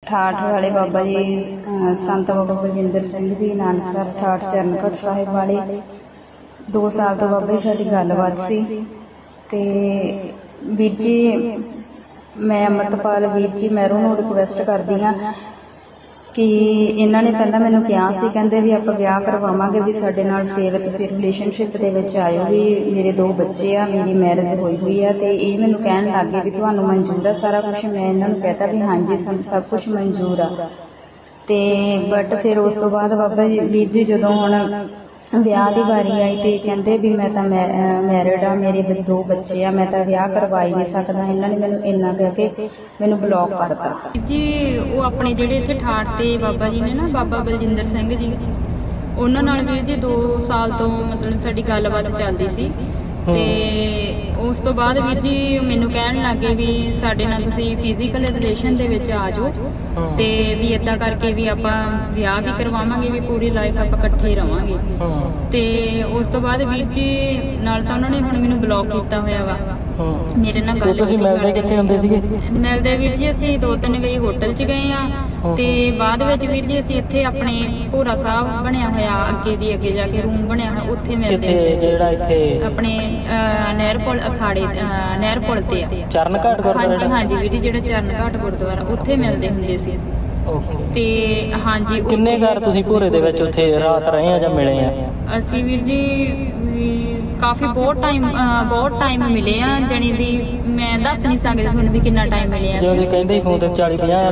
ਠਾਠ ਵਾਲੇ ਬਾਬਾ ਜੀ ਸੰਤ ਬਾਬਾ ਬਲਜਿੰਦਰ ਸਿੰਘ ਜੀ ਨਾਨਕਸਰ ਠਾਠ ਚਰਨਕੋਟ ਸਾਹਿਬ ਵਾਲੇ 2 ਸਾਲ ਤੋਂ ਬਾਬਾ ਜੀ ਸਾਡੀ ਗੱਲਬਾਤ ਸੀ। ਤੇ ਵੀਰ ਜੀ ਮੈਂ ਅੰਮ੍ਰਿਤਪਾਲ ਵੀਰ ਜੀ ਮਹਿਰੋਂ ਨੂੰ ਰਿਕੁਐਸਟ ਕਰਦੀ ਹਾਂ ਕਿ ਇਹਨਾਂ ਨੇ ਪਹਿਲਾਂ ਮੈਨੂੰ ਕਿਹਾ ਸੀ, ਕਹਿੰਦੇ ਵੀ ਆਪਾਂ ਵਿਆਹ ਕਰਵਾਵਾਂਗੇ ਵੀ ਸਾਡੇ ਨਾਲ, ਫਿਰ ਤੁਸੀਂ ਰਿਲੇਸ਼ਨਸ਼ਿਪ ਦੇ ਵਿੱਚ ਆਇਓ, ਵੀ ਮੇਰੇ 2 ਬੱਚੇ ਆ, ਮੇਰੀ ਮੈਰਿਜ ਹੋਈ ਆ। ਤੇ ਇਹ ਮੈਨੂੰ ਕਹਿਣ ਲੱਗ ਗਏ ਵੀ ਤੁਹਾਨੂੰ ਮਨਜ਼ੂਰ ਆ ਸਾਰਾ ਕੁਛ। ਮੈਂ ਇਹਨਾਂ ਨੂੰ ਕਹਿਤਾ ਵੀ ਹਾਂਜੀ ਸਾਨੂੰ ਸਭ ਕੁਛ ਮਨਜ਼ੂਰ ਆ। ਤੇ ਬਟ ਫਿਰ ਉਸ ਤੋਂ ਬਾਅਦ ਬਾਬਾ ਜੀ ਵੀਰ ਜੀ ਜਦੋਂ ਹੁਣ ਵਿਆਹ ਦੀ ਵਾਰੀ ਆਈ ਤੇ ਕਹਿੰਦੇ ਵੀ ਮੈਂ ਤਾਂ ਮੈਰਿਡ ਆ, ਮੇਰੇ 2 ਬੱਚੇ ਆ, ਮੈਂ ਤਾਂ ਵਿਆਹ ਕਰਵਾ ਹੀ ਨਹੀਂ ਸਕਦਾ। ਇਹਨਾਂ ਨੇ ਮੈਨੂੰ ਇੰਨਾ ਕਹਿ ਕੇ ਮੈਨੂੰ ਬਲੌਕ ਕਰਤਾ ਜੀ। ਉਹ ਆਪਣੇ ਜਿਹੜੇ ਇੱਥੇ ਠਾਠ ਤੇ ਬਾਬਾ ਜੀ ਨੇ ਨਾ, ਬਾਬਾ ਬਲਜਿੰਦਰ ਸਿੰਘ ਜੀ, ਉਹਨਾਂ ਨਾਲ ਵੀਰ ਜੀ 2 ਸਾਲ ਤੋਂ ਮਤਲਬ ਸਾਡੀ ਗੱਲਬਾਤ ਚੱਲਦੀ ਸੀ। ਤੇ ਉਸ ਤੋਂ ਬਾਅਦ ਵੀਰ ਜੀ ਮੈਨੂੰ ਕਹਿਣ ਲੱਗੇ ਵੀ ਸਾਡੇ ਨਾਲ ਤੁਸੀਂ ਫਿਜ਼ੀਕਲ ਰਿਲੇਸ਼ਨ ਦੇ ਵਿੱਚ ਆ ਜਾਓ, ਤੇ ਵੀ ਇਦਾਂ ਕਰਕੇ ਵੀ ਆਪਾਂ ਵਿਆਹ ਵੀ ਕਰਵਾਵਾਂਗੇ, ਵੀ ਪੂਰੀ ਲਾਈਫ ਆਪਾਂ ਇਕੱਠੇ ਰਵਾਂਗੇ। ਤੇ ਉਸ ਤੋਂ ਬਾਅਦ ਵੀਰ ਜੀ ਨਾਲ ਤਾਂ ਉਹਨਾਂ ਨੇ ਹੁਣ ਮੈਨੂੰ ਬਲੌਕ ਕੀਤਾ ਹੋਇਆ ਵਾ, ਮੇਰੇ ਨਾਲ ਗੱਲ ਤੁਸੀਂ ਮਿਲਦੇ ਕਿੱਥੇ ਹੁੰਦੇ ਸੀਗੇ? ਮਿਲਦੇ ਵੀਰ ਜੀ ਅਸੀਂ 2-3 ਵਾਰੀ ਹੋਟਲ 'ਚ ਗਏ ਆ, ਤੇ ਬਾਅਦ ਵਿੱਚ ਵੀਰ ਜੀ ਅਸੀਂ ਇੱਥੇ ਆਪਣੇ ਭੋਰਾ ਸਾਹਿਬ ਬਣਿਆ ਹੋਇਆ ਅੱਗੇ ਜਾ ਕੇ ਰੂਮ ਬਣਿਆ ਹੋਇਆ, ਉੱਥੇ ਮਿਲਦੇ ਹੁੰਦੇ ਸੀ। ਜਿਹੜਾ ਇੱਥੇ ਆਪਣੇ ਨਹਿਰ ਪੁਲ ਅਖਾੜੇ ਨਹਿਰ ਪੁਲ ਤੇ ਆ ਚਰਨਘਾਟ ਗੁਰਦੁਆਰਾ। ਹਾਂਜੀ ਵੀਰ ਜੀ ਜਿਹੜਾ ਚਰਨਘਾਟ ਗੁਰਦੁਆਰਾ, ਉੱਥੇ ਮਿਲਦੇ ਹੁੰਦੇ ਸੀ। ਤੇ ਹਾਂਜੀ ਕਿੰਨੇ ਘਰ ਤੁਸੀਂ ਭੋਰੇ ਦੇ ਵਿੱਚ ਉੱਥੇ ਰਾਤ ਰਹੇ ਆ ਜਾਂ ਮਿਲੇ ਆ? ਅਸੀਂ ਵੀਰ ਜੀ ਕਾਫੀ ਬਹੁਤ ਟਾਈਮ ਮਿਲੇ ਆ, ਜਣੀ ਦੀ ਮੈਂ ਦੱਸ ਨਹੀਂ ਸਕਦੀ ਤੁਹਾਨੂੰ ਵੀ ਕਿੰਨਾ ਟਾਈਮ ਮਿਲਿਆ। ਜਿਵੇਂ ਕਹਿੰਦੇ ਫੋਨ ਤੇ 40-50 ਹਜ਼ਾਰ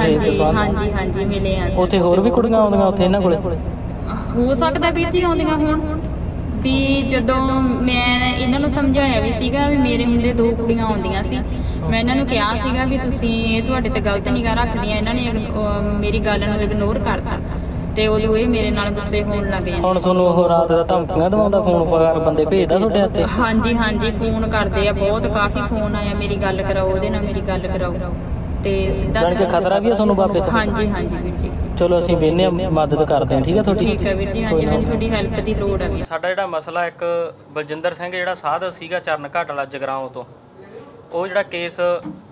ਹਾਂਜੀ ਮਿਲੇ ਆ। ਉੱਥੇ ਹੋਰ ਵੀ ਕੁੜੀਆਂ ਆਉਂਦੀਆਂ ਉੱਥੇ ਇਹਨਾਂ ਕੋਲੇ? ਹੋ ਸਕਦਾ ਵੀਰ ਜੀ ਆਉਂਦੀਆਂ ਹੋਣ। ਵੀ ਜਦੋਂ ਮੈਂ ਇਹਨਾਂ ਨੂੰ ਸਮਝਾਇਆ ਵੀ ਸੀਗਾ ਵੀ ਮੇਰੇ ਹੁੰਦੇ 2 ਕੁੜੀਆਂ ਆਉਂਦੀਆਂ ਸੀ, ਮੈਂ ਇਹਨਾਂ ਨੂੰ ਕਿਹਾ ਸੀਗਾ ਵੀ ਤੁਸੀਂ ਇਹ ਤੁਹਾਡੇ ਤੇ ਗਲਤ ਨਿਗਾਹ ਰੱਖਦੀਆਂ। ਇਹਨਾਂ ਨੇ ਮੇਰੀ ਗੱਲ ਨੂੰ ਇਗਨੋਰ ਕਰਤਾ, ਤੇ ਉਦੋਂ ਇਹ ਮੇਰੇ ਨਾਲ ਗੁੱਸੇ ਹੋਣ ਲੱਗ ਜਾਂਦੇ। ਹੁਣ ਤੁਹਾਨੂੰ ਉਹ ਰਾਤ ਦਾ ਧਮਕੀਆਂ ਦਵਾਉਂਦਾ, ਫੋਨ ਵਗੈਰਾ ਬੰਦੇ ਭੇਜਦਾ ਤੁਹਾਡੇ ਹੱਥੇ? ਹਾਂਜੀ ਫੋਨ ਕਰਦੇ ਆ, ਬਹੁਤ ਕਾਫੀ ਫੋਨ ਆਇਆ, ਮੇਰੀ ਗੱਲ ਕਰਾਓ ਉਹਦੇ ਨਾਲ, ਮੇਰੀ ਗੱਲ ਕਰਾਓ। ਤੇ ਸਿੱਧਾ ਖਤਰਾ ਵੀ ਆ ਤੁਹਾਨੂੰ ਬਾਬੇ ਤੋਂ? ਹਾਂਜੀ ਵੀਰ ਜੀ। ਚਲੋ ਅਸੀਂ ਵੇਨੇ ਮਦਦ ਕਰਦੇ ਹਾਂ, ਠੀਕ ਹੈ ਤੁਹਾਡੀ? ਠੀਕ ਹੈ ਵੀਰ ਜੀ, ਹਾਂਜੀ ਮੈਨੂੰ ਤੁਹਾਡੀ ਹੈਲਪ ਦੀ ਲੋੜ ਹੈ। ਸਾਡਾ ਜਿਹੜਾ ਮਸਲਾ, ਇੱਕ ਬਲਜਿੰਦਰ ਸਿੰਘ ਜਿਹੜਾ ਸਾਧ ਸੀਗਾ ਚਰਨਘਾਟ ਵਾਲਾ ਜਗਰਾਉਂ ਤੋਂ, ਉਹ ਜਿਹੜਾ ਕੇਸ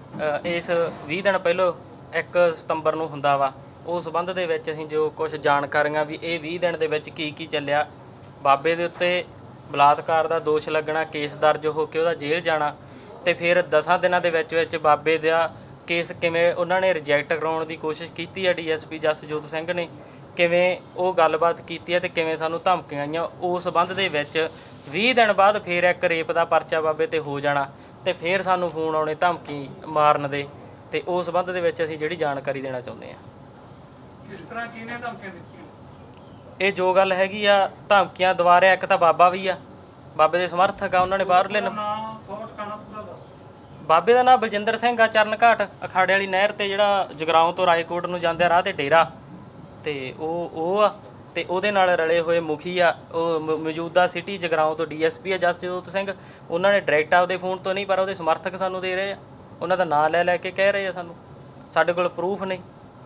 ਇਸ 20 ਦਿਨ ਪਹਿਲਾਂ 1 ਸਤੰਬਰ ਨੂੰ ਹੁੰਦਾ ਵਾ, ਉਸ ਸੰਬੰਧ ਦੇ ਵਿੱਚ ਅਸੀਂ ਜੋ ਕੁਝ ਜਾਣਕਾਰੀਆਂ ਵੀ ਇਹ 20 ਦਿਨ ਦੇ ਵਿੱਚ ਕੀ ਚੱਲਿਆ, ਬਾਬੇ ਦੇ ਉੱਤੇ ਬਲਾਤਕਾਰ ਦਾ ਦੋਸ਼ ਲੱਗਣਾ, ਕੇਸ ਦਰਜ ਹੋ ਕੇ ਉਹਦਾ ਜੇਲ੍ਹ ਜਾਣਾ, ਤੇ ਫਿਰ 10 ਦਿਨਾਂ ਦੇ ਵਿੱਚ ਬਾਬੇ ਦਾ ਕੇਸ ਕਿਵੇਂ ਉਹਨਾਂ ਨੇ ਰਿਜੈਕਟ ਕਰਾਉਣ ਦੀ ਕੋਸ਼ਿਸ਼ ਕੀਤੀ ਹੈ DSP ਜਸਜੋਤ ਸਿੰਘ ਨੇ, ਕਿਵੇਂ ਉਹ ਗੱਲਬਾਤ ਕੀਤੀ ਹੈ ਤੇ ਕਿਵੇਂ ਸਾਨੂੰ ਧਮਕੀਆਂ ਆਈਆਂ। ਉਸ ਸੰਬੰਧ ਦੇ ਵਿੱਚ 20 ਦਿਨ ਬਾਅਦ ਫਿਰ 1 ਰੇਪ ਦਾ ਪਰਚਾ ਬਾਬੇ ਤੇ ਹੋ ਜਾਣਾ, ਤੇ ਫਿਰ ਸਾਨੂੰ ਫੋਨ ਆਉਣੇ ਧਮਕੀ ਮਾਰਨ ਦੇ, ਤੇ ਉਸ ਸੰਬੰਧ ਦੇ ਵਿੱਚ ਅਸੀਂ ਜਿਹੜੀ ਜਾਣਕਾਰੀ ਦੇਣਾ ਚਾਹੁੰਦੇ ਹਾਂ। ਕਿਸ ਤਰ੍ਹਾਂ ਕਿਹਨੇ ਧਮਕੀਆਂ ਦਿੱਤੀਆਂ? ਇਹ ਜੋ ਗੱਲ ਹੈਗੀ ਆ, ਧਮਕੀਆਂ ਦੁਆਰੇ ਇੱਕ ਤਾਂ ਬਾਬਾ ਵੀ ਆ, ਬਾਬੇ ਦੇ ਸਮਰਥਕ ਆ, ਉਹਨਾਂ ਨੇ ਬਾਹਰਲੇ ਬਾਬੇ ਦਾ ਨਾਮ ਬਲਜਿੰਦਰ ਸਿੰਘ ਆ, ਚਰਨਘਾਟ ਅਖਾੜੇ ਵਾਲੀ ਨਹਿਰ ਤੇ ਜਿਹੜਾ ਜਗਰਾਉਂ ਤੋਂ ਰਾਏਕੋਟ ਨੂੰ ਜਾਂਦੇ ਰਾਹ ਤੇ ਡੇਰਾ, ਤੇ ਉਹ ਆ, ਤੇ ਉਹਦੇ ਨਾਲ ਰਲੇ ਹੋਏ ਮੁਖੀ ਆ, ਉਹ ਮੌਜੂਦਾ ਸਿਟੀ ਜਗਰਾਉਂ ਤੋਂ DSP ਆ ਜਸਜੋਤ ਸਿੰਘ। ਉਹਨਾਂ ਨੇ ਡਾਇਰੈਕਟ ਆਪਦੇ ਫੋਨ ਤੋਂ ਨਹੀਂ, ਪਰ ਉਹਦੇ ਸਮਰਥਕ ਸਾਨੂੰ ਦੇ ਰਹੇ ਆ, ਉਹਨਾਂ ਦਾ ਨਾਂ ਲੈ ਕੇ ਕਹਿ ਰਹੇ ਆ ਸਾਨੂੰ, ਸਾਡੇ ਕੋਲ ਪ੍ਰੂਫ ਨਹੀਂ।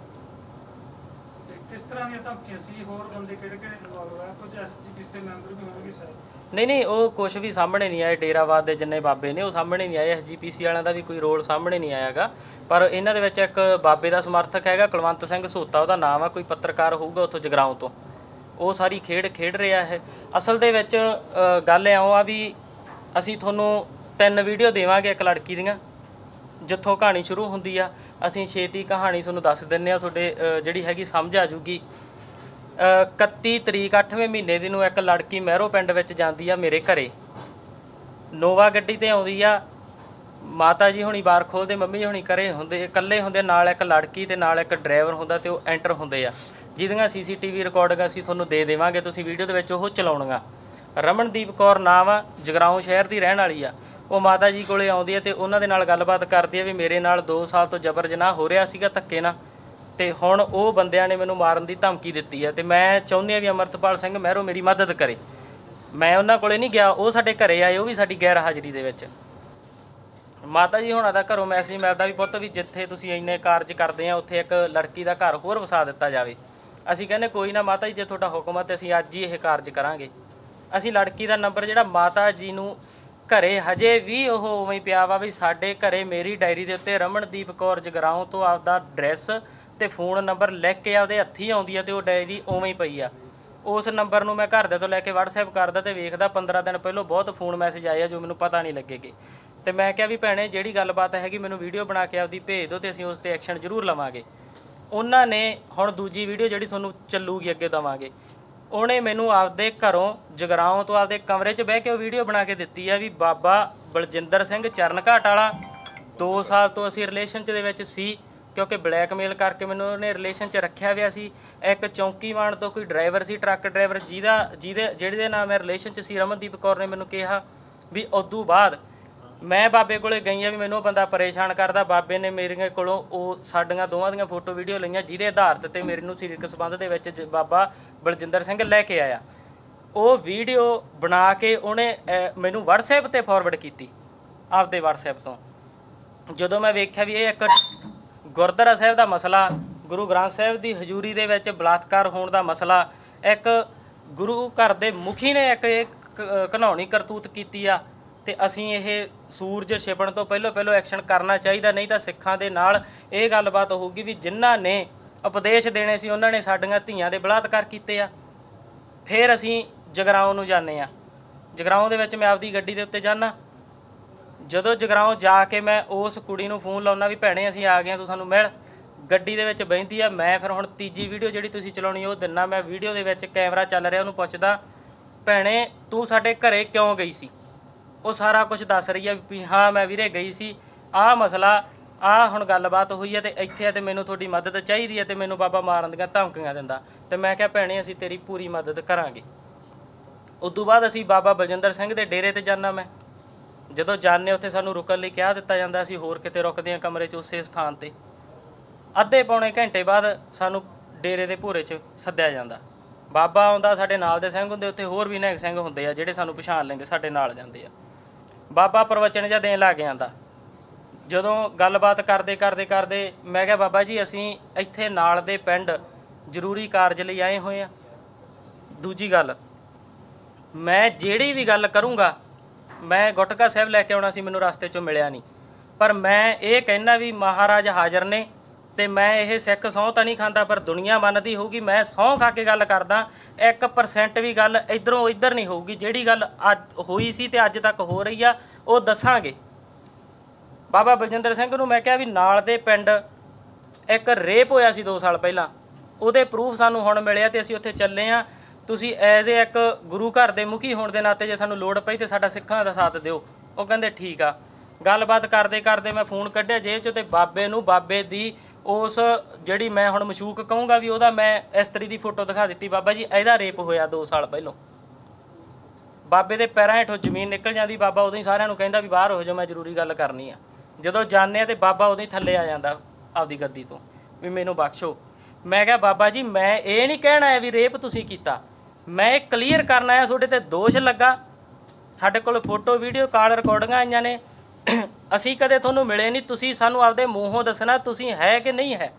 ਕਿਸ ਤਰ੍ਹਾਂ ਦੀਆਂ ਧਮਕੀਆਂ ਸੀ? ਹੋਰ ਬੰਦੇ ਕਿਹੜੇ ਇਨਵੋਲਵ ਆ? ਕੁਝ SGPC ਦੇ ਮੈਂਬਰ ਵੀ ਹੋਣਗੇ ਸ਼ਾਇਦ? ਨਹੀਂ ਉਹ ਕੁਛ ਵੀ ਸਾਹਮਣੇ ਨਹੀਂ ਆਏ। ਡੇਰਾਵਾਦ ਦੇ ਜਿੰਨੇ ਬਾਬੇ ਨੇ ਉਹ ਸਾਹਮਣੇ ਨਹੀਂ ਆਏ, SGPC ਵਾਲਿਆਂ ਦਾ ਵੀ ਕੋਈ ਰੋਲ ਸਾਹਮਣੇ ਨਹੀਂ ਆਇਆ ਗਾ। ਪਰ ਇਹਨਾਂ ਦੇ ਵਿੱਚ ਇੱਕ ਬਾਬੇ ਦਾ ਸਮਰਥਕ ਹੈਗਾ ਕੁਲਵੰਤ ਸਿੰਘ ਸੋਤਾ, ਉਹਦਾ ਨਾਮ ਆ, ਕੋਈ ਪੱਤਰਕਾਰ ਹੋਊਗਾ ਉੱਥੋਂ ਜਗਰਾਉਂ ਤੋਂ, ਉਹ ਸਾਰੀ ਖੇਡ ਰਿਹਾ ਹੈ। ਅਸਲ ਦੇ ਵਿੱਚ ਗੱਲ ਇਉਂ ਆ ਵੀ ਅਸੀਂ ਤੁਹਾਨੂੰ 3 ਵੀਡੀਓ ਦੇਵਾਂਗੇ ਇੱਕ ਲੜਕੀ ਦੀਆਂ, ਜਿੱਥੋਂ ਕਹਾਣੀ ਸ਼ੁਰੂ ਹੁੰਦੀ ਆ। ਅਸੀਂ ਛੇਤੀ ਕਹਾਣੀ ਤੁਹਾਨੂੰ ਦੱਸ ਦਿੰਦੇ ਹਾਂ, ਤੁਹਾਡੇ ਜਿਹੜੀ ਹੈਗੀ ਸਮਝ ਆ ਜੂਗੀ। 31 ਤਰੀਕ 8ਵੇਂ ਮਹੀਨੇ ਦੀ ਨੂੰ ਇੱਕ ਲੜਕੀ ਮਹਿਰੋ ਪਿੰਡ ਵਿੱਚ ਜਾਂਦੀ ਆ ਮੇਰੇ ਘਰੇ, ਨੋਵਾ ਗੱਡੀ ਤੇ ਆਉਂਦੀ ਆ। ਮਾਤਾ ਜੀ ਹੁਣੀ ਬਾਰ ਖੋਲ੍ਹਦੇ, ਮੰਮੀ ਜੀ ਹੁਣੀ ਘਰੇ ਹੁੰਦੇ, ਇਕੱਲੇ ਹੁੰਦੇ, ਨਾਲ ਇੱਕ ਲੜਕੀ ਤੇ ਨਾਲ ਇੱਕ ਡਰਾਈਵਰ ਹੁੰਦਾ, ਤੇ ਉਹ ਐਂਟਰ ਹੁੰਦੇ ਆ, ਜਿਹਦੀਆਂ CCTV ਰਿਕਾਰਡਿੰਗ ਅਸੀਂ ਤੁਹਾਨੂੰ ਦੇ ਦੇਵਾਂਗੇ, ਤੁਸੀਂ ਵੀਡੀਓ ਦੇ ਵਿੱਚ ਉਹ ਚਲਾਉਣੀਆਂ। ਰਮਨਦੀਪ ਕੌਰ ਨਾਮ ਆ, ਜਗਰਾਉਂ ਸ਼ਹਿਰ ਦੀ ਰਹਿਣ ਵਾਲੀ ਆ। ਉਹ ਮਾਤਾ ਜੀ ਕੋਲੇ ਆਉਂਦੀ ਹੈ ਤੇ ਉਹਨਾਂ ਦੇ ਨਾਲ ਗੱਲਬਾਤ ਕਰਦੀ ਹੈ ਵੀ ਮੇਰੇ ਨਾਲ 2 ਸਾਲ ਤੋਂ ਜਬਰ ਜਨਾਹ ਹੋ ਰਿਹਾ ਸੀਗਾ ਧੱਕੇ ਨਾਲ, ਤੇ ਹੁਣ ਉਹ ਬੰਦਿਆਂ ਨੇ ਮੈਨੂੰ ਮਾਰਨ ਦੀ ਧਮਕੀ ਦਿੱਤੀ ਹੈ, ਤੇ ਮੈਂ ਚਾਹੁੰਦੀ ਹਾਂ ਵੀ ਅੰਮ੍ਰਿਤਪਾਲ ਸਿੰਘ ਮਹਿਰੋ ਮੇਰੀ ਮਦਦ ਕਰੇ। ਮੈਂ ਉਹਨਾਂ ਕੋਲੇ ਨਹੀਂ ਗਿਆ, ਉਹ ਸਾਡੇ ਘਰੇ ਆਏ, ਉਹ ਵੀ ਸਾਡੀ ਗੈਰ ਹਾਜ਼ਰੀ ਦੇ ਵਿੱਚ। ਮਾਤਾ ਜੀ ਹੁਣਾਂ ਦਾ ਘਰੋਂ ਮੈਸੇਜ ਮਿਲਦਾ ਵੀ ਪੁੱਤ ਵੀ ਜਿੱਥੇ ਤੁਸੀਂ ਇੰਨੇ ਕਾਰਜ ਕਰਦੇ ਆ ਉੱਥੇ ਇੱਕ ਲੜਕੀ ਦਾ ਘਰ ਹੋਰ ਵਸਾ ਦਿੱਤਾ ਜਾਵੇ। ਅਸੀਂ ਕਹਿੰਦੇ ਕੋਈ ਨਾ ਮਾਤਾ ਜੀ, ਜੇ ਤੁਹਾਡਾ ਹੁਕਮ ਹੈ ਤੇ ਅਸੀਂ ਅੱਜ ਹੀ ਇਹ ਕਾਰਜ ਕਰਾਂਗੇ। ਅਸੀਂ ਲੜਕੀ ਦਾ ਨੰਬਰ ਜਿਹੜਾ ਮਾਤਾ ਜੀ ਨੂੰ ਘਰੇ ਹਜੇ ਵੀ ਉਹ ਉਵੇਂ ਹੀ ਪਿਆ ਵਾ ਵੀ ਸਾਡੇ ਘਰੇ ਮੇਰੀ ਡਾਇਰੀ ਦੇ ਉੱਤੇ ਰਮਨਦੀਪ ਕੌਰ ਜਗਰਾਉਂ ਤੋਂ ਆਪਦਾ ਐਡਰੈਸ ਤੇ ਫੋਨ ਨੰਬਰ ਲਿਖ ਕੇ ਆਪਦੇ ਹੱਥੀਂ ਆਉਂਦੀ ਆ ਤੇ ਉਹ ਡਾਇਰੀ ਉਵੇਂ ਹੀ ਪਈ ਆ। ਉਸ ਨੰਬਰ ਨੂੰ ਮੈਂ ਘਰਦਿਆਂ ਤੋਂ ਲੈ ਕੇ WhatsApp ਕਰਦਾ ਤੇ ਵੇਖਦਾ 15 ਦਿਨ ਪਹਿਲਾਂ ਬਹੁਤ ਫੋਨ ਮੈਸੇਜ ਆਏ ਆ ਜੋ ਮੈਨੂੰ ਪਤਾ ਨਹੀਂ ਲੱਗੇਗੇ। ਤੇ ਮੈਂ ਕਿਹਾ ਵੀ ਭੈਣੇ ਜਿਹੜੀ ਗੱਲਬਾਤ ਹੈਗੀ ਮੈਨੂੰ ਵੀਡੀਓ ਬਣਾ ਕੇ ਆਪਦੀ ਭੇਜ ਦਿਓ ਤੇ ਅਸੀਂ ਉਸ 'ਤੇ ਐਕਸ਼ਨ ਜ਼ਰੂਰ ਲਵਾਂਗੇ। ਉਹਨਾਂ ਨੇ ਹੁਣ ਦੂਜੀ ਵੀਡੀਓ ਜਿਹੜੀ ਤੁਹਾਨੂੰ ਚੱਲੂਗੀ ਅੱਗੇ ਦੇਵਾਂਗੇ, ਉਹਨੇ ਮੈਨੂੰ ਆਪਦੇ ਘਰੋਂ ਜਗਰਾਓਂ ਤੋਂ ਆਪਦੇ ਕਮਰੇ 'ਚ ਬਹਿ ਕੇ ਉਹ ਵੀਡੀਓ ਬਣਾ ਕੇ ਦਿੱਤੀ ਆ ਵੀ ਬਾਬਾ ਬਲਜਿੰਦਰ ਸਿੰਘ ਚਰਨਘਾਟ ਵਾਲਾ 2 ਸਾਲ ਤੋਂ ਅਸੀਂ ਰਿਲੇਸ਼ਨ 'ਚ ਦੇ ਵਿੱਚ ਸੀ, ਕਿਉਂਕਿ ਬਲੈਕਮੇਲ ਕਰਕੇ ਮੈਨੂੰ ਉਹਨੇ ਰਿਲੇਸ਼ਨ 'ਚ ਰੱਖਿਆ ਹੋਇਆ ਸੀ। ਇੱਕ ਚੌਂਕੀਵਾਨ ਤੋਂ ਕੋਈ ਡਰਾਈਵਰ ਸੀ, ਟਰੱਕ ਡਰਾਈਵਰ, ਜਿਹਦੇ ਨਾਲ ਮੈਂ ਰਿਲੇਸ਼ਨ 'ਚ ਸੀ, ਰਮਨਦੀਪ ਕੌਰ ਨੇ ਮੈਨੂੰ ਕਿਹਾ ਵੀ ਉਦੋਂ ਬਾਅਦ ਮੈਂ ਬਾਬੇ ਕੋਲੇ ਗਈ ਆ ਵੀ ਮੈਨੂੰ ਉਹ ਬੰਦਾ ਪਰੇਸ਼ਾਨ ਕਰਦਾ। ਬਾਬੇ ਨੇ ਮੇਰੇ ਕੋਲੋਂ ਉਹ ਸਾਡੀਆਂ ਦੋਵਾਂ ਦੀਆਂ ਫੋਟੋ ਵੀਡੀਓ ਲਈਆਂ ਜਿਹਦੇ ਆਧਾਰ ਤੇ ਮੈਨੂੰ ਸਰੀਰਕ ਸੰਬੰਧ ਦੇ ਵਿੱਚ ਬਾਬਾ ਬਲਜਿੰਦਰ ਸਿੰਘ ਲੈ ਕੇ ਆਇਆ। ਉਹ ਵੀਡੀਓ ਬਣਾ ਕੇ ਉਹਨੇ ਮੈਨੂੰ WhatsApp ਤੇ ਫਾਰਵਰਡ ਕੀਤੀ ਆਪਦੇ WhatsApp ਤੋਂ। ਜਦੋਂ ਮੈਂ ਵੇਖਿਆ ਵੀ ਇਹ ਇੱਕ ਗੁਰਦੁਆਰਾ ਸਾਹਿਬ ਦਾ ਮਸਲਾ, ਗੁਰੂ ਗ੍ਰੰਥ ਸਾਹਿਬ ਦੀ ਹਜ਼ੂਰੀ ਦੇ ਵਿੱਚ ਬਲਾਤਕਾਰ ਹੋਣ ਦਾ ਮਸਲਾ, ਇੱਕ ਗੁਰੂ ਘਰ ਦੇ ਮੁਖੀ ਨੇ ਇੱਕ ਘਿਨਾਉਣੀ ਕਰਤੂਤ ਕੀਤੀ ਆ ਤੇ ਅਸੀਂ ਇਹ ਸੂਰਜ ਛਿਪਣ ਤੋਂ ਪਹਿਲੋਂ ਐਕਸ਼ਨ ਕਰਨਾ ਚਾਹੀਦਾ, ਨਹੀਂ ਤਾਂ ਸਿੱਖਾਂ ਦੇ ਨਾਲ ਇਹ ਗੱਲਬਾਤ ਹੋਊਗੀ ਵੀ ਜਿਨ੍ਹਾਂ ਨੇ ਉਪਦੇਸ਼ ਦੇਣੇ ਸੀ ਉਹਨਾਂ ਨੇ ਸਾਡੀਆਂ ਧੀਆਂ ਦੇ ਬਲਾਤਕਾਰ ਕੀਤੇ ਆ। ਫਿਰ ਅਸੀਂ ਜਗਰਾਓਂ ਨੂੰ ਜਾਂਦੇ ਆ। ਜਗਰਾਓਂ ਦੇ ਵਿੱਚ ਮੈਂ ਆਪਦੀ ਗੱਡੀ ਦੇ ਉੱਤੇ ਜਾਂਦਾ। ਜਦੋਂ ਜਗਰਾਓਂ ਜਾ ਕੇ ਮੈਂ ਉਸ ਕੁੜੀ ਨੂੰ ਫੋਨ ਲਾਉਣਾ ਵੀ ਭੈਣੇ ਅਸੀਂ ਆ ਗਏ, ਤੂੰ ਸਾਨੂੰ ਮਿਲ। ਗੱਡੀ ਦੇ ਵਿੱਚ ਬਹਿੰਦੀ ਆ। ਮੈਂ ਫਿਰ ਹੁਣ ਤੀਜੀ ਵੀਡੀਓ ਜਿਹੜੀ ਤੁਸੀਂ ਚਲਾਉਣੀ ਉਹ ਦਿੰਦਾ। ਮੈਂ ਵੀਡੀਓ ਦੇ ਵਿੱਚ ਕੈਮਰਾ ਚੱਲ ਰਿਹਾ, ਉਹਨੂੰ ਪੁੱਛਦਾ ਭੈਣੇ ਤੂੰ ਸਾਡੇ ਘਰੇ ਕਿਉਂ ਗਈ ਸੀ? ਉਹ ਸਾਰਾ ਕੁਝ ਦੱਸ ਰਹੀ ਆ ਵੀ ਹਾਂ ਮੈਂ ਵੀਰੇ ਗਈ ਸੀ, ਆਹ ਮਸਲਾ, ਆਹ ਹੁਣ ਗੱਲਬਾਤ ਹੋਈ ਹੈ ਤੇ ਇੱਥੇ ਤੇ ਮੈਨੂੰ ਤੁਹਾਡੀ ਮਦਦ ਚਾਹੀਦੀ ਹੈ ਤੇ ਮੈਨੂੰ ਬਾਬਾ ਮਾਰਨ ਦੀਆਂ ਧਮਕੀਆਂ ਦਿੰਦਾ। ਤੇ ਮੈਂ ਕਿਹਾ ਭੈਣੇ ਅਸੀਂ ਤੇਰੀ ਪੂਰੀ ਮਦਦ ਕਰਾਂਗੇ। ਉਦੋਂ ਬਾਅਦ ਅਸੀਂ ਬਾਬਾ ਬਲਜਿੰਦਰ ਸਿੰਘ ਦੇ ਡੇਰੇ 'ਤੇ ਜਾਂਦਾ। ਮੈਂ ਜਦੋਂ ਜਾਂਦੇ ਉੱਥੇ ਸਾਨੂੰ ਰੁਕਣ ਲਈ ਕਿਹਾ ਦਿੱਤਾ ਜਾਂਦਾ, ਅਸੀਂ ਹੋਰ ਕਿਤੇ ਰੁਕਦੇ ਹਾਂ ਕਮਰੇ 'ਚ ਉਸੇ ਸਥਾਨ 'ਤੇ। ਅੱਧੇ ਪੌਣੇ ਘੰਟੇ ਬਾਅਦ ਸਾਨੂੰ ਡੇਰੇ ਦੇ ਭੂਰੇ 'ਚ ਸੱਦਿਆ ਜਾਂਦਾ। ਬਾਬਾ ਆਉਂਦਾ, ਸਾਡੇ ਨਾਲ ਦੇ ਸਿੰਘ ਹੁੰਦੇ, ਉੱਥੇ ਹੋਰ ਵੀ ਨਿਹੰਗ ਸਿੰਘ ਹੁੰਦੇ ਆ ਜਿਹੜੇ ਸਾਨੂੰ ਪਛਾਣ ਲੈਂਦੇ, ਸਾਡੇ ਨਾਲ ਜਾਂਦੇ ਆ। ਬਾਬਾ ਪ੍ਰਵਚਨ ਜਿਹਾ ਦੇਣ ਲੱਗ ਜਾਂਦਾ। ਜਦੋਂ ਗੱਲਬਾਤ ਕਰਦੇ ਮੈਂ ਕਿਹਾ ਬਾਬਾ ਜੀ ਅਸੀਂ ਇੱਥੇ ਨਾਲ ਦੇ ਪਿੰਡ ਜ਼ਰੂਰੀ ਕਾਰਜ ਲਈ ਆਏ ਹੋਏ ਆ। ਦੂਜੀ ਗੱਲ, ਮੈਂ ਜਿਹੜੀ ਵੀ ਗੱਲ ਕਰੂੰਗਾ, ਮੈਂ ਗੁਟਕਾ ਸਾਹਿਬ ਲੈ ਕੇ ਆਉਣਾ ਸੀ, ਮੈਨੂੰ ਰਸਤੇ 'ਚੋਂ ਮਿਲਿਆ ਨਹੀਂ, ਪਰ ਮੈਂ ਇਹ ਕਹਿੰਦਾ ਵੀ ਮਹਾਰਾਜ ਹਾਜ਼ਰ ਨੇ ਤੇ ਮੈਂ ਇਹ ਸਿੱਖ ਸਹੁੰ ਤਾਂ ਨਹੀਂ ਖਾਂਦਾ, ਪਰ ਦੁਨੀਆ ਮੰਨਦੀ ਹੋਊਗੀ ਮੈਂ ਸਹੁੰ ਖਾ ਕੇ ਗੱਲ ਕਰਦਾ। 1% ਵੀ ਗੱਲ ਇੱਧਰੋਂ ਇੱਧਰ ਨਹੀਂ ਹੋਊਗੀ। ਜਿਹੜੀ ਗੱਲ ਅੱਜ ਹੋਈ ਸੀ ਤੇ ਅੱਜ ਤੱਕ ਹੋ ਰਹੀ ਆ ਉਹ ਦੱਸਾਂਗੇ। ਬਾਬਾ ਬਲਜਿੰਦਰ ਸਿੰਘ ਨੂੰ ਮੈਂ ਕਿਹਾ ਵੀ ਨਾਲ ਦੇ ਪਿੰਡ ਇੱਕ ਰੇਪ ਹੋਇਆ ਸੀ 2 ਸਾਲ ਪਹਿਲਾਂ, ਉਹਦੇ ਪ੍ਰੂਫ ਸਾਨੂੰ ਹੁਣ ਮਿਲਿਆ ਤੇ ਅਸੀਂ ਉੱਥੇ ਚੱਲੇ ਆ। ਤੁਸੀਂ ਐਜ਼ ਏ ਇੱਕ ਗੁਰੂ ਘਰ ਦੇ ਮੁਖੀ ਹੋਣ ਦੇ ਨਾਤੇ ਜੇ ਸਾਨੂੰ ਲੋੜ ਪਈ ਤੇ ਸਾਡਾ ਸਿੱਖਾਂ ਦਾ ਸਾਥ ਦਿਓ। ਉਹ ਕਹਿੰਦੇ ਠੀਕ ਆ। ਗੱਲਬਾਤ ਕਰਦੇ ਮੈਂ ਫੋਨ ਕੱਢਿਆ ਜੇਬ 'ਚੋਂ ਤੇ ਬਾਬੇ ਨੂੰ, ਬਾਬੇ ਦੀ ਉਸ ਜਿਹੜੀ ਮੈਂ ਹੁਣ ਮਸ਼ੂਕ ਕਹੂੰਗਾ ਵੀ ਉਹਦਾ ਮੈਂ ਇਸਤਰੀ ਦੀ ਫੋਟੋ ਦਿਖਾ ਦਿੱਤੀ। ਬਾਬਾ ਜੀ ਇਹਦਾ ਰੇਪ ਹੋਇਆ 2 ਸਾਲ ਪਹਿਲਾਂ। ਬਾਬੇ ਦੇ ਪੈਰਾਂ ਹੇਠੋਂ ਜ਼ਮੀਨ ਨਿਕਲ ਜਾਂਦੀ। ਬਾਬਾ ਉਦੋਂ ਹੀ ਸਾਰਿਆਂ ਨੂੰ ਕਹਿੰਦਾ ਵੀ ਬਾਹਰ ਹੋ ਜਾਓ, ਮੈਂ ਜ਼ਰੂਰੀ ਗੱਲ ਕਰਨੀ ਆ। ਜਦੋਂ ਜਾਂਦੇ ਆ ਤੇ ਬਾਬਾ ਉਦੋਂ ਹੀ ਥੱਲੇ ਆ ਜਾਂਦਾ ਆਪਦੀ ਗੱਦੀ ਤੋਂ ਵੀ ਮੈਨੂੰ ਬਖਸ਼ੋ। ਮੈਂ ਕਿਹਾ ਬਾਬਾ ਜੀ ਮੈਂ ਇਹ ਨਹੀਂ ਕਹਿਣਾ ਹੈ ਵੀ ਰੇਪ ਤੁਸੀਂ ਕੀਤਾ, ਮੈਂ ਇਹ ਕਲੀਅਰ ਕਰਨਾ ਹੈ ਤੁਹਾਡੇ 'ਤੇ ਦੋਸ਼ ਲੱਗਾ। ਸਾਡੇ ਕੋਲ ਫੋਟੋ ਵੀਡੀਓ ਕਾਲ ਰਿਕਾਰਡਿੰਗਾਂ ਆਈਆਂ ਨੇ, ਅਸੀਂ ਕਦੇ ਤੁਹਾਨੂੰ ਮਿਲੇ ਨਹੀਂ, ਤੁਸੀਂ ਸਾਨੂੰ ਆਪਦੇ ਮੂੰਹੋਂ ਦੱਸਣਾ ਤੁਸੀਂ ਹੈ ਕਿ ਨਹੀਂ ਹੈ।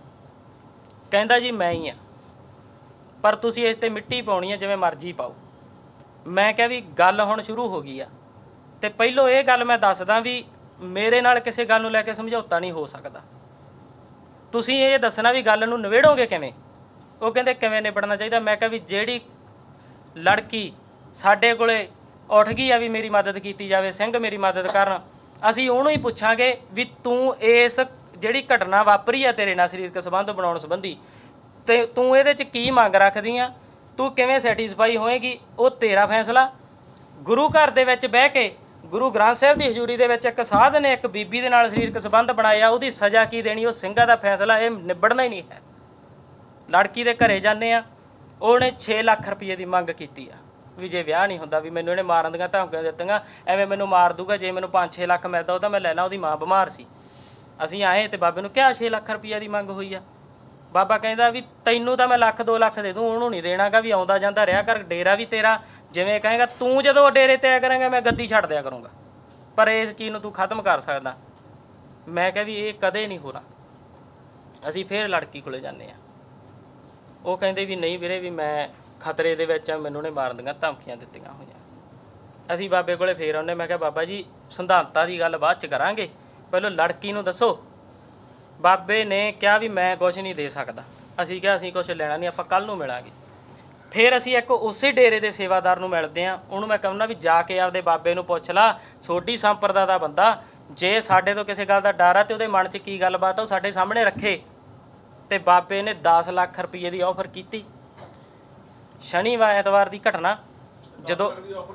ਕਹਿੰਦਾ ਜੀ ਮੈਂ ਹੀ ਆ, ਪਰ ਤੁਸੀਂ ਇਸ 'ਤੇ ਮਿੱਟੀ ਪਾਉਣੀ ਹੈ, ਜਿਵੇਂ ਮਰਜ਼ੀ ਪਾਓ। ਮੈਂ ਕਿਹਾ ਵੀ ਗੱਲ ਹੁਣ ਸ਼ੁਰੂ ਹੋ ਗਈ ਆ ਤੇ ਪਹਿਲੋਂ ਇਹ ਗੱਲ ਮੈਂ ਦੱਸਦਾ ਵੀ ਮੇਰੇ ਨਾਲ ਕਿਸੇ ਗੱਲ ਨੂੰ ਲੈ ਕੇ ਸਮਝੌਤਾ ਨਹੀਂ ਹੋ ਸਕਦਾ। ਤੁਸੀਂ ਇਹ ਦੱਸਣਾ ਵੀ ਗੱਲ ਨੂੰ ਨਿਬੇੜੋਗੇ ਕਿਵੇਂ। ਉਹ ਕਹਿੰਦੇ ਕਿਵੇਂ ਨਿਬੜਨਾ ਚਾਹੀਦਾ। ਮੈਂ ਕਿਹਾ ਵੀ ਜਿਹੜੀ ਲੜਕੀ ਸਾਡੇ ਕੋਲੇ ਉੱਠ ਗਈ ਆ ਵੀ ਮੇਰੀ ਮਦਦ ਕੀਤੀ ਜਾਵੇ, ਸਿੰਘ ਮੇਰੀ ਮਦਦ ਕਰਨ, ਅਸੀਂ ਉਹਨੂੰ ਹੀ ਪੁੱਛਾਂਗੇ ਵੀ ਤੂੰ ਇਸ ਜਿਹੜੀ ਘਟਨਾ ਵਾਪਰੀ ਆ ਤੇਰੇ ਨਾਲ ਸਰੀਰਕ ਸੰਬੰਧ ਬਣਾਉਣ ਸੰਬੰਧੀ ਤੇ ਤੂੰ ਇਹਦੇ 'ਚ ਕੀ ਮੰਗ ਰੱਖਦੀ ਆ, ਤੂੰ ਕਿਵੇਂ ਸੈਟੀਸਫਾਈ ਹੋਏਗੀ, ਉਹ ਤੇਰਾ ਫੈਸਲਾ। ਗੁਰੂ ਘਰ ਦੇ ਵਿੱਚ ਬਹਿ ਕੇ ਗੁਰੂ ਗ੍ਰੰਥ ਸਾਹਿਬ ਦੀ ਹਜ਼ੂਰੀ ਦੇ ਵਿੱਚ ਇੱਕ ਸਾਧ ਨੇ ਇੱਕ ਬੀਬੀ ਦੇ ਨਾਲ ਸਰੀਰਕ ਸੰਬੰਧ ਬਣਾਇਆ, ਉਹਦੀ ਸਜ਼ਾ ਕੀ ਦੇਣੀ, ਉਹ ਸਿੰਘਾਂ ਦਾ ਫੈਸਲਾ। ਇਹ ਨਿਬੜਨਾ ਹੀ ਨਹੀਂ ਹੈ। ਲੜਕੀ ਦੇ ਘਰੇ ਜਾਂਦੇ ਆ, ਉਹਨੇ 6 ਲੱਖ ਰੁਪਏ ਦੀ ਮੰਗ ਕੀਤੀ ਆ ਵੀ ਜੇ ਵਿਆਹ ਨਹੀਂ ਹੁੰਦਾ ਵੀ ਮੈਨੂੰ ਇਹਨੇ ਮਾਰਨ ਦੀਆਂ ਧਮਕੀਆਂ ਦਿੱਤੀਆਂ, ਐਵੇਂ ਮੈਨੂੰ ਮਾਰ ਦੂਗਾ, ਜੇ ਮੈਨੂੰ 5-6 ਲੱਖ ਮਿਲਦਾ ਉਹ ਤਾਂ ਮੈਂ ਲੈ ਲਾਂ। ਉਹਦੀ ਮਾਂ ਬਿਮਾਰ ਸੀ। ਅਸੀਂ ਆਏ ਤੇ ਬਾਬੇ ਨੂੰ ਕਿਹਾ 6 ਲੱਖ ਰੁਪਏ ਦੀ ਮੰਗ ਹੋਈ ਆ। ਬਾਬਾ ਕਹਿੰਦਾ ਵੀ ਤੈਨੂੰ ਤਾਂ ਮੈਂ 1-2 ਲੱਖ ਦੇ ਦੂੰ, ਉਹਨੂੰ ਨਹੀਂ ਦੇਣਾਗਾ, ਵੀ ਆਉਂਦਾ ਜਾਂਦਾ ਰਿਹਾ ਕਰ, ਡੇਰਾ ਵੀ ਤੇਰਾ, ਜਿਵੇਂ ਕਹੇਗਾ ਤੂੰ ਜਦੋਂ ਡੇਰੇ ਤੇ ਆਇਆ ਕਰਾਂਗਾ ਮੈਂ ਗੱਦੀ ਛੱਡ ਦਿਆ ਕਰੂੰਗਾ, ਪਰ ਇਸ ਚੀਜ਼ ਨੂੰ ਤੂੰ ਖਤਮ ਕਰ ਸਕਦਾ। ਮੈਂ ਕਿਹਾ ਵੀ ਇਹ ਕਦੇ ਨਹੀਂ ਹੋਣਾ। ਅਸੀਂ ਫਿਰ ਲੜਕੀ ਕੋਲੇ ਜਾਂਦੇ ਆ। ਉਹ ਕਹਿੰਦੇ ਵੀ ਨਹੀਂ ਵੀਰੇ ਵੀ ਮੈਂ ਖਤਰੇ ਦੇ ਵਿੱਚ ਮੈਨੂੰ ਨੇ ਮਾਰਨ ਦੀਆਂ ਧਮਕੀਆਂ ਦਿੱਤੀਆਂ ਹੋਈਆਂ। ਅਸੀਂ ਬਾਬੇ ਕੋਲੇ ਫੇਰ ਆਉਂਦੇ। ਮੈਂ ਕਿਹਾ ਬਾਬਾ ਜੀ ਸਿਧਾਂਤਾਂ ਦੀ ਗੱਲ ਬਾਅਦ 'ਚ ਕਰਾਂਗੇ, ਪਹਿਲਾਂ ਲੜਕੀ ਨੂੰ ਦੱਸੋ ਬਾਬੇ ਨੇ ਕਿਹਾ ਵੀ ਮੈਂ ਕੁਝ ਨਹੀਂ ਦੇ ਸਕਦਾ। ਅਸੀਂ ਕਿਹਾ ਅਸੀਂ ਕੁਝ ਲੈਣਾ ਨਹੀਂ, ਆਪਾਂ ਕੱਲ ਨੂੰ ਮਿਲਾਂਗੇ। ਫਿਰ ਅਸੀਂ ਇੱਕ ਉਸੇ ਡੇਰੇ ਦੇ ਸੇਵਾਦਾਰ ਨੂੰ ਮਿਲਦੇ ਹਾਂ। ਉਹਨੂੰ ਮੈਂ ਕਹਿੰਦਾ ਵੀ ਜਾ ਕੇ ਆਪਦੇ ਬਾਬੇ ਨੂੰ ਪੁੱਛ ਲਾ, ਸੋਢੀ ਸੰਪਰਦਾ ਦਾ ਬੰਦਾ, ਜੇ ਸਾਡੇ ਤੋਂ ਕਿਸੇ ਗੱਲ ਦਾ ਡਰ ਆ ਤੇ ਉਹਦੇ ਮਨ 'ਚ ਕੀ ਗੱਲਬਾਤ ਆ ਉਹ ਸਾਡੇ ਸਾਹਮਣੇ ਰੱਖੇ। ਤੇ ਬਾਬੇ ਨੇ 10 ਲੱਖ ਰੁਪਏ ਦੀ ਆਫਰ ਕੀਤੀ। ਸ਼ਨੀਵਾਰ ਐਤਵਾਰ ਦੀ ਘਟਨਾ, ਜਦੋਂ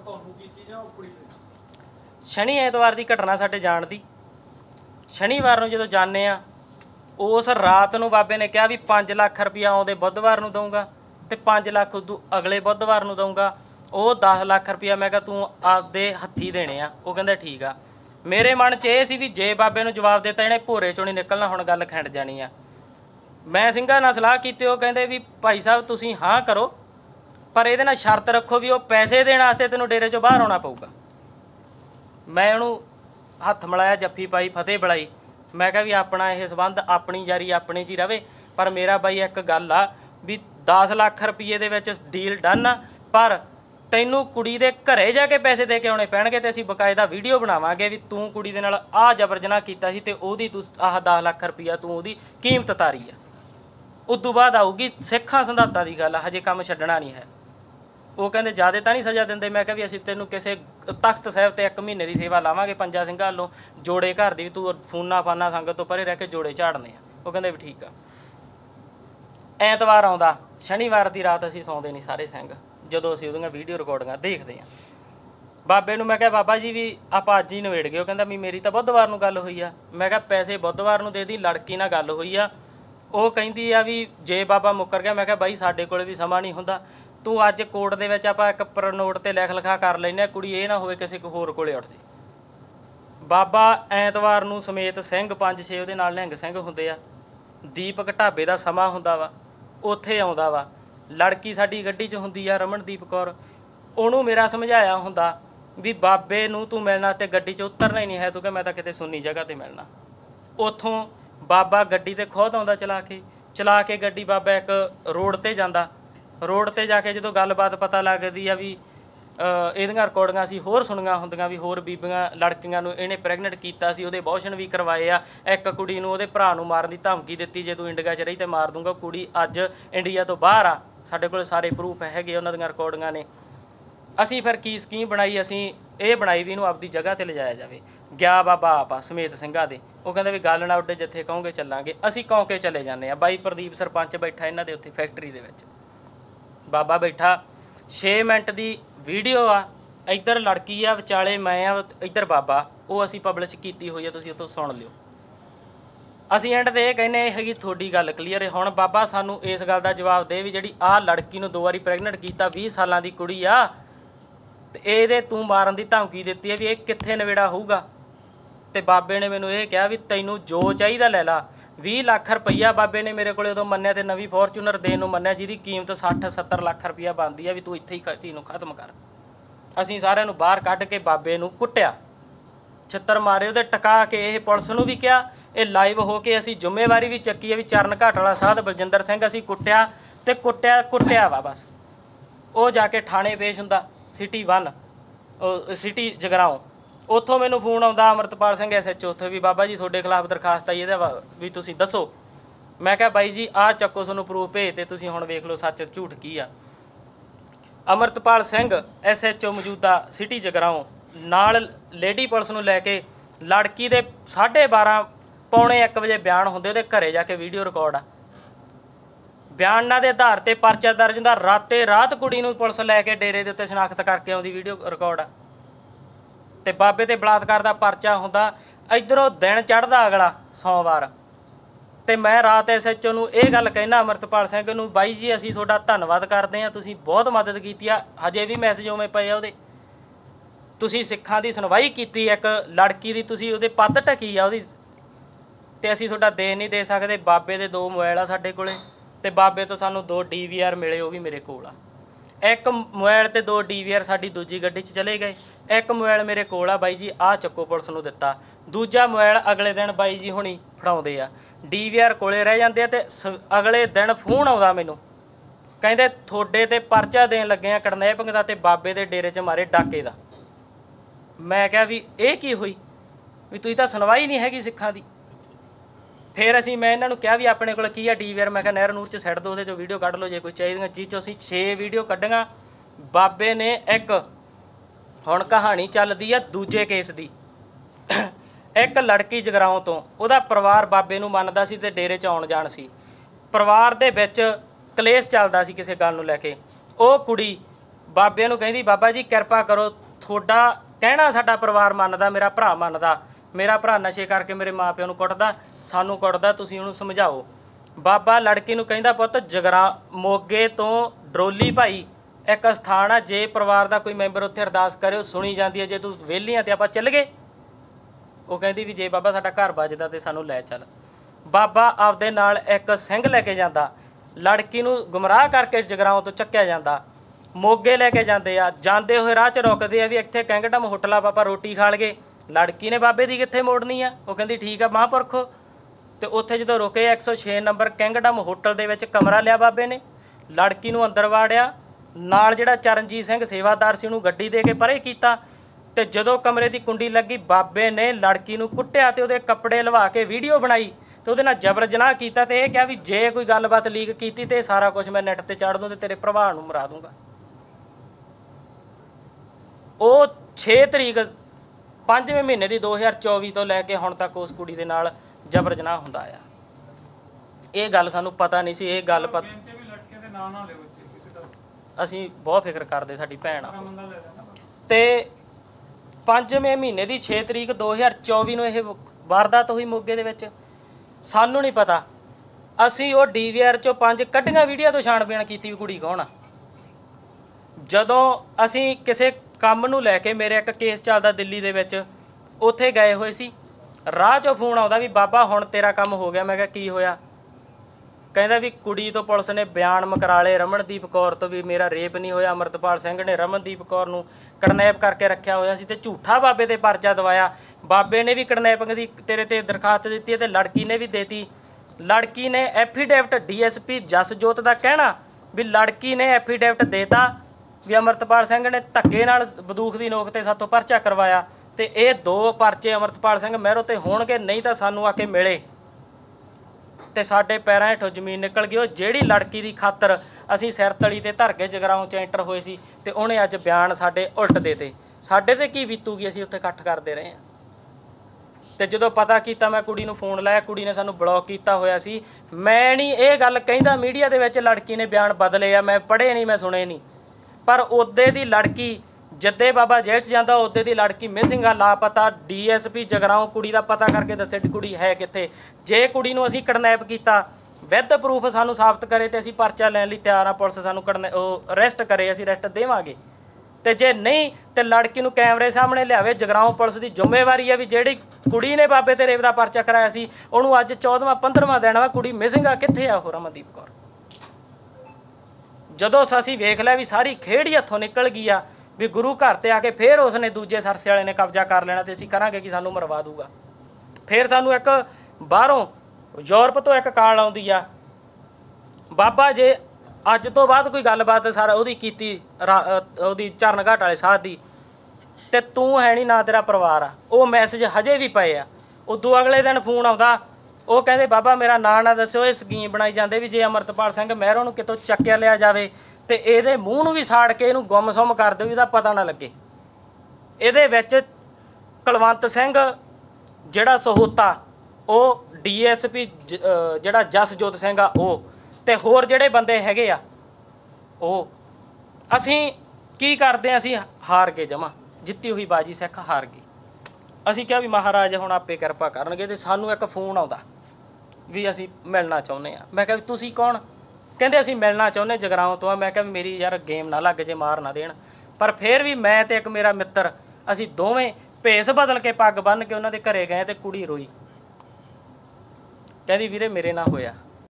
ਸ਼ਨੀ ਐਤਵਾਰ ਦੀ ਘਟਨਾ ਸਾਡੇ ਜਾਣ ਦੀ, ਸ਼ਨੀਵਾਰ ਨੂੰ ਜਦੋਂ ਜਾਂਦੇ ਆ ਉਸ ਰਾਤ ਨੂੰ ਬਾਬੇ ਨੇ ਕਿਹਾ ਵੀ 5 ਲੱਖ ਰੁਪਇਆ ਆਉਂਦੇ ਬੁੱਧਵਾਰ ਨੂੰ ਦਊਂਗਾ ਤੇ 5 ਲੱਖ ਉਦੋਂ ਅਗਲੇ ਬੁੱਧਵਾਰ ਨੂੰ ਦਊਂਗਾ। ਉਹ 10 ਲੱਖ ਰੁਪਇਆ ਮੈਂ ਕਿਹਾ ਤੂੰ ਆਪਦੇ ਹੱਥੀਂ ਦੇਣੇ ਆ। ਉਹ ਕਹਿੰਦਾ ਠੀਕ ਆ। ਮੇਰੇ ਮਨ 'ਚ ਇਹ ਸੀ ਵੀ ਜੇ ਬਾਬੇ ਨੂੰ ਜਵਾਬ ਦਿੱਤਾ ਇਹਨੇ ਭੋਰੇ 'ਚੋਂ ਨਹੀਂ ਨਿਕਲਣਾ, ਹੁਣ ਗੱਲ ਖਿੰਡ ਜਾਣੀ ਆ। ਮੈਂ ਸਿੰਘਾਂ ਨਾਲ ਸਲਾਹ ਕੀਤੀ। ਉਹ ਕਹਿੰਦੇ ਵੀ ਭਾਈ ਸਾਹਿਬ ਤੁਸੀਂ ਹਾਂ ਕਰੋ, ਪਰ ਇਹਦੇ ਨਾਲ ਸ਼ਰਤ ਰੱਖੋ ਵੀ ਉਹ ਪੈਸੇ ਦੇਣ ਵਾਸਤੇ ਤੈਨੂੰ ਡੇਰੇ 'ਚੋਂ ਬਾਹਰ ਆਉਣਾ ਪਊਗਾ। ਮੈਂ ਉਹਨੂੰ ਹੱਥ ਮਿਲਾਇਆ, ਜੱਫੀ ਪਾਈ, ਫਤਿਹ ਬੁਲਾਈ। ਮੈਂ ਕਿਹਾ ਵੀ ਆਪਣਾ ਇਹ ਸੰਬੰਧ ਆਪਣੀ ਯਾਰੀ ਆਪਣੇ 'ਚ ਹੀ ਰਵੇ, ਪਰ ਮੇਰਾ ਬਾਈ ਇੱਕ ਗੱਲ ਆ ਵੀ 10 ਲੱਖ ਰੁਪਏ ਦੇ ਵਿੱਚ ਡੀਲ ਡਨ ਆ, ਪਰ ਤੈਨੂੰ ਕੁੜੀ ਦੇ ਘਰੇ ਜਾ ਕੇ ਪੈਸੇ ਦੇ ਕੇ ਆਉਣੇ ਪੈਣਗੇ ਤੇ ਅਸੀਂ ਬਕਾਇਦਾ ਵੀਡੀਓ ਬਣਾਵਾਂਗੇ ਵੀ ਤੂੰ ਕੁੜੀ ਦੇ ਨਾਲ ਆਹ ਜਬਰ ਜਨਾਹ ਕੀਤਾ ਸੀ ਤੇ ਉਹਦੀ ਤੂੰ ਆਹ 10 ਲੱਖ ਰੁਪਈਆ ਤੂੰ ਉਹਦੀ ਕੀਮਤ ਤਾਰੀ ਆ। ਉਦੋਂ ਬਾਅਦ ਆਊਗੀ ਸਿੱਖਾਂ ਸੰਧਾਤਾਂ ਦੀ ਗੱਲ ਆ, ਹਜੇ ਕੰਮ ਛੱਡਣਾ ਨਹੀਂ ਹੈ। ਉਹ ਕਹਿੰਦੇ ਜ਼ਿਆਦਾ ਤਾਂ ਨਹੀਂ ਸਜ਼ਾ ਦਿੰਦੇ। ਮੈਂ ਕਿਹਾ ਵੀ ਅਸੀਂ ਤੈਨੂੰ ਕਿਸੇ ਤਖਤ ਸਾਹਿਬ ਤੇ 1 ਮਹੀਨੇ ਦੀ ਸੇਵਾ ਲਾਵਾਂਗੇ ਪੰਜਾਂ ਸਿੰਘਾਂ ਵੱਲੋਂ, ਜੋੜੇ ਘਰ ਦੀ ਵੀ ਤੂੰ ਫੂਨਾ ਫਾਨਾ ਸੰਗਤ ਤੋਂ ਪਰੇ ਰਹਿ ਕੇ ਜੋੜੇ ਝਾੜਨੇ ਆ। ਉਹ ਕਹਿੰਦੇ ਵੀ ਠੀਕ ਆ। ਐਤਵਾਰ ਆਉਂਦਾ, ਸ਼ਨੀਵਾਰ ਦੀ ਰਾਤ ਅਸੀਂ ਸੌਂਦੇ ਨਹੀਂ ਸਾਰੇ ਸਿੰਘ, ਜਦੋਂ ਅਸੀਂ ਉਹਦੀਆਂ ਵੀਡੀਓ ਰਿਕਾਰਡਿੰਗਾਂ ਦੇਖਦੇ ਹਾਂ। ਬਾਬੇ ਨੂੰ ਮੈਂ ਕਿਹਾ ਬਾਬਾ ਜੀ ਵੀ ਆਪਾਂ ਅੱਜ ਹੀ ਨਿਬੇੜ ਗਏ। ਉਹ ਕਹਿੰਦਾ ਵੀ ਮੇਰੀ ਤਾਂ ਬੁੱਧਵਾਰ ਨੂੰ ਗੱਲ ਹੋਈ ਆ। ਮੈਂ ਕਿਹਾ ਪੈਸੇ ਬੁੱਧਵਾਰ ਨੂੰ ਦੇ ਦੀ, ਲੜਕੀ ਨਾਲ ਗੱਲ ਹੋਈ ਆ। ਉਹ ਕਹਿੰਦੀ ਆ ਵੀ ਜੇ ਬਾਬਾ ਮੁੱਕਰ ਗਿਆ। ਮੈਂ ਕਿਹਾ ਬਾਈ ਸਾਡੇ ਕੋਲ ਵੀ ਸਮਾਂ ਨਹੀਂ ਹੁੰਦਾ, ਤੂੰ ਅੱਜ ਕੋਰਟ ਦੇ ਵਿੱਚ ਆਪਾਂ ਇੱਕ ਨੋਟ ਤੇ ਲਿਖ ਲਿਖਾ ਕਰ ਲੈਂਦੇ ਹਾਂ, ਕੁੜੀ ਇਹ ਨਾ ਹੋਵੇ ਕਿਸੇ ਹੋਰ ਕੋਲੇ ਉੱਠ ਜੇ। ਬਾਬਾ ਐਤਵਾਰ ਨੂੰ ਸਮੇਤ ਸਿੰਘ 5-6 ਉਹਦੇ ਨਾਲ ਨਿਹੰਗ ਸਿੰਘ ਹੁੰਦੇ ਆ। ਦੀਪਕ ਢਾਬੇ ਦਾ ਸਮਾਂ ਹੁੰਦਾ ਵਾ, ਉੱਥੇ ਆਉਂਦਾ ਵਾ। ਲੜਕੀ ਸਾਡੀ ਗੱਡੀ 'ਚ ਹੁੰਦੀ ਆ, ਰਮਨਦੀਪ ਕੌਰ। ਉਹਨੂੰ ਮੇਰਾ ਸਮਝਾਇਆ ਹੁੰਦਾ ਵੀ ਬਾਬੇ ਨੂੰ ਤੂੰ ਮਿਲਣਾ ਤੇ ਗੱਡੀ 'ਚ ਉਤਰਨਾ ਹੀ ਨਹੀਂ ਹੈ, ਤੂੰ ਕਿ ਮੈਂ ਤਾਂ ਕਿਤੇ ਸੁੰਨੀ ਜਗ੍ਹਾ 'ਤੇ ਮਿਲਣਾ। ਉੱਥੋਂ ਬਾਬਾ ਗੱਡੀ 'ਤੇ ਖੁਦ ਆਉਂਦਾ ਚਲਾ ਕੇ ਗੱਡੀ। ਬਾਬਾ ਇੱਕ ਰੋਡ 'ਤੇ ਜਾਂਦਾ, ਰੋਡ 'ਤੇ ਜਾ ਕੇ ਜਦੋਂ ਗੱਲਬਾਤ ਪਤਾ ਲੱਗਦੀ ਆ ਵੀ ਇਹਦੀਆਂ ਰਿਕਾਰਡਿੰਗਾਂ ਅਸੀਂ ਹੋਰ ਸੁਣੀਆਂ ਹੁੰਦੀਆਂ ਵੀ ਹੋਰ ਬੀਬੀਆਂ ਲੜਕੀਆਂ ਨੂੰ ਇਹਨੇ ਪ੍ਰੈਗਨੈਂਟ ਕੀਤਾ ਸੀ, ਉਹਦੇ ਅਬੋਰਸ਼ਨ ਵੀ ਕਰਵਾਏ ਆ। ਇੱਕ ਕੁੜੀ ਨੂੰ ਉਹਦੇ ਭਰਾ ਨੂੰ ਮਾਰਨ ਦੀ ਧਮਕੀ ਦਿੱਤੀ, ਜੇ ਤੂੰ ਇੰਡੀਆ 'ਚ ਰਹੀ ਤੇ ਮਾਰ ਦੂੰਗਾ। ਕੁੜੀ ਅੱਜ ਇੰਡੀਆ ਤੋਂ ਬਾਹਰ ਆ, ਸਾਡੇ ਕੋਲ ਸਾਰੇ ਪ੍ਰੂਫ ਹੈਗੇ, ਉਹਨਾਂ ਦੀਆਂ ਰਿਕਾਰਡਿੰਗਾਂ ਨੇ। ਅਸੀਂ ਫਿਰ ਕੀ ਸਕੀਮ ਬਣਾਈ, ਅਸੀਂ ਇਹ ਬਣਾਈ ਵੀ ਇਹਨੂੰ ਆਪਦੀ ਜਗ੍ਹਾ 'ਤੇ ਲਿਜਾਇਆ ਜਾਵੇ। ਗਿਆ ਬਾਬਾ ਆਪਾ ਸਮੇਤ ਸਿੰਘਾਂ ਦੇ। ਉਹ ਕਹਿੰਦਾ ਵੀ ਗੱਲ ਨਾ ਉੱਡੇ, ਜਿੱਥੇ ਕਹੋਗੇ ਚੱਲਾਂਗੇ। ਅਸੀਂ ਕੌਂਕੇ ਚਲੇ ਜਾਂਦੇ ਹਾਂ। ਬਾਈ ਪ੍ਰਦੀਪ ਸਰਪੰਚ ਬੈਠਾ ਇਹਨਾਂ ਦੇ ਉੱਥੇ ਫੈਕਟਰੀ ਦੇ ਵਿੱਚ। ਬਾਬਾ ਬੈਠਾ, 6 ਮਿੰਟ ਦੀ ਵੀਡੀਓ ਆ। ਇੱਧਰ ਲੜਕੀ ਆ, ਵਿਚਾਲੇ ਮੈਂ ਆ, ਇੱਧਰ ਬਾਬਾ। ਉਹ ਅਸੀਂ ਪਬਲਿਸ਼ ਕੀਤੀ ਹੋਈ ਆ, ਤੁਸੀਂ ਉੱਥੋਂ ਸੁਣ ਲਿਓ। ਅਸੀਂ ਐਂਡ 'ਤੇ ਇਹ ਕਹਿੰਦੇ ਇਹ ਹੈਗੀ ਤੁਹਾਡੀ ਗੱਲ ਕਲੀਅਰ ਹੈ। ਹੁਣ ਬਾਬਾ ਸਾਨੂੰ ਇਸ ਗੱਲ ਦਾ ਜਵਾਬ ਦੇ ਵੀ ਜਿਹੜੀ ਆਹ ਲੜਕੀ ਨੂੰ 2 ਵਾਰੀ ਪ੍ਰੈਗਨੈਂਟ ਕੀਤਾ, 20 ਸਾਲਾਂ ਦੀ ਕੁੜੀ ਆ, ਤੇ ਇਹਦੇ ਤੂੰ ਮਾਰਨ ਦੀ ਧਮਕੀ ਦਿੱਤੀ ਹੈ, ਵੀ ਇਹ ਕਿੱਥੇ ਨਵੇੜਾ ਹੋਊਗਾ। ਤੇ ਬਾਬੇ ਨੇ ਮੈਨੂੰ ਇਹ ਕਿਹਾ ਵੀ ਤੈਨੂੰ ਜੋ ਚਾਹੀਦਾ ਲੈ ਲਾ। 20 ਲੱਖ ਰੁਪਈਆ ਬਾਬੇ ਨੇ ਮੇਰੇ ਕੋਲੇ ਉਦੋਂ ਮੰਨਿਆ, ਤੇ ਨਵੀਂ ਫੋਰਚੂਨਰ ਦੇਣ ਨੂੰ ਮੰਨਿਆ, ਜਿਹਦੀ ਕੀਮਤ 60-70 ਲੱਖ ਰੁਪਈਆ ਬਣਦੀ ਆ, ਵੀ ਤੂੰ ਇੱਥੇ ਹੀ ਚੀਜ਼ ਨੂੰ ਖਤਮ ਕਰ। ਅਸੀਂ ਸਾਰਿਆਂ ਨੂੰ ਬਾਹਰ ਕੱਢ ਕੇ ਬਾਬੇ ਨੂੰ ਕੁੱਟਿਆ, ਛਿੱਤਰ ਮਾਰੇ ਉਹਦੇ, ਟਕਾ ਕੇ। ਇਹ ਪੁਲਿਸ ਨੂੰ ਵੀ ਕਿਹਾ, ਇਹ ਲਾਈਵ ਹੋ ਕੇ ਅਸੀਂ ਜ਼ਿੰਮੇਵਾਰੀ ਵੀ ਚੱਕੀ ਹੈ ਵੀ ਚਰਨ ਘਾਟ ਵਾਲਾ ਸਾਧ ਬਲਜਿੰਦਰ ਸਿੰਘ ਅਸੀਂ ਕੁੱਟਿਆ ਤੇ ਕੁੱਟਿਆ ਵਾ ਬਸ। ਉਹ ਜਾ ਕੇ ਥਾਣੇ ਪੇਸ਼ ਹੁੰਦਾ, ਸਿਟੀ 1 ਸਿਟੀ ਜਗਰਾਓਂ। ਉੱਥੋਂ ਮੈਨੂੰ ਫੋਨ ਆਉਂਦਾ ਅਮਰਤਪਾਲ ਸਿੰਘ SHO ਉੱਥੇ ਵੀ ਬਾਬਾ ਜੀ ਤੁਹਾਡੇ ਖਿਲਾਫ ਦਰਖਾਸਤ ਆਈ, ਇਹਦਾ ਵੀ ਤੁਸੀਂ ਦੱਸੋ। ਮੈਂ ਕਿਹਾ ਬਾਈ ਜੀ ਆਹ ਚੱਕੋ, ਤੁਹਾਨੂੰ ਪ੍ਰੂਫ ਭੇਜ ਤੇ ਤੁਸੀਂ ਹੁਣ ਵੇਖ ਲਓ ਸੱਚ ਝੂਠ ਕੀ ਆ। ਅਮਰਤਪਾਲ ਸਿੰਘ SHO ਮੌਜੂਦਾ ਸਿਟੀ ਜਗਰਾਓਂ ਨਾਲ ਲੇਡੀ ਪੁਲਿਸ ਨੂੰ ਲੈ ਕੇ ਲੜਕੀ ਦੇ 12:30 ਪੌਣੇ 1 ਵਜੇ ਬਿਆਨ ਹੁੰਦੇ, ਉਹਦੇ ਘਰੇ ਜਾ ਕੇ ਵੀਡੀਓ ਰਿਕਾਰਡ ਆ। ਬਿਆਨਾਂ ਦੇ ਆਧਾਰ 'ਤੇ ਪਰਚਾ ਦਰਜ ਹੁੰਦਾ। ਰਾਤੇ ਰਾਤ ਕੁੜੀ ਨੂੰ ਪੁਲਿਸ ਲੈ ਕੇ ਡੇਰੇ ਦੇ ਉੱਤੇ ਸ਼ਨਾਖਤ ਕਰਕੇ ਆਉਂਦੀ, ਵੀਡੀਓ ਰਿਕਾਰਡ ਆ। ਤੇ ਬਾਬੇ ਤੇ ਬਲਾਤਕਾਰ ਦਾ ਪਰਚਾ ਹੁੰਦਾ। ਇੱਧਰੋਂ ਦਿਨ ਚੜ੍ਹਦਾ ਅਗਲਾ ਸੋਮਵਾਰ, ਤੇ ਮੈਂ ਰਾਤ SHO ਨੂੰ ਇਹ ਗੱਲ ਕਹਿਣਾ ਅਮਰਤਪਾਲ ਸਿੰਘ ਨੂੰ, ਬਾਈ ਜੀ ਅਸੀਂ ਤੁਹਾਡਾ ਧੰਨਵਾਦ ਕਰਦੇ ਹਾਂ, ਤੁਸੀਂ ਬਹੁਤ ਮਦਦ ਕੀਤੀ ਆ। ਹਜੇ ਵੀ ਮੈਸੇਜ ਉਵੇਂ ਪਏ ਆ ਉਹਦੇ। ਤੁਸੀਂ ਸਿੱਖਾਂ ਦੀ ਸੁਣਵਾਈ ਕੀਤੀ, ਇੱਕ ਲੜਕੀ ਦੀ ਤੁਸੀਂ ਉਹਦੇ ਪੱਤ ਢਕੀ ਆ ਉਹਦੀ, ਤੇ ਅਸੀਂ ਤੁਹਾਡਾ ਦੇ ਨਹੀਂ ਦੇ ਸਕਦੇ। ਬਾਬੇ ਦੇ 2 ਮੋਬਾਈਲ ਆ ਸਾਡੇ ਕੋਲੇ, ਤੇ ਬਾਬੇ ਤੋਂ ਸਾਨੂੰ 2 DVR ਮਿਲੇ, ਉਹ ਵੀ ਮੇਰੇ ਕੋਲ ਆ। ਇੱਕ ਮੋਬਾਈਲ ਤੇ 2 DVR ਸਾਡੀ ਦੂਜੀ ਗੱਡੀ 'ਚ ਚਲੇ ਗਏ। ਇੱਕ ਮੋਬਾਈਲ ਮੇਰੇ ਕੋਲ ਆ ਬਾਈ ਜੀ, ਆਹ ਚੱਕੋ ਪੁਲਿਸ ਨੂੰ ਦਿੱਤਾ। ਦੂਜਾ ਮੋਬਾਈਲ ਅਗਲੇ ਦਿਨ ਬਾਈ ਜੀ ਹੁਣੀ ਫੜਾਉਂਦੇ ਆ। DVR ਕੋਲੇ ਰਹਿ ਜਾਂਦੇ ਆ, ਤੇ ਅਗਲੇ ਦਿਨ ਫੋਨ ਆਉਂਦਾ ਮੈਨੂੰ, ਕਹਿੰਦੇ ਤੁਹਾਡੇ ਤੇ ਪਰਚਾ ਦੇਣ ਲੱਗੇ ਆ ਕਿਡਨੈਪਿੰਗ ਦਾ ਤੇ ਬਾਬੇ ਦੇ ਡੇਰੇ 'ਚ ਮਾਰੇ ਡਾਕੇ ਦਾ। ਮੈਂ ਕਿਹਾ ਵੀ ਇਹ ਕੀ ਹੋਈ, ਵੀ ਤੁਸੀਂ ਤਾਂ ਸੁਣਵਾਈ ਨਹੀਂ ਹੈਗੀ ਸਿੱਖਾਂ ਦੀ। ਫਿਰ ਮੈਂ ਇਹਨਾਂ ਨੂੰ ਕਿਹਾ ਵੀ ਆਪਣੇ ਕੋਲ ਕੀ ਆ DVR, ਮੈਂ ਕਿਹਾ ਨਹਿਰ ਨੂਰ 'ਚ ਸੈੱਟ ਦਿਓ, ਉਹਦੇ 'ਚੋਂ ਵੀਡੀਓ ਕੱਢ ਲਓ ਜੇ ਕੋਈ ਚਾਹੀਦੀਆਂ, ਜਿਸ 'ਚੋਂ ਅਸੀਂ 6 ਵੀਡੀਓ ਕੱਢੀਆਂ। ਬਾਬੇ ਨੇ ਇੱਕ ਹੁਣ ਕਹਾਣੀ ਚੱਲਦੀ ਆ ਦੂਜੇ ਕੇਸ ਦੀ। ਇੱਕ ਲੜਕੀ ਜਗਰਾਓਂ ਤੋਂ, ਉਹਦਾ ਪਰਿਵਾਰ ਬਾਬੇ ਨੂੰ ਮੰਨਦਾ ਸੀ ਤੇ ਡੇਰੇ 'ਚ ਆਉਣ ਜਾਣ ਸੀ। ਪਰਿਵਾਰ ਦੇ ਵਿੱਚ ਕਲੇਸ਼ ਚੱਲਦਾ ਸੀ ਕਿਸੇ ਗੱਲ ਨੂੰ ਲੈ ਕੇ। ਉਹ ਕੁੜੀ ਬਾਬੇ ਨੂੰ ਕਹਿੰਦੀ ਬਾਬਾ ਜੀ ਕਿਰਪਾ ਕਰੋ, ਤੁਹਾਡਾ ਕਹਿਣਾ ਸਾਡਾ ਪਰਿਵਾਰ ਮੰਨਦਾ, ਮੇਰਾ ਭਰਾ ਮੰਨਦਾ, ਮੇਰਾ ਭਰਾ ਨਸ਼ੇ ਕਰਕੇ ਮੇਰੇ ਮਾਪਿਆਂ ਨੂੰ ਕੁੱਟਦਾ, ਸਾਨੂੰ ਕੁੱਟਦਾ, ਤੁਸੀਂ ਉਹਨੂੰ ਸਮਝਾਓ। ਬਾਬਾ ਲੜਕੀ ਨੂੰ ਕਹਿੰਦਾ ਪੁੱਤ ਮੋਗੇ ਤੋਂ ਡਰੋਲੀ ਭਾਈ ਇੱਕ ਸਥਾਨ ਆ, ਜੇ ਪਰਿਵਾਰ ਦਾ ਕੋਈ ਮੈਂਬਰ ਉੱਥੇ ਅਰਦਾਸ ਕਰੇ ਉਹ ਸੁਣੀ ਜਾਂਦੀ ਹੈ, ਜੇ ਤੂੰ ਵਿਹਲੀ ਆ ਤੇ ਆਪਾਂ ਚੱਲ ਗਏ। ਉਹ ਕਹਿੰਦੀ ਵੀ ਜੇ ਬਾਬਾ ਸਾਡਾ ਘਰ ਵੱਜਦਾ ਤੇ ਸਾਨੂੰ ਲੈ ਚੱਲ। ਬਾਬਾ ਆਪਦੇ ਨਾਲ ਇੱਕ ਸਿੰਘ ਲੈ ਕੇ ਜਾਂਦਾ, ਲੜਕੀ ਨੂੰ ਗੁੰਮਰਾਹ ਕਰਕੇ ਜਗਰਾਓਂ ਤੋਂ ਚੱਕਿਆ ਜਾਂਦਾ, ਮੋਗੇ ਲੈ ਕੇ ਜਾਂਦੇ ਆ। ਜਾਂਦੇ ਹੋਏ ਰਾਹ 'ਚ ਰੁਕਦੇ ਆ ਵੀ ਇੱਥੇ ਕਿੰਗਡਮ ਹੋਟਲ ਆ, ਆਪਾਂ ਰੋਟੀ ਖਾ ਲਈਏ। ਲੜਕੀ ਨੇ ਬਾਬੇ ਦੀ ਕਿੱਥੇ ਮੋੜਨੀ ਆ, ਉਹ ਕਹਿੰਦੀ ਠੀਕ ਆ ਮਹਾਂਪੁਰਖੋ। ਤੇ ਉੱਥੇ ਜਦੋਂ ਰੁਕੇ 106 ਨੰਬਰ ਕਿੰਗਡਮ ਹੋਟਲ ਦੇ ਵਿੱਚ ਕਮਰਾ ਲਿਆ ਬਾਬੇ ਨੇ, ਲੜਕੀ ਨੂੰ ਅੰਦਰ ਵਾੜਿਆ, ਨਾਲ ਜਿਹੜਾ ਚਰਨਜੀਤ ਸਿੰਘ ਸੇਵਾਦਾਰ ਸੀ ਉਹਨੂੰ ਗੱਡੀ ਦੇ ਕੇ ਪਰੇ ਕੀਤਾ। ਤੇ ਜਦੋਂ ਕਮਰੇ ਦੀ ਕੁੰਡੀ ਲੱਗੀ, ਬਾਬੇ ਨੇ ਲੜਕੀ ਨੂੰ ਕੁੱਟਿਆ ਤੇ ਉਹਦੇ ਕੱਪੜੇ ਲਵਾ ਕੇ ਵੀਡੀਓ ਬਣਾਈ ਤੇ ਉਹਦੇ ਨਾਲ ਜਬਰ ਜਨਾਹ ਕੀਤਾ ਤੇ ਇਹ ਕਿਹਾ ਵੀ ਜੇ ਕੋਈ ਗੱਲਬਾਤ ਲੀਕ ਕੀਤੀ ਤੇ ਸਾਰਾ ਕੁਝ ਮੈਂ ਨੈੱਟ ਤੇ ਚੜ੍ਹ ਦੂੰ ਤੇ ਤੇਰੇ ਭਰਾ ਨੂੰ ਮਰਾ ਦੂੰਗਾ। ਉਹ 6 ਤਰੀਕ 5ਵੇਂ ਮਹੀਨੇ ਦੀ 2024 ਤੋਂ ਲੈ ਕੇ ਹੁਣ ਤੱਕ ਉਸ ਕੁੜੀ ਦੇ ਨਾਲ ਜਬਰ ਜਨਾਹ ਹੁੰਦਾ ਆ। ਇਹ ਗੱਲ ਸਾਨੂੰ ਪਤਾ ਨਹੀਂ ਸੀ। ਇਹ ਗੱਲ ਅਸੀਂ ਬਹੁਤ ਫਿਕਰ ਕਰਦੇ, ਸਾਡੀ ਭੈਣ ਆ। ਤੇ 5ਵੇਂ ਮਹੀਨੇ ਦੀ 6 ਤਰੀਕ 2024 ਨੂੰ ਇਹ ਵਾਰਦਾਤ ਹੋਈ ਮੋਗੇ ਦੇ ਵਿੱਚ। ਸਾਨੂੰ ਨਹੀਂ ਪਤਾ, ਅਸੀਂ ਉਹ DVR 'ਚੋਂ 5 ਕੱਢੀਆਂ ਵੀਡੀਓ ਤੋਂ ਛਾਣਬੀਣ ਕੀਤੀ ਵੀ ਕੁੜੀ ਕੌਣ ਆ। ਜਦੋਂ ਅਸੀਂ ਕਿਸੇ ਕੰਮ ਨੂੰ ਲੈ ਕੇ, ਮੇਰੇ ਇੱਕ ਕੇਸ ਚੱਲਦਾ ਦਿੱਲੀ ਦੇ ਵਿੱਚ, ਉੱਥੇ ਗਏ ਹੋਏ ਸੀ, ਰਾਹ 'ਚੋਂ ਫੋਨ ਆਉਂਦਾ ਵੀ ਬਾਬਾ ਹੁਣ ਤੇਰਾ ਕੰਮ ਹੋ ਗਿਆ। ਮੈਂ ਕਿਹਾ ਕੀ ਹੋਇਆ? ਕਹਿੰਦਾ ਵੀ ਕੁੜੀ ਤੋਂ ਪੁਲਿਸ ਨੇ ਬਿਆਨ ਮੁਕਰਾ ਲਏ, ਰਮਨਦੀਪ ਕੌਰ ਤੋਂ, ਵੀ ਮੇਰਾ ਰੇਪ ਨਹੀਂ ਹੋਇਆ। ਅਮਰਤਪਾਲ ਸਿੰਘ ਨੇ ਰਮਨਦੀਪ ਕੌਰ ਨੂੰ ਕਿਡਨੈਪ ਕਰਕੇ ਰੱਖਿਆ ਹੋਇਆ ਸੀ ਤੇ ਝੂਠਾ ਬਾਬੇ ਤੇ ਪਰਚਾ ਦਵਾਇਆ। ਬਾਬੇ ਨੇ ਵੀ ਕਿਡਨੈਪਿੰਗ ਦੀ ਤੇਰੇ ਤੇ ਦਰਖਾਸਤ ਦਿੱਤੀ ਹੈ ਤੇ ਲੜਕੀ ਨੇ ਵੀ ਦੇਤੀ। ਲੜਕੀ ਨੇ ਐਫੀਡੇਵਿਟ DSP ਜਸਜੋਤ ਦਾ ਕਹਿਣਾ ਵੀ ਲੜਕੀ ਨੇ ਐਫੀਡੇਵਿਟ ਦੇਤਾ ਵੀ ਅਮਰਤਪਾਲ ਸਿੰਘ ਨੇ ਧੱਕੇ ਨਾਲ ਬੰਦੂਕ ਦੀ ਨੋਕ ਤੇ ਸਾਤੋਂ ਪਰਚਾ ਕਰਵਾਇਆ ਤੇ ਇਹ 2 ਪਰਚੇ ਅਮਰਤਪਾਲ ਸਿੰਘ ਮਹਿਰੋ ਤੇ ਹੋਣਗੇ, ਨਹੀਂ ਤਾਂ ਸਾਨੂੰ ਆ ਕੇ ਮਿਲੇ। ਤੇ ਸਾਡੇ ਪੈਰਾਂ ਹੇਠੋਂ ਜ਼ਮੀਨ ਨਿਕਲ ਗਈ। ਉਹ ਜਿਹੜੀ ਲੜਕੀ ਦੀ ਖਾਤਰ ਅਸੀਂ ਸਿਰ ਤਲੀ ਤੇ ਧਰ ਕੇ ਜਗਰਾਓਂ 'ਚ ਐਂਟਰ ਹੋਏ ਸੀ ਤੇ ਉਹਨੇ ਅੱਜ ਬਿਆਨ ਸਾਡੇ ਉਲਟ ਦੇਤੇ। ਸਾਡੇ ਤੇ ਕੀ ਬੀਤੂਗੀ, ਅਸੀਂ ਉੱਥੇ ਇਕੱਠ ਕਰਦੇ ਰਹੇ ਹਾਂ। ਤੇ ਜਦੋਂ ਪਤਾ ਕੀਤਾ, ਮੈਂ ਕੁੜੀ ਨੂੰ ਫੋਨ ਲਾਇਆ, ਕੁੜੀ ਨੇ ਸਾਨੂੰ ਬਲੌਕ ਕੀਤਾ ਹੋਇਆ ਸੀ। ਮੈਂ ਨਹੀਂ ਇਹ ਗੱਲ ਕਹਿੰਦਾ ਮੀਡੀਆ ਦੇ ਵਿੱਚ ਲੜਕੀ ਨੇ ਬਿਆਨ ਬਦਲੇ ਆ, ਮੈਂ ਪੜ੍ਹੇ ਨਹੀਂ, ਮੈਂ ਸੁਣੇ ਨਹੀਂ। ਪਰ ਉੱਦੇ ਦੀ ਲੜਕੀ ਜਿੱਦੇ ਬਾਬਾ ਜੇਲ੍ਹ 'ਚ ਜਾਂਦਾ ਉੱਦੇ ਦੀ ਲੜਕੀ ਮਿਸਿੰਗ ਆ, ਲਾਪਤਾ। DSP ਜਗਰਾਓਂ ਕੁੜੀ ਦਾ ਪਤਾ ਕਰਕੇ ਦੱਸੇ ਕੁੜੀ ਹੈ ਕਿੱਥੇ। ਜੇ ਕੁੜੀ ਨੂੰ ਅਸੀਂ ਕਿਡਨੈਪ ਕੀਤਾ, ਵਿਦ ਪ੍ਰੂਫ ਸਾਨੂੰ ਸਾਬਤ ਕਰੇ ਤੇ ਅਸੀਂ ਪਰਚਾ ਲੈਣ ਲਈ ਤਿਆਰ ਹਾਂ। ਪੁਲਿਸ ਸਾਨੂੰ ਅਰੈਸਟ ਕਰੇ, ਅਸੀਂ ਅਰੈਸਟ ਦੇਵਾਂਗੇ। ਤੇ ਜੇ ਨਹੀਂ ਤੇ ਲੜਕੀ ਨੂੰ ਕੈਮਰੇ ਸਾਹਮਣੇ ਲਿਆਵੇ। ਜਗਰਾਓਂ ਪੁਲਿਸ ਦੀ ਜ਼ਿੰਮੇਵਾਰੀ ਹੈ ਵੀ ਜਿਹੜੀ ਕੁੜੀ ਨੇ ਬਾਬੇ ਤੇ ਰੇਪ ਦਾ ਪਰਚਾ ਕਰਾਇਆ ਸੀ ਉਹਨੂੰ ਅੱਜ 14ਵਾਂ 15ਵਾਂ ਦਿਨ ਵਾ, ਕੁੜੀ ਮਿਸਿੰਗ ਆ, ਕਿੱਥੇ ਆ ਉਹ ਰਮਨਦੀਪ ਕੌਰ। ਜਦੋਂ ਅਸੀਂ ਵੇਖ ਲਿਆ ਵੀ ਸਾਰੀ ਖੇਡ ਹੀ ਹੱਥੋਂ ਨਿਕਲ ਗਈ ਆ, ਵੀ ਗੁਰੂ ਘਰ ਤੇ ਆ ਕੇ ਫਿਰ ਉਸਨੇ ਦੂਜੇ ਸਰਸੇ ਵਾਲੇ ਨੇ ਕਬਜ਼ਾ ਕਰ ਲੈਣਾ ਤੇ ਅਸੀਂ ਕਰਾਂਗੇ ਕਿ ਸਾਨੂੰ ਮਰਵਾ ਦੂਗਾ। ਫਿਰ ਸਾਨੂੰ ਇੱਕ ਬਾਹਰੋਂ ਯੂਰਪ ਤੋਂ ਇੱਕ ਕਾਲ ਆਉਂਦੀ ਆ, ਬਾਬਾ ਜੇ ਅੱਜ ਤੋਂ ਬਾਅਦ ਕੋਈ ਗੱਲਬਾਤ ਸਾਰਾ ਉਹਦੀ ਕੀਤੀ, ਉਹਦੀ ਚਰਨ ਘਾਟ ਵਾਲੇ ਸਾਧ ਦੀ, ਤੇ ਤੂੰ ਹੈ ਨਹੀਂ ਨਾ ਤੇਰਾ ਪਰਿਵਾਰ ਆ। ਉਹ ਮੈਸੇਜ ਹਜੇ ਵੀ ਪਏ ਆ। ਉਦੋਂ ਅਗਲੇ ਦਿਨ ਫੋਨ ਆਉਂਦਾ, ਉਹ ਕਹਿੰਦੇ ਬਾਬਾ ਮੇਰਾ ਨਾਂ ਨਾ ਦੱਸਿਓ। ਇਹ ਸਕੀਮ ਬਣਾਈ ਜਾਂਦੇ ਵੀ ਜੇ ਅਮਰਤਪਾਲ ਸਿੰਘ ਮਹਿਰੋ ਨੂੰ ਕਿਤੋਂ ਚੱਕਿਆ ਲਿਆ ਜਾਵੇ ਤੇ ਇਹਦੇ ਮੂੰਹ ਨੂੰ ਵੀ ਸਾੜ ਕੇ ਇਹਨੂੰ ਗੁੰਮਸੁੰਮ ਕਰ ਦਿਓ, ਇਹਦਾ ਪਤਾ ਨਾ ਲੱਗੇ। ਇਹਦੇ ਵਿੱਚ ਕੁਲਵੰਤ ਸਿੰਘ ਜਿਹੜਾ ਸਹੋਤਾ, ਉਹ DSP ਜਿਹੜਾ ਜਸਜੋਤ ਸਿੰਘ ਆ, ਉਹ ਤੇ ਹੋਰ ਜਿਹੜੇ ਬੰਦੇ ਹੈਗੇ ਆ ਉਹ। ਅਸੀਂ ਕੀ ਕਰਦੇ ਹਾਂ, ਅਸੀਂ ਹਾਰ ਗਏ, ਜਮਾ ਜਿੱਤੀ ਹੋਈ ਬਾਜੀ ਸਿੱਖ ਹਾਰ ਗਏ। ਅਸੀਂ ਕਿਹਾ ਵੀ ਮਹਾਰਾਜ ਹੁਣ ਆਪੇ ਕਿਰਪਾ ਕਰਨਗੇ। ਤੇ ਸਾਨੂੰ ਇੱਕ ਫੋਨ ਆਉਂਦਾ ਵੀ ਅਸੀਂ ਮਿਲਣਾ ਚਾਹੁੰਦੇ ਹਾਂ। ਮੈਂ ਕਿਹਾ ਵੀ ਤੁਸੀਂ ਕੌਣ? ਕਹਿੰਦੇ ਅਸੀਂ ਮਿਲਣਾ ਚਾਹੁੰਦੇ, ਜਗਰਾਓਂ ਤੋਂ ਆ। ਮੈਂ ਕਿਹਾ ਵੀ ਮੇਰੀ ਯਾਰ ਗੇਮ ਨਾ ਲੱਗ ਜੇ, ਮਾਰ ਨਾ ਦੇਣ। ਪਰ ਫਿਰ ਵੀ ਮੈਂ ਤੇ ਇੱਕ ਮੇਰਾ ਮਿੱਤਰ, ਅਸੀਂ ਦੋਵੇਂ ਭੇਸ ਬਦਲ ਕੇ ਪੱਗ ਬੰਨ੍ਹ ਕੇ ਉਹਨਾਂ ਦੇ ਘਰੇ ਗਏ ਤੇ ਕੁੜੀ ਰੋਈ, ਕਹਿੰਦੀ ਵੀਰੇ ਮੇਰੇ ਨਾਲ ਹੋਇਆ।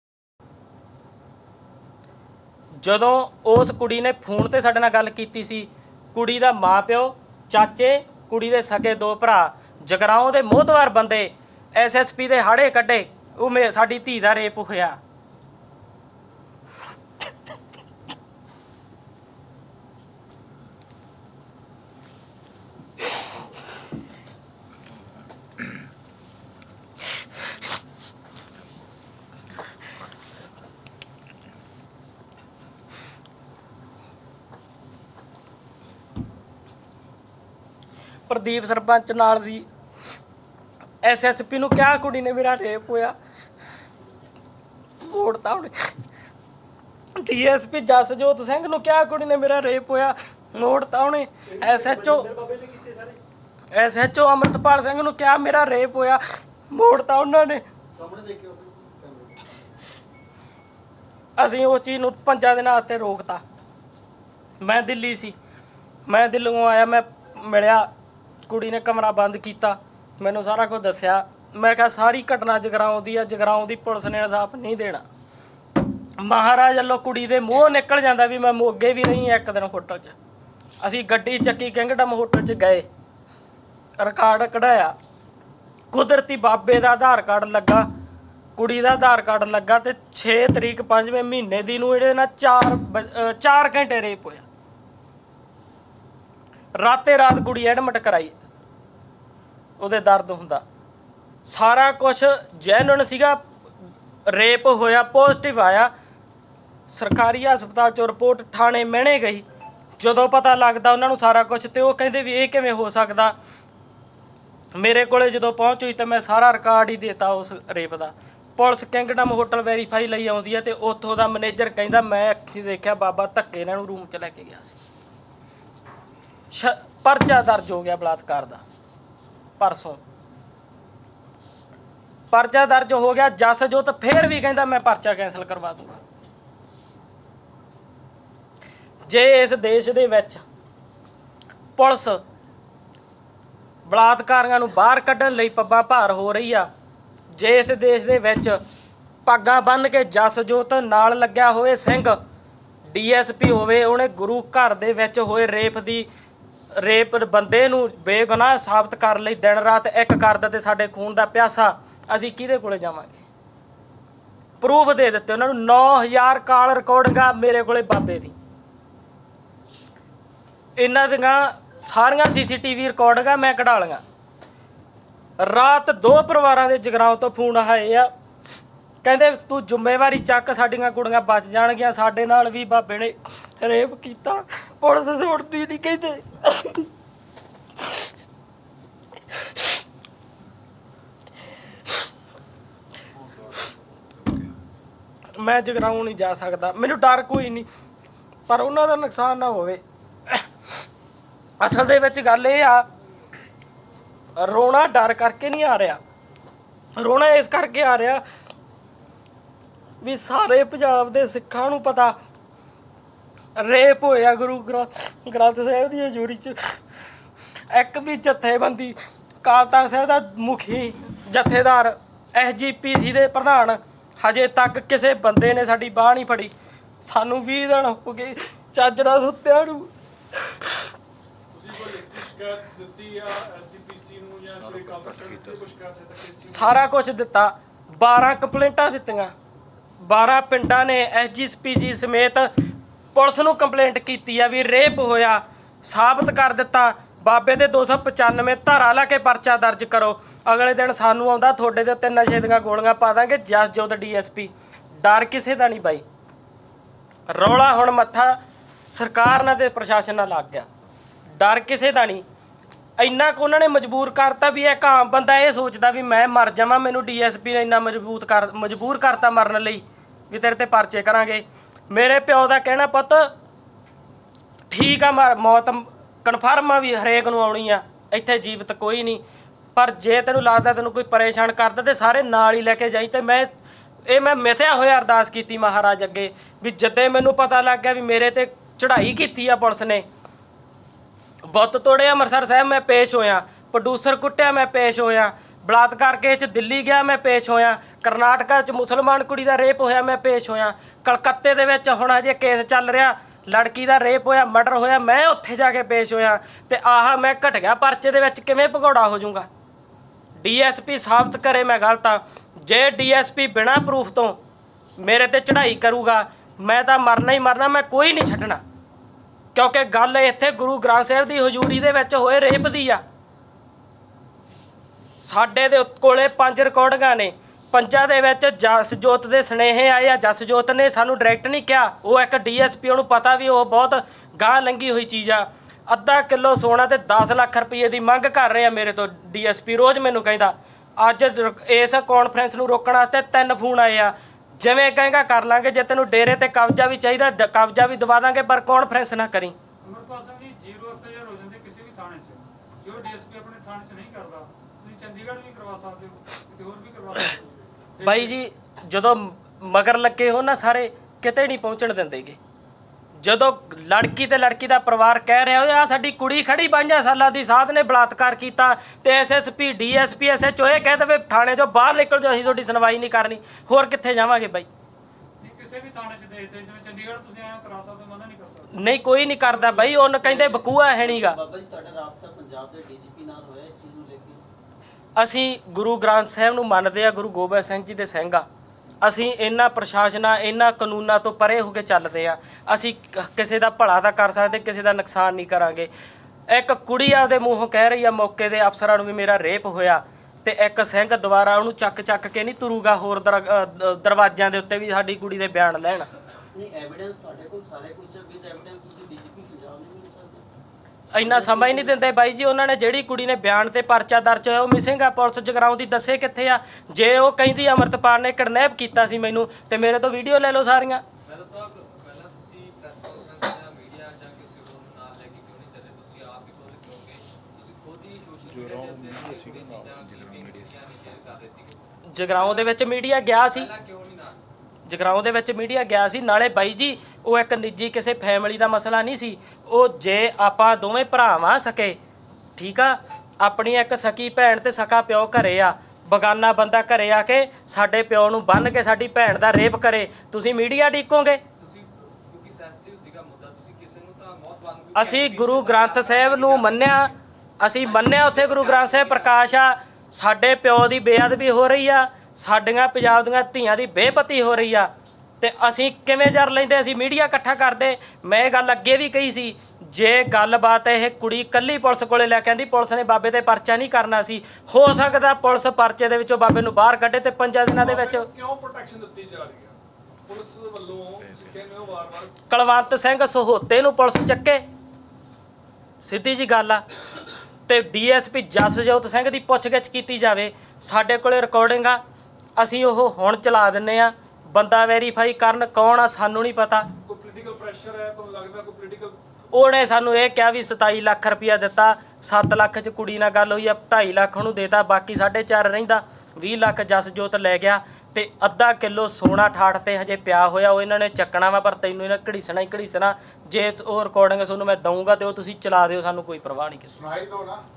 ਜਦੋਂ ਉਸ ਕੁੜੀ ਨੇ ਫੋਨ ਤੇ ਸਾਡੇ ਨਾਲ ਗੱਲ ਕੀਤੀ ਸੀ, ਕੁੜੀ ਦਾ ਮਾਂ ਪਿਓ, ਚਾਚੇ, ਕੁੜੀ ਦੇ ਸਕੇ 2 ਭਰਾ, ਜਗਰਾਓਂ ਦੇ ਮੋਹਤਵਾਰ ਬੰਦੇ, SSP ਦੇ ਹਾੜੇ ਕੱਢੇ, ਉਹ ਸਾਡੀ ਧੀ ਦਾ ਰੇਪ ਹੋਇਆ। ਪ੍ਰਦੀਪ ਸਰਪੰਚ ਨਾਲ ਸੀ। SSP ਨੂੰ ਕਿਹਾ ਕੁੜੀ ਨੇ ਮੇਰਾ ਰੇਪ ਹੋਇਆ, ਮੋੜਤਾ ਉਹਨੇ। DSP ਜਸਜੋਤ ਸਿੰਘ ਨੂੰ ਕਿਹਾ ਕੁੜੀ ਨੇ ਮੇਰਾ ਰੇਪ ਹੋਇਆ, ਮੋੜਤਾ ਉਹਨੇ। SHO ਅੰਮ੍ਰਿਤਪਾਲ ਸਿੰਘ ਨੂੰ ਕਿਹਾ ਮੇਰਾ ਰੇਪ ਹੋਇਆ, ਮੋੜਤਾ ਉਹਨਾਂ ਨੇ। ਅਸੀਂ ਉਸ ਚੀਜ਼ ਨੂੰ 5 ਦਿਨਾਂ ਤੇ ਰੋਕਤਾ। ਮੈਂ ਦਿੱਲੀ ਸੀ, ਮੈਂ ਦਿੱਲੀੋਂ ਆਇਆ, ਮੈਂ ਮਿਲਿਆ, ਕੁੜੀ ਨੇ ਕਮਰਾ ਬੰਦ ਕੀਤਾ, ਮੈਨੂੰ ਸਾਰਾ ਕੁਝ ਦੱਸਿਆ। ਮੈਂ ਕਿਹਾ ਸਾਰੀ ਘਟਨਾ ਜਗਰਾਉਂ ਦੀ ਆ, ਜਗਰਾਉਂ ਦੀ ਪੁਲਿਸ ਨੇ ਇਨਸਾਫ ਨਹੀਂ ਦੇਣਾ। ਮਹਾਰਾਜ ਵੱਲੋਂ ਕੁੜੀ ਦੇ ਮੂੰਹ ਨਿਕਲ ਜਾਂਦਾ ਵੀ ਮੈਂ ਮੋਗੇ ਵੀ ਰਹੀ ਇੱਕ ਦਿਨ ਹੋਟਲ 'ਚ। ਅਸੀਂ ਗੱਡੀ ਚੱਕੀ, ਕਿੰਗਡਮ ਹੋਟਲ 'ਚ ਗਏ, ਰਿਕਾਰਡ ਕਢਾਇਆ। ਕੁਦਰਤੀ ਬਾਬੇ ਦਾ ਆਧਾਰ ਕਾਰਡ ਲੱਗਾ, ਕੁੜੀ ਦਾ ਆਧਾਰ ਕਾਰਡ ਲੱਗਾ, ਤੇ 6 ਤਰੀਕ 5ਵੇਂ ਮਹੀਨੇ ਦੀ ਨੂੰ ਇਹਦੇ ਨਾਲ 4 ਘੰਟੇ ਰੇਪ ਹੋਇਆ। ਰਾਤੇ ਰਾਤ ਕੁੜੀ ਐਡਮਿਟ ਕਰਾਈ, ਉਹਦੇ ਦਰਦ ਹੁੰਦਾ। ਸਾਰਾ ਕੁਛ ਜੈਨੂਨ ਸੀਗਾ। ਰੇਪ ਹੋਇਆ, ਪੋਜ਼ਿਟਿਵ ਆਇਆ। ਸਰਕਾਰੀ ਹਸਪਤਾਲ 'ਚੋਂ ਰਿਪੋਰਟ ਥਾਣੇ ਮਹਿਣੇ ਗਈ। ਜਦੋਂ ਪਤਾ ਲੱਗਦਾ ਉਹਨਾਂ ਨੂੰ ਸਾਰਾ ਕੁਛ, ਤੇ ਉਹ ਕਹਿੰਦੇ ਵੀ ਇਹ ਕਿਵੇਂ ਹੋ ਸਕਦਾ। ਮੇਰੇ ਕੋਲੇ ਜਦੋਂ ਪਹੁੰਚ ਹੋਈ ਤਾਂ ਮੈਂ ਸਾਰਾ ਰਿਕਾਰਡ ਹੀ ਦੇਤਾ ਉਸ ਰੇਪ ਦਾ। ਪੁਲਿਸ ਕਿੰਗਡਮ ਹੋਟਲ ਵੈਰੀਫਾਈ ਲਈ ਆਉਂਦੀ ਹੈ, ਤੇ ਉੱਥੋਂ ਦਾ ਮੈਨੇਜਰ ਕਹਿੰਦਾ ਮੈਂ ਅੱਖੀਂ ਦੇਖਿਆ ਬਾਬਾ ਧੱਕੇ ਇਹਨਾਂ ਨੂੰ ਰੂਮ 'ਚ ਲੈ ਕੇ ਗਿਆ ਸੀ। ਪਰਚਾ ਦਰਜ ਹੋ ਗਿਆ ਬਲਾਤਕਾਰ ਦਾ। ਪਰਸੋਂ ਪਰਚਾ ਦਰਜ ਹੋ ਗਿਆ। ਜਸਜੋਤ ਫੇਰ ਵੀ ਕਹਿੰਦਾ ਮੈਂ ਪਰਚਾ ਕੈਂਸਲ ਕਰਵਾ ਦੂੰਗਾ। ਜੇ ਇਸ ਦੇਸ਼ ਦੇ ਵਿੱਚ ਪੁਲਿਸ ਬਲਾਤਕਾਰੀਆਂ ਨੂੰ ਬਾਹਰ ਕੱਢਣ ਲਈ ਪੱਬਾਂ ਭਾਰ ਹੋ ਰਹੀ ਆ, ਜੇ ਇਸ ਦੇਸ਼ ਦੇ ਵਿੱਚ ਪੱਗਾਂ ਬੰਨ੍ਹ ਕੇ ਜਸਜੋਤ ਨਾਲ ਲੱਗਿਆ ਹੋਵੇ ਸਿੰਘ, DSP ਹੋਵੇ, ਉਹਨੇ ਗੁਰੂ ਘਰ ਦੇ ਵਿੱਚ ਹੋਏ ਰੇਪ ਬੰਦੇ ਨੂੰ ਬੇਗੁਨਾਹ ਸਾਬਤ ਕਰਨ ਲਈ ਦਿਨ ਰਾਤ ਇੱਕ ਕਰਦਾ, ਤੇ ਸਾਡੇ ਖੂਨ ਦਾ ਪਿਆਸਾ, ਅਸੀਂ ਕਿਹਦੇ ਕੋਲੇ ਜਾਵਾਂਗੇ? ਪ੍ਰੂਫ ਦੇ ਦਿੱਤੇ ਉਹਨਾਂ ਨੂੰ। 9000 ਕਾਲ ਰਿਕਾਰਡਿੰਗਾਂ ਮੇਰੇ ਕੋਲੇ ਬਾਬੇ ਦੀ, ਇਹਨਾਂ ਦੀਆਂ ਸਾਰੀਆਂ CCTV ਰਿਕਾਰਡਿੰਗਾਂ ਮੈਂ ਕਢਾ ਲਈਆਂ। ਰਾਤ 2 ਪਰਿਵਾਰਾਂ ਦੇ ਜਗਰਾਉਂ ਤੋਂ ਫੋਨ ਆਏ ਆ, ਕਹਿੰਦੇ ਤੂੰ ਜ਼ਿੰਮੇਵਾਰੀ ਚੱਕ, ਸਾਡੀਆਂ ਕੁੜੀਆਂ ਬਚ ਜਾਣਗੀਆਂ। ਸਾਡੇ ਨਾਲ ਵੀ ਬਾਬੇ ਨੇ ਰੇਪ ਕੀਤਾ, ਪੁਲਿਸ ਸੁਣਦੀ ਨਹੀਂ। ਕਹਿੰਦੇ ਮੈਂ ਜਗਰਾਉਂ ਨਹੀਂ ਜਾ ਸਕਦਾ, ਮੈਨੂੰ ਡਰ ਕੋਈ ਨਹੀਂ, ਪਰ ਉਹਨਾਂ ਦਾ ਨੁਕਸਾਨ ਨਾ ਹੋਵੇ। ਅਸਲ ਦੇ ਵਿੱਚ ਗੱਲ ਇਹ ਆ, ਰੋਣਾ ਡਰ ਕਰਕੇ ਨਹੀਂ ਆ ਰਿਹਾ, ਰੋਣਾ ਇਸ ਕਰਕੇ ਆ ਰਿਹਾ ਵੀ ਸਾਰੇ ਪੰਜਾਬ ਦੇ ਸਿੱਖਾਂ ਨੂੰ ਪਤਾ ਰੇਪ ਹੋਇਆ ਗੁਰੂ ਗ੍ਰੰਥ ਸਾਹਿਬ ਦੀ ਹਜ਼ੂਰੀ 'ਚ। ਇੱਕ ਵੀ ਜਥੇਬੰਦੀ, ਅਕਾਲ ਤਖ਼ਤ ਸਾਹਿਬ ਦਾ ਮੁਖੀ, ਜਥੇਦਾਰ, SGPC ਦੇ ਪ੍ਰਧਾਨ, ਹਜੇ ਤੱਕ ਕਿਸੇ ਬੰਦੇ ਨੇ ਸਾਡੀ ਬਾਂਹ ਨਹੀਂ ਫੜੀ। ਸਾਨੂੰ 20 ਦਿਨ ਹੋ ਗਏ ਚੱਜ ਨਾਲ ਸੁੱਤਿਆਂ ਨੂੰ। ਸਾਰਾ ਕੁਝ ਦਿੱਤਾ, 12 ਕੰਪਲੇਂਟਾਂ ਦਿੱਤੀਆਂ, 12 ਪਿੰਡਾਂ ਨੇ SGPC ਸਮੇਤ ਪੁਲਿਸ ਨੂੰ ਕੰਪਲੇਂਟ ਕੀਤੀ ਆ ਵੀ ਰੇਪ ਹੋਇਆ, ਸਾਬਤ ਕਰ ਦਿੱਤਾ। ਬਾਬੇ ਦੇ 295 ਧਾਰਾ ਲਾ ਕੇ ਪਰਚਾ ਦਰਜ ਕਰੋ। ਅਗਲੇ ਦਿਨ ਸਾਨੂੰ ਆਉਂਦਾ ਤੁਹਾਡੇ ਦੇ ਉੱਤੇ ਨਸ਼ੇ ਦੀਆਂ ਗੋਲੀਆਂ ਪਾ ਦਾਂਗੇ। ਜਸਜੋਤ DSP, ਡਰ ਕਿਸੇ ਦਾ ਨਹੀਂ ਬਾਈ। ਰੌਲਾ ਹੁਣ ਮੱਥਾ ਸਰਕਾਰ ਨਾਲ ਤੇ ਪ੍ਰਸ਼ਾਸਨ ਨਾਲ ਲੱਗ ਗਿਆ, ਡਰ ਕਿਸੇ ਦਾ ਨਹੀਂ। ਇੰਨਾ ਕੁ ਉਹਨਾਂ ਨੇ ਮਜਬੂਰ ਕਰਤਾ ਵੀ ਇੱਕ ਆਮ ਬੰਦਾ ਇਹ ਸੋਚਦਾ ਵੀ ਮੈਂ ਮਰ ਜਾਵਾਂ, ਮੈਨੂੰ DSP ਨੇ ਇੰਨਾ ਮਜਬੂਰ ਕਰਤਾ ਮਰਨ ਲਈ ਵੀ ਤੇਰੇ ਤੇ ਪਰਚੇ ਕਰਾਂਗੇ। ਮੇਰੇ ਪਿਓ ਦਾ ਕਹਿਣਾ, ਪੁੱਤ ਠੀਕ ਆ, ਮੌਤ ਕਨਫਰਮ ਆ ਵੀ ਹਰੇਕ ਨੂੰ ਆਉਣੀ ਆ, ਇੱਥੇ ਜੀਵਤ ਕੋਈ ਨਹੀਂ, ਪਰ ਜੇ ਤੈਨੂੰ ਲੱਗਦਾ ਤੈਨੂੰ ਕੋਈ ਪਰੇਸ਼ਾਨ ਕਰਦਾ ਤੇ ਸਾਰੇ ਨਾਲ ਹੀ ਲੈ ਕੇ ਜਾਈ। ਤੇ ਮੈਂ ਮਿਥਿਆ ਹੋਇਆ ਅਰਦਾਸ ਕੀਤੀ ਮਹਾਰਾਜ ਅੱਗੇ ਵੀ ਜਦੋਂ ਮੈਨੂੰ ਪਤਾ ਲੱਗ ਗਿਆ ਵੀ ਮੇਰੇ ਤੇ ਚੜ੍ਹਾਈ ਕੀਤੀ ਆ ਪੁਲਿਸ ਨੇ, ਬੁੱਤ ਤੋੜੇ ਅੰਮ੍ਰਿਤਸਰ ਸਾਹਿਬ ਮੈਂ ਪੇਸ਼ ਹੋਇਆ, ਪ੍ਰੋਡਿਊਸਰ ਕੁੱਟਿਆ ਮੈਂ ਪੇਸ਼ ਹੋਇਆ, ਬਲਾਤਕਾਰ ਕੇਸ 'ਚ ਦਿੱਲੀ ਗਿਆ ਮੈਂ ਪੇਸ਼ ਹੋਇਆ, ਕਰਨਾਟਕਾ 'ਚ ਮੁਸਲਮਾਨ ਕੁੜੀ ਦਾ ਰੇਪ ਹੋਇਆ ਮੈਂ ਪੇਸ਼ ਹੋਇਆ, ਕਲਕੱਤੇ ਦੇ ਵਿੱਚ ਹੁਣ ਅਜੇ ਕੇਸ ਚੱਲ ਰਿਹਾ, ਲੜਕੀ ਦਾ ਰੇਪ ਹੋਇਆ, ਮਰਡਰ ਹੋਇਆ, ਮੈਂ ਉੱਥੇ ਜਾ ਕੇ ਪੇਸ਼ ਹੋਇਆ। ਤੇ ਆਹ ਮੈਂ ਘਟ ਗਿਆ ਪਰਚੇ ਦੇ ਵਿੱਚ, ਕਿਵੇਂ ਭਗੌੜਾ ਹੋ ਜਾਊਗਾ? DSP ਸਾਬਤ ਕਰੇ ਮੈਂ ਗਲਤ ਹਾਂ। ਜੇ DSP ਬਿਨਾਂ ਪ੍ਰੂਫ ਤੋਂ ਮੇਰੇ ਤੇ ਚੜ੍ਹਾਈ ਕਰੂਗਾ, ਮੈਂ ਤਾਂ ਮਰਨਾ ਹੀ ਮਰਨਾ, ਮੈਂ ਕੋਈ ਨਹੀਂ ਛੱਡਣਾ। ਕਿਉਂਕਿ ਗੱਲ ਇੱਥੇ ਗੁਰੂ ਗ੍ਰੰਥ ਸਾਹਿਬ ਦੀ ਹਜ਼ੂਰੀ ਦੇ ਵਿੱਚ ਹੋਏ ਰੇਪ ਦੀ ਆ। ਸਾਡੇ ਦੇ ਕੋਲੇ 5 ਰਿਕਾਰਡਿੰਗਾਂ ਨੇ, 5 ਦੇ ਵਿੱਚ ਜਸਜੋਤ ਦੇ ਸੁਨੇਹੇ ਆਏ ਆ। ਜਸਜੋਤ ਨੇ ਸਾਨੂੰ ਡਾਇਰੈਕਟ ਨਹੀਂ ਕਿਹਾ, ਉਹ ਇੱਕ DSP, ਉਹਨੂੰ ਪਤਾ ਵੀ ਉਹ ਬਹੁਤ ਗਾਂਹ ਲੰਘੀ ਹੋਈ ਚੀਜ਼ ਆ। ਅੱਧਾ ਕਿਲੋ ਸੋਨਾ ਤੇ 10 ਲੱਖ ਰੁਪਏ ਦੀ ਮੰਗ ਕਰ ਰਹੇ ਆ ਮੇਰੇ ਤੋਂ ਡੀਐਸਪੀ। ਰੋਜ਼ ਮੈਨੂੰ ਕਹਿੰਦਾ ਅੱਜ ਇਸ ਕਾਨਫਰੰਸ ਨੂੰ ਰੋਕਣ ਵਾਸਤੇ 3 ਫੋਨ ਆਏ ਆ। ਜਿਵੇਂ ਕਹੇਗਾ ਕਰ ਲਾਂਗੇ, ਜੇ ਤੈਨੂੰ ਡੇਰੇ ਤੇ ਕਬਜ਼ਾ ਵੀ ਚਾਹੀਦਾ ਕਬਜ਼ਾ ਵੀ ਦਵਾ ਦਾਂਗੇ, ਪਰ ਕਾਨਫਰੰਸ ਨਾ ਕਰੀ। ਅਮਰਪਾਲ ਸਿੰਘ ਜੀ, 0 ਐਫਆਈਆਰ ਹੋ ਜਾਂਦੇ ਕਿਸੇ ਵੀ ਥਾਣੇ 'ਚ, ਜੋ ਡੀਐਸਪੀ ਆਪਣੇ ਥਾਣੇ 'ਚ ਨਹੀਂ ਕਰਦਾ, ਤੁਸੀਂ ਚੰਡੀਗੜ੍ਹ ਵੀ ਕਰਵਾ ਸਕਦੇ ਹੋ, ਕਿਤੇ ਹੋਰ ਵੀ ਕਰਵਾ ਸਕਦੇ ਹੋ। ਬਾਈ ਜੀ ਜਦੋਂ ਮਗਰ ਲੱਗੇ ਹੋ ਨਾ ਸਾਰੇ, ਕਿਤੇ ਨਹੀਂ ਪਹੁੰਚਣ ਦਿੰਦੇਗੇ। ਜਦੋਂ ਲੜਕੀ ਤੇ ਲੜਕੀ ਦਾ ਪਰਿਵਾਰ ਕਹਿ ਰਿਹਾ ਆ ਸਾਡੀ ਕੁੜੀ ਖੜੀ 5 ਸਾਲਾਂ ਦੀ, ਸਾਧ ਨੇ ਬਲਾਤਕਾਰ ਕੀਤਾ, ਤੇ ਐਸਐਸਪੀ ਡੀਐਸਪੀ ਐਸਐਚਓ ਇਹ ਕਹਿ ਦੇਵੇ ਥਾਣੇ 'ਚੋਂ ਬਾਹਰ ਨਿਕਲ ਜਾਓ, ਅਸੀਂ ਤੁਹਾਡੀ ਸੁਣਵਾਈ ਨਹੀਂ ਕਰਨੀ, ਹੋਰ ਕਿੱਥੇ ਜਾਵਾਂਗੇ ਬਾਈ? ਨਹੀਂ, ਕਿਸੇ ਵੀ ਥਾਣੇ 'ਚ ਦੇਖਦੇ, ਜਿਵੇਂ ਚੰਡੀਗੜ੍ਹ ਤੁਸੀਂ ਐਂ ਕਰਾ ਸਕਦੇ ਹੋ, ਮਨਾ ਨਹੀਂ ਕਰ ਸਕਦੇ। ਨਹੀਂ, ਕੋਈ ਨਹੀਂ ਕਰਦਾ ਬਾਈ। ਉਹਨੂੰ ਕਹਿੰਦੇ ਬਕੂਆ ਹੈ ਨਹੀਂਗਾ। ਬਾਬਾ ਜੀ, ਤੁਹਾਡਾ ਰਾਬਤਾ ਪੰਜਾਬ ਦੇ ਡੀਜੀਪੀ ਨਾਲ ਹੋਇਆ ਇਸ ਚੀਜ਼ ਨੂੰ ਲੈ ਕੇ? ਅਸੀਂ ਗੁਰੂ ਗ੍ਰੰਥ ਸਾਹਿਬ ਨੂੰ ਮੰਨਦੇ ਆ, ਗੁਰੂ ਗੋਬਿੰਦ ਸਿੰਘ ਜੀ ਦੇ ਸਿੰਘ ਆ। ਅਸੀਂ ਇਹਨਾਂ ਪ੍ਰਸ਼ਾਸਨਾਂ ਇਹਨਾਂ ਕਾਨੂੰਨਾਂ ਤੋਂ ਪਰੇ ਹੋ ਕੇ ਚੱਲਦੇ ਆ। ਅਸੀਂ ਕਿਸੇ ਦਾ ਭਲਾ ਤਾਂ ਕਰ ਸਕਦੇ, ਕਿਸੇ ਦਾ ਨੁਕਸਾਨ ਨਹੀਂ ਕਰਾਂਗੇ। ਇੱਕ ਕੁੜੀ ਆਪਦੇ ਮੂੰਹੋਂ ਕਹਿ ਰਹੀ ਆ ਮੌਕੇ ਦੇ ਅਫਸਰਾਂ ਨੂੰ ਵੀ ਮੇਰਾ ਰੇਪ ਹੋਇਆ, ਤੇ ਇੱਕ ਸਿੰਘ ਦੁਬਾਰਾ ਉਹਨੂੰ ਚੱਕ ਕੇ ਨਹੀਂ ਤੁਰੂਗਾ ਹੋਰ ਦਰਵਾਜ਼ਿਆਂ ਦੇ ਉੱਤੇ ਵੀ ਸਾਡੀ ਕੁੜੀ ਦੇ ਬਿਆਨ ਲੈਣ। ਨਹੀਂ, ਐਵੀਡੈਂਸ ਤੁਹਾਡੇ ਕੋਲ ਸਾਰੇ ਕੁਝ ਹੈ, ਵਿਦ ਐਵੀਡੈਂਸ ਤੁਸੀਂ ਡੀਜੀਪੀ ਪੰਜਾਬ ਨਹੀਂ ਮਿਲ ਸਕਦੇ? ਇੰਨਾ ਸਮਾਂ ਹੀ ਨਹੀਂ ਦਿੰਦੇ ਬਾਈ ਜੀ। ਉਹਨਾਂ ਨੇ ਜਿਹੜੀ ਕੁੜੀ ਨੇ ਬਿਆਨ ਤੇ ਪਰਚਾ ਦਰਜ ਹੋਇਆ ਉਹ ਮਿਸਿੰਗ ਆ, ਪੁਲਿਸ ਜਗਰਾਉਂ ਦੀ ਦੱਸੇ ਕਿੱਥੇ ਆ? ਜੇ ਉਹ ਕਹਿੰਦੀ ਅਮਰਤਪਾਲ ਨੇ ਕਿਡਨੈਪ ਕੀਤਾ ਸੀ ਮੈਨੂੰ, ਤੇ ਮੇਰੇ ਤੋਂ ਵੀਡੀਓ ਲੈ ਲਓ ਸਾਰੀਆਂ। ਪਹਿਲਾਂ ਤੁਸੀਂ ਪ੍ਰੈਸ ਕਾਨਫਰੰਸ ਜਾਂ ਮੀਡੀਆ ਜਾਂ ਕਿਸੇ ਹੋਰ ਨੂੰ ਨਾਲ ਲੈ ਕੇ ਕਿਉਂ ਨਹੀਂ ਚੱਲੇ? ਤੁਸੀਂ ਆਪ ਹੀ ਖੁਦ ਕਿਉਂਕਿ ਤੁਸੀਂ ਖੁਦ ਹੀ ਸੋਸ਼ਲ ਮੀਡੀਆ ਦੇ ਉੱਤੇ ਚੀਜ਼ਾਂ ਸ਼ੇਅਰ ਕਰ ਰਹੇ ਸੀਗੇ। ਜਗਰਾਉਂ ਦੇ ਵਿੱਚ ਮੀਡੀਆ ਗਿਆ ਸੀ, ਕਿਉਂ ਨਹੀਂ ਨਾਲ? ਜਗਰਾਉਂ ਦੇ ਵਿੱਚ ਮੀਡੀਆ ਗਿਆ ਸੀ। ਨਾਲੇ ਬਾਈ ਜੀ ਉਹ ਇੱਕ ਨਿੱਜੀ ਕਿਸੇ ਫੈਮਿਲੀ ਦਾ ਮਸਲਾ ਨਹੀਂ ਸੀ। ਉਹ ਜੇ ਆਪਾਂ ਦੋਵੇਂ ਭਰਾਵਾਂ ਸਕੇ, ਠੀਕ ਆ, ਆਪਣੀ ਇੱਕ ਸਕੀ ਭੈਣ ਤੇ ਸਕਾ ਪਿਓ ਘਰੇ ਆ, ਬਗਾਨਾ ਬੰਦਾ ਘਰੇ ਆ ਕੇ ਸਾਡੇ ਪਿਓ ਨੂੰ ਬੰਨ੍ਹ ਕੇ ਸਾਡੀ ਭੈਣ ਦਾ ਰੇਪ ਕਰੇ, ਤੁਸੀਂ ਮੀਡੀਆ ਡੀਕੋਗੇ? ਤੁਸੀਂ ਕਿਉਂਕਿ ਸੈਂਸਿਟਿਵ ਸੀਗਾ ਮੁੱਦਾ, ਤੁਸੀਂ ਕਿਸੇ ਨੂੰ ਤਾਂ ਮੌਤ ਵਾਂਗੂ ਅਸੀਂ ਗੁਰੂ ਗ੍ਰੰਥ ਸਾਹਿਬ ਨੂੰ ਮੰਨਿਆ, ਅਸੀਂ ਮੰਨਿਆ ਉੱਥੇ ਗੁਰੂ ਗ੍ਰੰਥ ਸਾਹਿਬ ਪ੍ਰਕਾਸ਼ ਆ। ਸਾਡੇ ਪਿਓ ਦੀ ਬੇਅਦਬੀ ਹੋ ਰਹੀ ਆ, ਸਾਡੀਆਂ ਪੰਜਾਬ ਦੀਆਂ ਧੀਆਂ ਦੀ ਬੇਪਤੀ ਹੋ ਰਹੀ ਆ, ਤੇ ਅਸੀਂ ਕਿਵੇਂ ਜਰ ਲੈਂਦੇ? ਅਸੀਂ ਮੀਡੀਆ ਇਕੱਠਾ ਕਰਦੇ। ਮੈਂ ਇਹ ਗੱਲ ਅੱਗੇ ਵੀ ਕਹੀ ਸੀ, ਜੇ ਗੱਲਬਾਤ ਇਹ ਕੁੜੀ ਕੱਲੀ ਪੁਲਿਸ ਕੋਲੇ ਲੈ ਕੇ ਆਂਦੀ, ਪੁਲਿਸ ਨੇ ਬਾਬੇ ਤੇ ਪਰਚਾ ਨਹੀਂ ਕਰਨਾ ਸੀ। ਹੋ ਸਕਦਾ ਪੁਲਿਸ ਪਰਚੇ ਦੇ ਵਿੱਚੋਂ ਬਾਬੇ ਨੂੰ ਬਾਹਰ ਕੱਢੇ ਤੇ 5 ਦਿਨਾਂ ਦੇ ਵਿੱਚ। ਕਿਉਂ ਪ੍ਰੋਟੈਕਸ਼ਨ ਦਿੱਤੀ ਜਾ ਰਹੀ ਹੈ ਪੁਲਿਸ ਵੱਲੋਂ? ਕਹਿੰਦੇ ਹੋ ਵਾਰ-ਵਾਰ ਕੁਲਵੰਤ ਸਿੰਘ ਸਹੋਤੇ ਨੂੰ ਪੁਲਿਸ ਚੱਕੇ, ਸਿੱਧੀ ਜੀ ਗੱਲ ਆ। ਤੇ ਡੀਐਸਪੀ ਜਸਜੋਤ ਸਿੰਘ ਦੀ ਪੁੱਛਗਿੱਛ ਕੀਤੀ ਜਾਵੇ। ਸਾਡੇ ਕੋਲੇ ਰਿਕਾਰਡਿੰਗ ਆ, ਅਸੀਂ ਉਹ ਹੁਣ ਚਲਾ ਦਿੰਨੇ ਆ। ਬੰਦਾ ਵੈਰੀਫਾਈ ਕਰਨ ਕੌਣ ਆ ਸਾਨੂੰ ਨਹੀਂ ਪਤਾ। ਕੋਈ ਪੋਲੀਟੀਕਲ ਪ੍ਰੈਸ਼ਰ ਹੈ, ਤੁਹਾਨੂੰ ਲੱਗਦਾ ਕੋਈ ਪੋਲੀਟੀਕਲ? ਉਹਨੇ ਸਾਨੂੰ ਇਹ ਕਿਹਾ ਵੀ 27 ਲੱਖ ਰੁਪਇਆ ਦਿੱਤਾ, 7 ਲੱਖ 'ਚ ਕੁੜੀ ਨਾਲ ਗੱਲ ਹੋਈ ਆ, 2.5 ਲੱਖ ਉਹਨੂੰ ਦੇਤਾ, ਬਾਕੀ 4.5 ਰਹਿੰਦਾ, 20 ਲੱਖ ਜਸਜੋਤ ਲੈ ਗਿਆ। ਤੇ ਅੱਧਾ ਕਿਲੋ ਸੋਨਾ ਠਾਠ ਤੇ ਹਜੇ ਪਿਆ ਹੋਇਆ, ਉਹ ਇਹਨਾਂ ਨੇ ਚੱਕਣਾ ਵਾ, ਪਰ ਤੈਨੂੰ ਇਹਨਾਂ ਘੜੀਸਣਾ ਹੀ ਘੜੀਸਣਾ। ਜੇ ਉਹ ਰਿਕਾਰਡਿੰਗ ਤੁਹਾਨੂੰ ਮੈਂ ਦਊਂਗਾ ਤੇ ਉਹ ਤੁਸੀਂ ਚਲਾ ਦਿਓ, ਸਾਨੂੰ ਕੋਈ ਪਰਵਾਹ ਨਹੀਂ ਕਿਸੇ ਦੀ। ਇੱਕ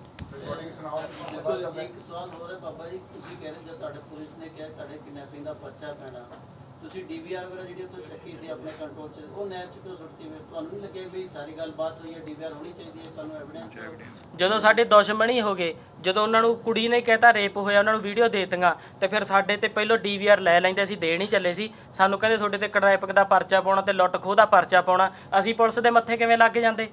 ਸਵਾਲ ਹੋਰ ਹੈ ਬਾਬਾ ਜੀ, ਤੁਸੀਂ ਕਹਿ ਰਹੇ ਜਦ ਤੁਹਾਡੇ ਪੁਲਿਸ ਨੇ ਕਿਹਾ ਤੁਹਾਡੇ ਕਿਡਨੈਪਿੰਗ ਦਾ ਪਰਚਾ ਪੈਣਾ, ਤੁਸੀਂ ਡੀਵੀਆਰ ਵਗੈਰਾ ਜਿਹੜੀ ਉੱਥੋਂ ਚੱਕੀ ਸੀ ਆਪਣੇ ਕੰਟਰੋਲ 'ਚ, ਉਹ ਨਹਿਰ 'ਚ ਕਿਉਂ ਸੁੱਟਤੀ? ਤੁਹਾਨੂੰ ਨਹੀਂ ਲੱਗਿਆ ਵੀ ਸਾਰੀ ਗੱਲਬਾਤ ਹੋਈ ਹੈ, ਡੀਵੀਆਰ ਹੋਣੀ ਚਾਹੀਦੀ ਹੈ, ਤੁਹਾਨੂੰ ਐਵੀਡੈਂਸ? ਜਦੋਂ ਸਾਡੇ ਦੁਸ਼ਮਣੀ ਹੋ ਗਏ, ਜਦੋਂ ਉਹਨਾਂ ਨੂੰ ਕੁੜੀ ਨੇ ਕਹਿਤਾ ਰੇਪ ਹੋਇਆ, ਉਹਨਾਂ ਨੂੰ ਵੀਡੀਓ ਦੇ ਦਿੱਤੀਆਂ, ਤੇ ਫਿਰ ਸਾਡੇ ਤੇ ਪਹਿਲਾਂ ਡੀਵੀਆਰ ਲੈ ਲੈਂਦੇ, ਅਸੀਂ ਦੇਣ ਹੀ ਚੱਲੇ ਸੀ। ਸਾਨੂੰ ਕਹਿੰਦੇ ਤੁਹਾਡੇ ਤੇ ਕਿਡਨੈਪਿੰਗ ਦਾ ਪਰਚਾ ਪਾਉਣਾ ਤੇ ਲੁੱਟ ਖੋਹ ਦਾ ਪਰਚਾ ਪਾਉਣਾ। ਅਸੀਂ ਪੁਲਿਸ ਦੇ ਮੱਥੇ ਕਿਵੇਂ ਲੱਗ ਜਾਂਦੇ?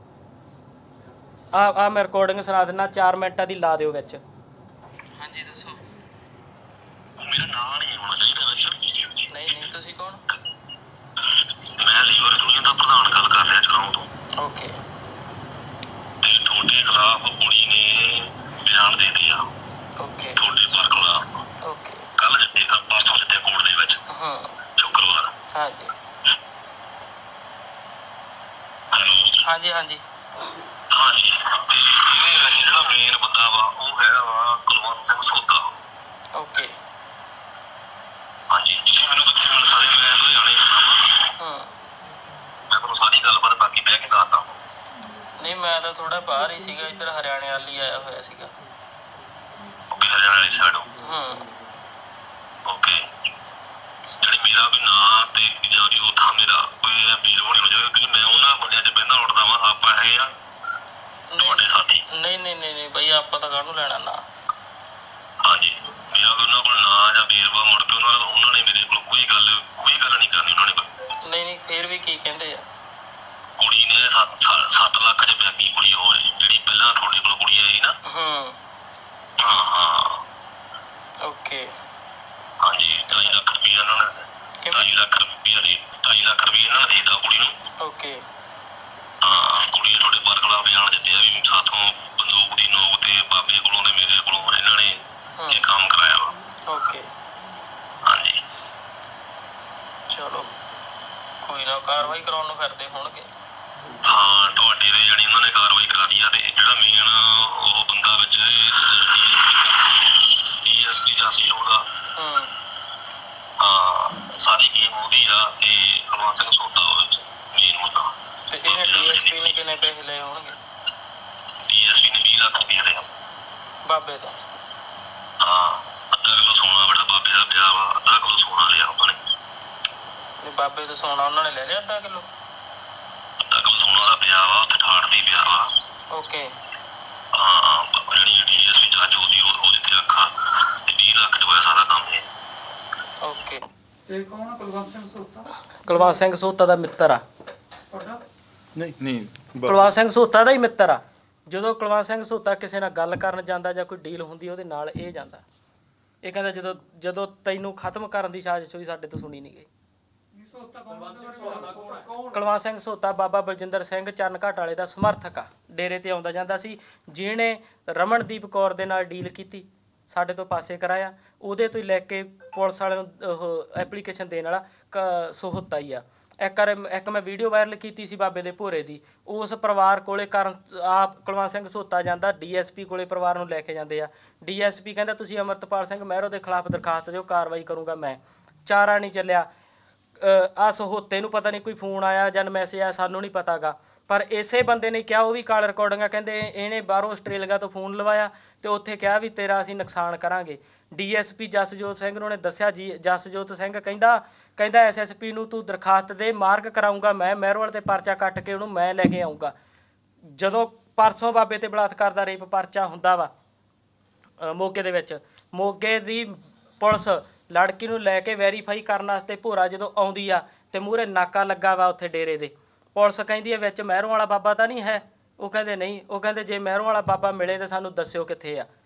ਆ ਮੈਂ ਰਿਕਾਰਡਿੰਗ ਸੁਣਾ ਦਿੰਦਾ, 4 ਮਿੰਟਾਂ ਦੀ ਲਾ ਦਿਓ ਵਿੱਚ। ਹਾਂਜੀ ਦੱਸੋ। ਮੇਰਾ ਨਾਮ ਨਹੀਂ ਹੋਣਾ ਚਾਹੀਦਾ ਵਿੱਚ। ਨਹੀਂ ਤੁਸੀਂ ਕੌਣ? ਮੈਂ ਲੀਵਰ ਯੂਨੀਅਨ ਦਾ ਪ੍ਰਧਾਨ ਗੱਲ ਕਰ ਰਿਹਾ ਜਗਰਾਉਂ ਤੋਂ। ਓਕੇ। ਤੇ ਤੁਹਾਡੇ ਖਿਲਾਫ ਕੁੜੀ ਨੇ ਬਿਆਨ ਦੇ ਦਿਆ। ਓਕੇ। ਤੁਹਾਡੇ ਪਰ ਖਿਲਾਫ। ਓਕੇ। ਕੱਲ ਜਿੱਤੇ ਪਰਸੋਂ ਜਿੱਤੇ ਕੋਰਟ ਦੇ ਵਿੱਚ। ਹਾਂ। ਸ਼ੁੱਕਰਵਾਰ। ਹਾਂਜੀ। ਹੈਲੋ। ਹਾਂਜੀ। ਹਾਂਜੀ, ਤੇ ਇਹਦੇ ਵਿੱਚ ਜਿਹੜਾ ਮੇਨ ਬੰਦਾ ਵਾ ਉਹ ਹੈਗਾ ਵਾ ਕੁਲਵੰਤ ਸਿੰਘ ਸੋਤਾ। ਓਕੇ। ਹਾਂਜੀ, ਤੁਸੀਂ ਮੈਨੂੰ ਕਿੱਥੇ ਮਿਲ ਸਕਦੇ? ਮੈਂ ਲੁਧਿਆਣੇ ਹੁੰਦਾ ਵਾ। ਮੈਂ ਤੁਹਾਨੂੰ ਸਾਰੀ ਗੱਲਬਾਤ ਬਾਕੀ ਬਹਿ ਕੇ ਦੱਸਦਾ। ਨਹੀਂ, ਮੈਂ ਤਾਂ ਥੋੜਾ ਬਾਹਰ ਹੀ ਸੀਗਾ, ਇੱਧਰ ਹਰਿਆਣੇ ਵੱਲ ਹੀ ਆਇਆ ਹੋਇਆ ਸੀਗਾ। ਓਕੇ, ਹਰਿਆਣੇ ਵਾਲੀ ਸਾਈਡ। ਓਕੇ। ਜਿਹੜੀ ਮੇਰਾ ਵੀ ਨਾਂ ਤੇ ਜਾਂ ਵੀ ਉੱਥਾ ਮੇਰਾ ਕੋਈ ਮੇਲ ਹੋਣੀ ਹੋ ਜਾਵੇ, ਕਿਉਂਕਿ ਮੈਂ ਉਹਨਾਂ ਬੰਦਿਆਂ 'ਚ ਪਹਿਲਾਂ ਉੱਠਦਾ ਵਾ। ਆਪਾਂ ਹੈਗੇ ਆ ਤੁਹਾਡੇ ਸਾਥੀ। ਨਹੀਂ ਭਾਈ, ਆਪਾਂ ਤਾਂ ਕਾਹਨੂੰ ਲੈਣਾ ਨਾ। ਹਾਂਜੀ, ਮੇਰਾ ਵੀ ਉਹਨਾਂ ਕੋਲ ਨਾਂ ਜਾਂ ਵੇਰਵਾ ਮੁੜ ਕੇ ਉਹਨਾਂ ਨੇ ਮੇਰੇ ਕੋਲ ਕੋਈ ਗੱਲ ਨਹੀਂ ਕਰਨੀ ਉਹਨਾਂ ਨੇ ਕੋਈ। ਨਹੀਂ ਫਿਰ ਵੀ ਕੀ ਕਹਿੰਦੇ ਆ? ਕੁੜੀ ਨੇ 7 ਲੱਖ 'ਚ ਵਿਆਹੀ ਕੁੜੀ ਹੋਏ, ਜਿਹੜੀ ਪਹਿਲਾਂ ਤੁਹਾਡੇ ਕੋਲ ਕੁੜੀ ਆਈ ਨਾ। ਹਾਂ। ਓਕੇ। ਹਾਂਜੀ, 2.5 ਲੱਖ ਰੁਪਈਆ ਇਹਨਾਂ ਨੇ 2.5 ਲੱਖ ਰੁਪਈਆ ਇਹਨਾਂ ਨੇ ਦੇਤਾ ਕੁੜੀ ਨੂੰ। ਓਕੇ। ਹਾਂ, ਕੁੜੀ ਤੁਹਾਡੇ ਬਰਕਲਾ ਬਿਆਨ ਦਿੱਤੇ ਆ ਵੀ ਸਾਥੋਂ ਬੰਦੂਕ ਦੀ ਨੋਕ ਤੇ ਬਾਬੇ ਕੋਲੋਂ ਤੇ ਮੇਰੇ ਕੋਲੋਂ ਇਹਨਾਂ ਨੇ ਇਹ ਕੰਮ ਕਰਾਇਆ ਵਾ। ਓਕੇ, ਹਾਂਜੀ ਚਲੋ ਕੋਈ ਨਾ, ਕਾਰਵਾਈ ਕਰਾਉਣ ਨੂੰ ਫਿਰਦੇ ਹੋਣਗੇ। ਹਾਂ, ਤੁਹਾਡੇ ਤੇ ਜਿਹੜੀ ਉਹਨਾਂ ਨੇ ਕਾਰਵਾਈ ਕਰਾਈ ਆ, ਤੇ ਜਿਹੜਾ ਮੇਨ ਉਹ ਬੰਦਾ ਵਿੱਚ ਡੀਐਸਪੀ ਜਾਸੀ ਉਹਦਾ ਹਾਂ ਸਾਰੀ ਗੇਮ ਉਹਦੀ ਆ, ਤੇ ਕੁਲਵੰਤ ਸਿੰਘ ਸੋਢਾ ਉਹ ਵਿੱਚ ਮੇਨ ਮੁੱਦਾ। ਤੇ ਇਹਨੇ ਡੀਐਸਪੀ ਨੇ ਕਿੰਨੇ ਪੈਸੇ ਲਏ ਹੋਣਗੇ? ਡੀਐਸਪੀ ਨੇ 20 ਲੱਖ ਰੁਪਏ ਲਿਆ ਬਾਬੇ ਤੋਂ। ਹਾਂ, ਅੱਧਾ ਕਿਲੋ ਸੋਨਾ ਜਿਹੜਾ ਬਾਬੇ ਦਾ ਪਿਆ ਵਾ, ਅੱਧਾ ਕਿਲੋ ਸੋਨਾ ਲਿਆ ਉਹਨਾਂ ਨੇ। ਤੇ ਬਾਬੇ ਤੋਂ ਸੋਨਾ ਉਹਨਾਂ ਨੇ ਲੈ ਲਿਆ ਅੱਧਾ ਕਿਲੋ? ਅੱਧਾ ਕਿਲੋ ਸੋਨਾ ਦਾ ਪਿਆ ਵਾ, ਉੱਥੇ ਠਾੜ ਦੀ ਪਿਆ ਵਾ। ਓਕੇ, ਹਾਂ, ਜਿਹੜੀ ਡੀਐਸਪੀ ਜੱਜ ਉਹਦੇ ਤੇ ਅੱਖਾਂ ਤੇ 20 ਲੱਖ ਚ ਹੋਇਆ ਸਾਰਾ ਕੰਮ ਇਹ। ਓਕੇ। ਇਹ ਕੌਣ ਆ ਕੁਲਵੰਤ ਸਿੰਘ ਸੋਤਾ? ਕੁਲਵੰਤ ਸਿੰਘ ਸੋਤਾ ਦਾ ਮਿੱਤਰ ਆ। ਤੁਹਾਡਾ ਨਹੀਂ ਕੁਲਵੰਤ ਸਿੰਘ ਸੋਤਾ ਦਾ ਹੀ ਮਿੱਤਰ ਆ। ਜਦੋਂ ਕੁਲਵੰਤ ਸਿੰਘ ਸੋਤਾ ਕਿਸੇ ਨਾਲ ਗੱਲ ਕਰਨ ਜਾਂਦਾ ਜਾਂ ਕੋਈ ਡੀਲ ਹੁੰਦੀ ਉਹਦੇ ਨਾਲ ਇਹ ਜਾਂਦਾ। ਇਹ ਕਹਿੰਦਾ ਜਦੋਂ ਤੈਨੂੰ ਖਤਮ ਕਰਨ ਦੀ ਸਾਜ਼ਿਸ਼ ਹੋਈ ਸਾਡੇ ਤੋਂ ਸੁਣੀ ਨਹੀਂ ਗਈ। ਸੋਤਾ ਕੌਣ? ਕੁਲਵੰਤ ਸਿੰਘ ਸੋਤਾ ਬਾਬਾ ਬਲਜਿੰਦਰ ਸਿੰਘ ਚਰਨਘਾਟ ਵਾਲੇ ਦਾ ਸਮਰਥਕ ਆ। ਡੇਰੇ ਤੇ ਆਉਂਦਾ ਜਾਂਦਾ ਸੀ, ਜਿਹਨੇ ਰਮਨਦੀਪ ਕੌਰ ਦੇ ਨਾਲ ਡੀਲ ਕੀਤੀ, ਸਾਡੇ ਤੋਂ ਪਾਸੇ ਕਰਾਇਆ, ਉਹਦੇ ਤੋਂ ਹੀ ਲੈ ਕੇ ਪੁਲਿਸ ਵਾਲਿਆਂ ਨੂੰ ਉਹ ਐਪਲੀਕੇਸ਼ਨ ਦੇਣ ਵਾਲਾ ਸੋਹਤਾ ਹੀ ਆ। ਇੱਕ ਮੈਂ ਵੀਡੀਓ ਵਾਇਰਲ ਕੀਤੀ ਸੀ ਬਾਬੇ ਦੇ ਭੋਰੇ ਦੀ। ਉਸ ਪਰਿਵਾਰ ਕੋਲੇ ਆਪ ਕੁਲਵੰਤ ਸਿੰਘ ਸੋਤਾ ਜਾਂਦਾ, ਡੀਐਸਪੀ ਕੋਲੇ ਪਰਿਵਾਰ ਨੂੰ ਲੈ ਕੇ ਜਾਂਦੇ ਆ। ਡੀਐਸਪੀ ਕਹਿੰਦਾ ਤੁਸੀਂ ਅਮਰਤਪਾਲ ਸਿੰਘ ਮਹਿਰੋ ਦੇ ਖਿਲਾਫ ਦਰਖਾਸਤ ਦਿਓ, ਕਾਰਵਾਈ ਕਰੂੰਗਾ ਮੈਂ। ਚਾਰਾ ਨਹੀਂ ਚੱਲਿਆ। ਆ ਸਹੋਤੇ ਨੂੰ ਪਤਾ ਨਹੀਂ ਕੋਈ ਫੋਨ ਆਇਆ ਜਾਂ ਮੈਸੇਜ ਆਇਆ, ਸਾਨੂੰ ਨਹੀਂ ਪਤਾ ਗਾ, ਪਰ ਇਸੇ ਬੰਦੇ ਨੇ ਕਿਹਾ, ਉਹ ਵੀ ਕਾਲ ਰਿਕਾਰਡਿੰਗਾਂ, ਕਹਿੰਦੇ ਇਹਨੇ ਬਾਹਰੋਂ ਆਸਟ੍ਰੇਲੀਆ ਤੋਂ ਫੋਨ ਲਵਾਇਆ ਤੇ ਉੱਥੇ ਕਿਹਾ ਵੀ ਤੇਰਾ ਅਸੀਂ ਨੁਕਸਾਨ ਕਰਾਂਗੇ। ਡੀਐਸਪੀ ਜਸਜੋਤ ਸਿੰਘ ਨੂੰ ਨੇ ਦੱਸਿਆ, ਜੀ ਜਸਜੋਤ ਸਿੰਘ ਕਹਿੰਦਾ ਐਸਐਸਪੀ ਨੂੰ ਤੂੰ ਦਰਖਾਸਤ ਦੇ, ਮਾਰਕ ਕਰਾਊਂਗਾ ਮੈਂ, ਮਹਿਰੋਵਾਲ ਤੇ ਪਰਚਾ ਕੱਟ ਕੇ ਉਹਨੂੰ ਮੈਂ ਲੈ ਕੇ ਆਊਂਗਾ। ਜਦੋਂ ਪਰਸੋਂ ਬਾਬੇ ਤੇ ਬਲਾਤਕਾਰ ਦਾ ਰੇਪ ਪਰਚਾ ਹੁੰਦਾ ਵਾ ਮੋਗੇ ਦੇ ਵਿੱਚ, ਮੋਗੇ ਦੀ ਪੁਲਿਸ ਲੜਕੀ ਨੂੰ ਲੈ ਕੇ ਵੈਰੀਫਾਈ ਕਰਨ ਵਾਸਤੇ ਭੋਰਾ ਜਦੋਂ ਆਉਂਦੀ ਆ ਤੇ ਮੂਹਰੇ ਨਾਕਾ ਲੱਗਾ ਵਾ ਉੱਥੇ ਡੇਰੇ ਦੇ। ਪੁਲਿਸ ਕਹਿੰਦੀ ਹੈ ਵਿੱਚ ਮਹਿਰੋਂ ਵਾਲਾ ਬਾਬਾ ਤਾਂ ਨਹੀਂ ਹੈ? ਉਹ ਕਹਿੰਦੇ ਨਹੀਂ। ਉਹ ਕਹਿੰਦੇ ਜੇ ਮਹਿਰੋਂ ਵਾਲਾ ਬਾਬਾ ਮਿਲੇ ਤਾਂ ਸਾਨੂੰ ਦੱਸਿਓ ਕਿੱਥੇ ਆ।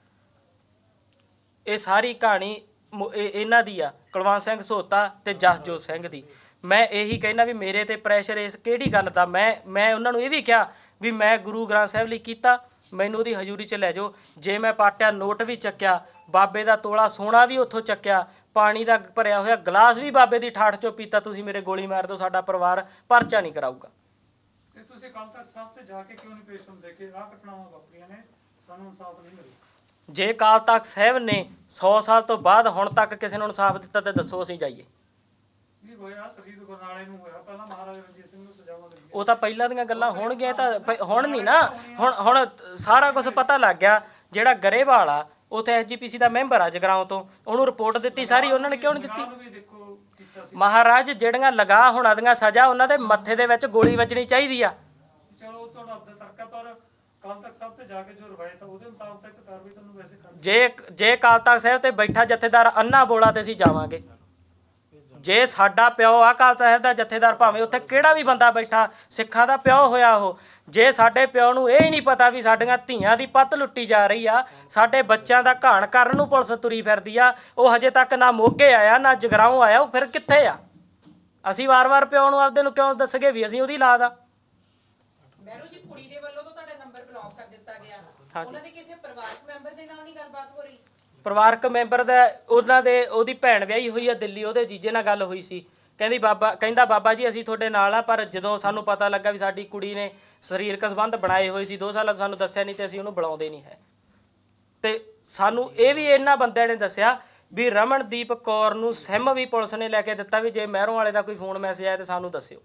ਇਹ ਸਾਰੀ ਕਹਾਣੀ ਇਹਨਾਂ ਦੀ ਆ, ਕੁਲਵੰਤ ਸਿੰਘ ਸੋਤਾ ਤੇ ਜਸਜੋਤ ਸਿੰਘ ਦੀ। ਮੈਂ ਇਹੀ ਕਹਿਣਾ ਵੀ ਮੇਰੇ ਤੇ ਪ੍ਰੈਸ਼ਰ ਇਸ ਕਿਹੜੀ ਗੱਲ ਦਾ। ਮੈਂ ਉਹਨਾਂ ਨੂੰ ਇਹ ਵੀ ਕਿਹਾ ਵੀ ਮੈਂ ਗੁਰੂ ਗ੍ਰੰਥ ਸਾਹਿਬ ਲਈ ਕੀਤਾ, ਮੈਨੂੰ ਉਹਦੀ ਹਜ਼ੂਰੀ 'ਚ ਲੈ ਜਾਓ। ਜੇ ਮੈਂ ਪਾਟਿਆ ਨੋਟ ਵੀ ਚੱਕਿਆ, ਬਾਬੇ ਦਾ ਤੋਲਾ ਸੋਨਾ ਵੀ ਉੱਥੋਂ ਚੱਕਿਆ, ਪਾਣੀ ਦਾ ਭਰਿਆ ਹੋਇਆ ਗਲਾਸ ਵੀ ਬਾਬੇ ਦੀ ਠਾਠ 'ਚੋਂ ਪੀਤਾ, ਤੁਸੀਂ ਮੇਰੇ ਗੋਲੀ ਮਾਰ ਦਿਓ, ਸਾਡਾ ਪਰਿਵਾਰ ਪਰਚਾ ਨਹੀਂ ਕਰਾਊਗਾ। ਤੇ ਤੁਸੀਂ ਕੱਲ ਤੱਕ ਸਾਹਿਬ ਤੇ ਜਾ ਕੇ ਕਿਉਂ ਨਹੀਂ ਪੇਸ਼ ਹੁੰਦੇ ਕਿ ਆਹ ਘਟਨਾਵਾਂ ਵਾਪਰੀਆਂ ਨੇ, ਸਾਨੂੰ ਇਨਸਾਫ ਨਹੀਂ ਮਿਲਿਆ? ਜੇ ਅਕਾਲ ਤਖਤ ਸਾਹਿਬ ਨੇ 100 ਸਾਲ ਤੋਂ ਬਾਅਦ ਹੁਣ ਤੱਕ ਕਿਸੇ ਨੂੰ ਇਨਸਾਫ ਦਿੱਤਾ ਤੇ ਦੱਸੋ ਅਸੀਂ ਜਾਈਏ। ਨਹੀਂ ਹੋਇਆ, ਸ਼ਹੀਦ ਗੁਰਨਾਲੇ ਨੂੰ ਹੋਇਆ, ਪਹਿਲਾਂ ਮਹਾਰਾਜਾ ਰਣਜੀਤ ਸਿੰਘ ਨੂੰ ਸਜ਼ਾਵਾਂ ਲੱਗੀਆਂ। ਉਹ ਤਾਂ ਪਹਿਲਾਂ ਦੀਆਂ ਗੱਲਾਂ ਹੋਣਗੀਆਂ, ਤਾਂ ਹੁਣ ਨਹੀਂ ਨਾ। ਹੁਣ ਸਾਰਾ ਕੁਝ ਪਤਾ ਲੱਗ ਗਿਆ। ਜਿਹੜਾ ਗਰੇਵਾਲ ਆ ਉੱਥੇ ਐਸਜੀਪੀਸੀ ਦਾ ਮੈਂਬਰ ਆ ਜਗਰਾਉਂ ਤੋਂ, ਉਹਨੂੰ ਰਿਪੋਰਟ ਦਿੱਤੀ ਸਾਰੀ, ਉਹਨਾਂ ਨੇ ਕਿਉਂ ਨਹੀਂ ਦਿੱਤੀ? ਮਹਾਰਾਜ ਜਿਹੜੀਆਂ ਲਗਾ ਹੋਣਾ ਦੀਆਂ ਸਜ਼ਾ, ਉਹਨਾਂ ਦੇ ਮੱਥੇ ਦੇ ਵਿੱਚ ਗੋਲੀ ਵੱਜਣੀ ਚਾਹੀਦੀ ਆ। ਚਲੋ ਤੁਹਾਡਾ ਆਪਦਾ ਤਰਕ ਹੈ, ਪਰ ਕੱਲ ਤੱਕ ਸਾਹਿਬ ਤੇ ਜਾ ਕੇ ਜੋ ਰਵਾਇਤ ਆ ਉਹਦੇ ਮੁਤਾਬਕ ਕਾਰਵਾਈ ਤੁਹਾਨੂੰ ਵੈਸੇ ਕਰਨੀ। ਜੇ ਅਕਾਲ ਤਖਤ ਸਾਹਿਬ ਤੇ ਬੈਠਾ ਜਥੇਦਾਰ ਅੰਨਾ ਬੋਲਾ ਤੇ ਅਸੀਂ ਜਾਵਾਂਗੇ। ਜੇ ਸਾਡਾ ਪਿਓ ਆ ਅਕਾਲ ਤਖਤ ਸਾਹਿਬ ਦਾ ਜਥੇਦਾਰ, ਭਾਵੇਂ ਉੱਥੇ ਕਿਹੜਾ ਵੀ ਬੰਦਾ ਬੈਠਾ, ਸਿੱਖਾਂ ਦਾ ਪਿਓ ਹੋਇਆ ਉਹ, ਜੇ ਸਾਡੇ ਪਿਓ ਨੂੰ ਇਹ ਹੀ ਨਹੀਂ ਪਤਾ ਵੀ ਸਾਡੀਆਂ ਧੀਆਂ ਦੀ ਪੱਤ ਲੁੱਟੀ ਜਾ ਰਹੀ ਆ, ਸਾਡੇ ਬੱਚਿਆਂ ਦਾ ਘਾਣ ਕਰਨ ਨੂੰ ਪੁਲਿਸ ਤੁਰੀ ਫਿਰਦੀ ਆ, ਉਹ ਹਜੇ ਤੱਕ ਨਾ ਮੋਗੇ ਆਇਆ ਨਾ ਜਗਰਾਉਂ ਆਇਆ, ਉਹ ਫਿਰ ਕਿੱਥੇ ਆ? ਅਸੀਂ ਵਾਰ-ਵਾਰ ਪਿਓ ਨੂੰ ਆਪਦੇ ਨੂੰ ਕਿਉਂ ਦੱਸਗੇ ਵੀ ਅਸੀਂ ਉਹਦੀ ਔਲਾਦ ਆ? ਮਹਿਰੋ ਜੀ, ਕੁੜੀ ਦੇ ਵੱਲੋਂ ਤਾਂ ਤੁਹਾਡਾ ਨੰਬਰ ਬਲੌਕ ਕਰ ਦਿੱਤਾ ਗਿਆ, ਉਹਨਾਂ ਦੇ ਕਿਸੇ ਪਰਿਵਾਰਕ ਮੈਂਬਰ ਦੇ ਨਾਲ ਨਹੀਂ ਗੱਲਬਾਤ ਹੋ ਰਹੀ? ਪਰਿਵਾਰਕ ਮੈਂਬਰ ਦਾ ਉਹਦੀ ਭੈਣ ਵਿਆਹੀ ਹੋਈ ਆ ਦਿੱਲੀ, ਉਹਦੇ ਜੀਜੇ ਨਾਲ ਗੱਲ ਹੋਈ ਸੀ। ਕਹਿੰਦਾ ਬਾਬਾ ਜੀ ਅਸੀਂ ਤੁਹਾਡੇ ਨਾਲ ਆ, ਪਰ ਜਦੋਂ ਸਾਨੂੰ ਪਤਾ ਲੱਗਾ ਵੀ ਸਾਡੀ ਕੁੜੀ ਨੇ ਸਰੀਰਕ ਸੰਬੰਧ ਬਣਾਏ ਹੋਏ ਸੀ 2 ਸਾਲਾਂ, ਸਾਨੂੰ ਦੱਸਿਆ ਨਹੀਂ ਤੇ ਅਸੀਂ ਉਹਨੂੰ ਬੁਲਾਉਂਦੇ ਨਹੀਂ ਹੈ। ਤੇ ਸਾਨੂੰ ਇਹ ਵੀ ਇਹਨਾਂ ਬੰਦਿਆਂ ਨੇ ਦੱਸਿਆ ਵੀ ਰਮਨਦੀਪ ਕੌਰ ਨੂੰ ਸਿਮ ਵੀ ਪੁਲਿਸ ਨੇ ਲੈ ਕੇ ਦਿੱਤਾ ਵੀ ਜੇ ਮਹਿਰੋਂ ਵਾਲੇ ਦਾ ਕੋਈ ਫੋਨ ਮੈਸੇਜ ਆਇਆ ਤਾਂ ਸਾਨੂੰ ਦੱਸਿਓ।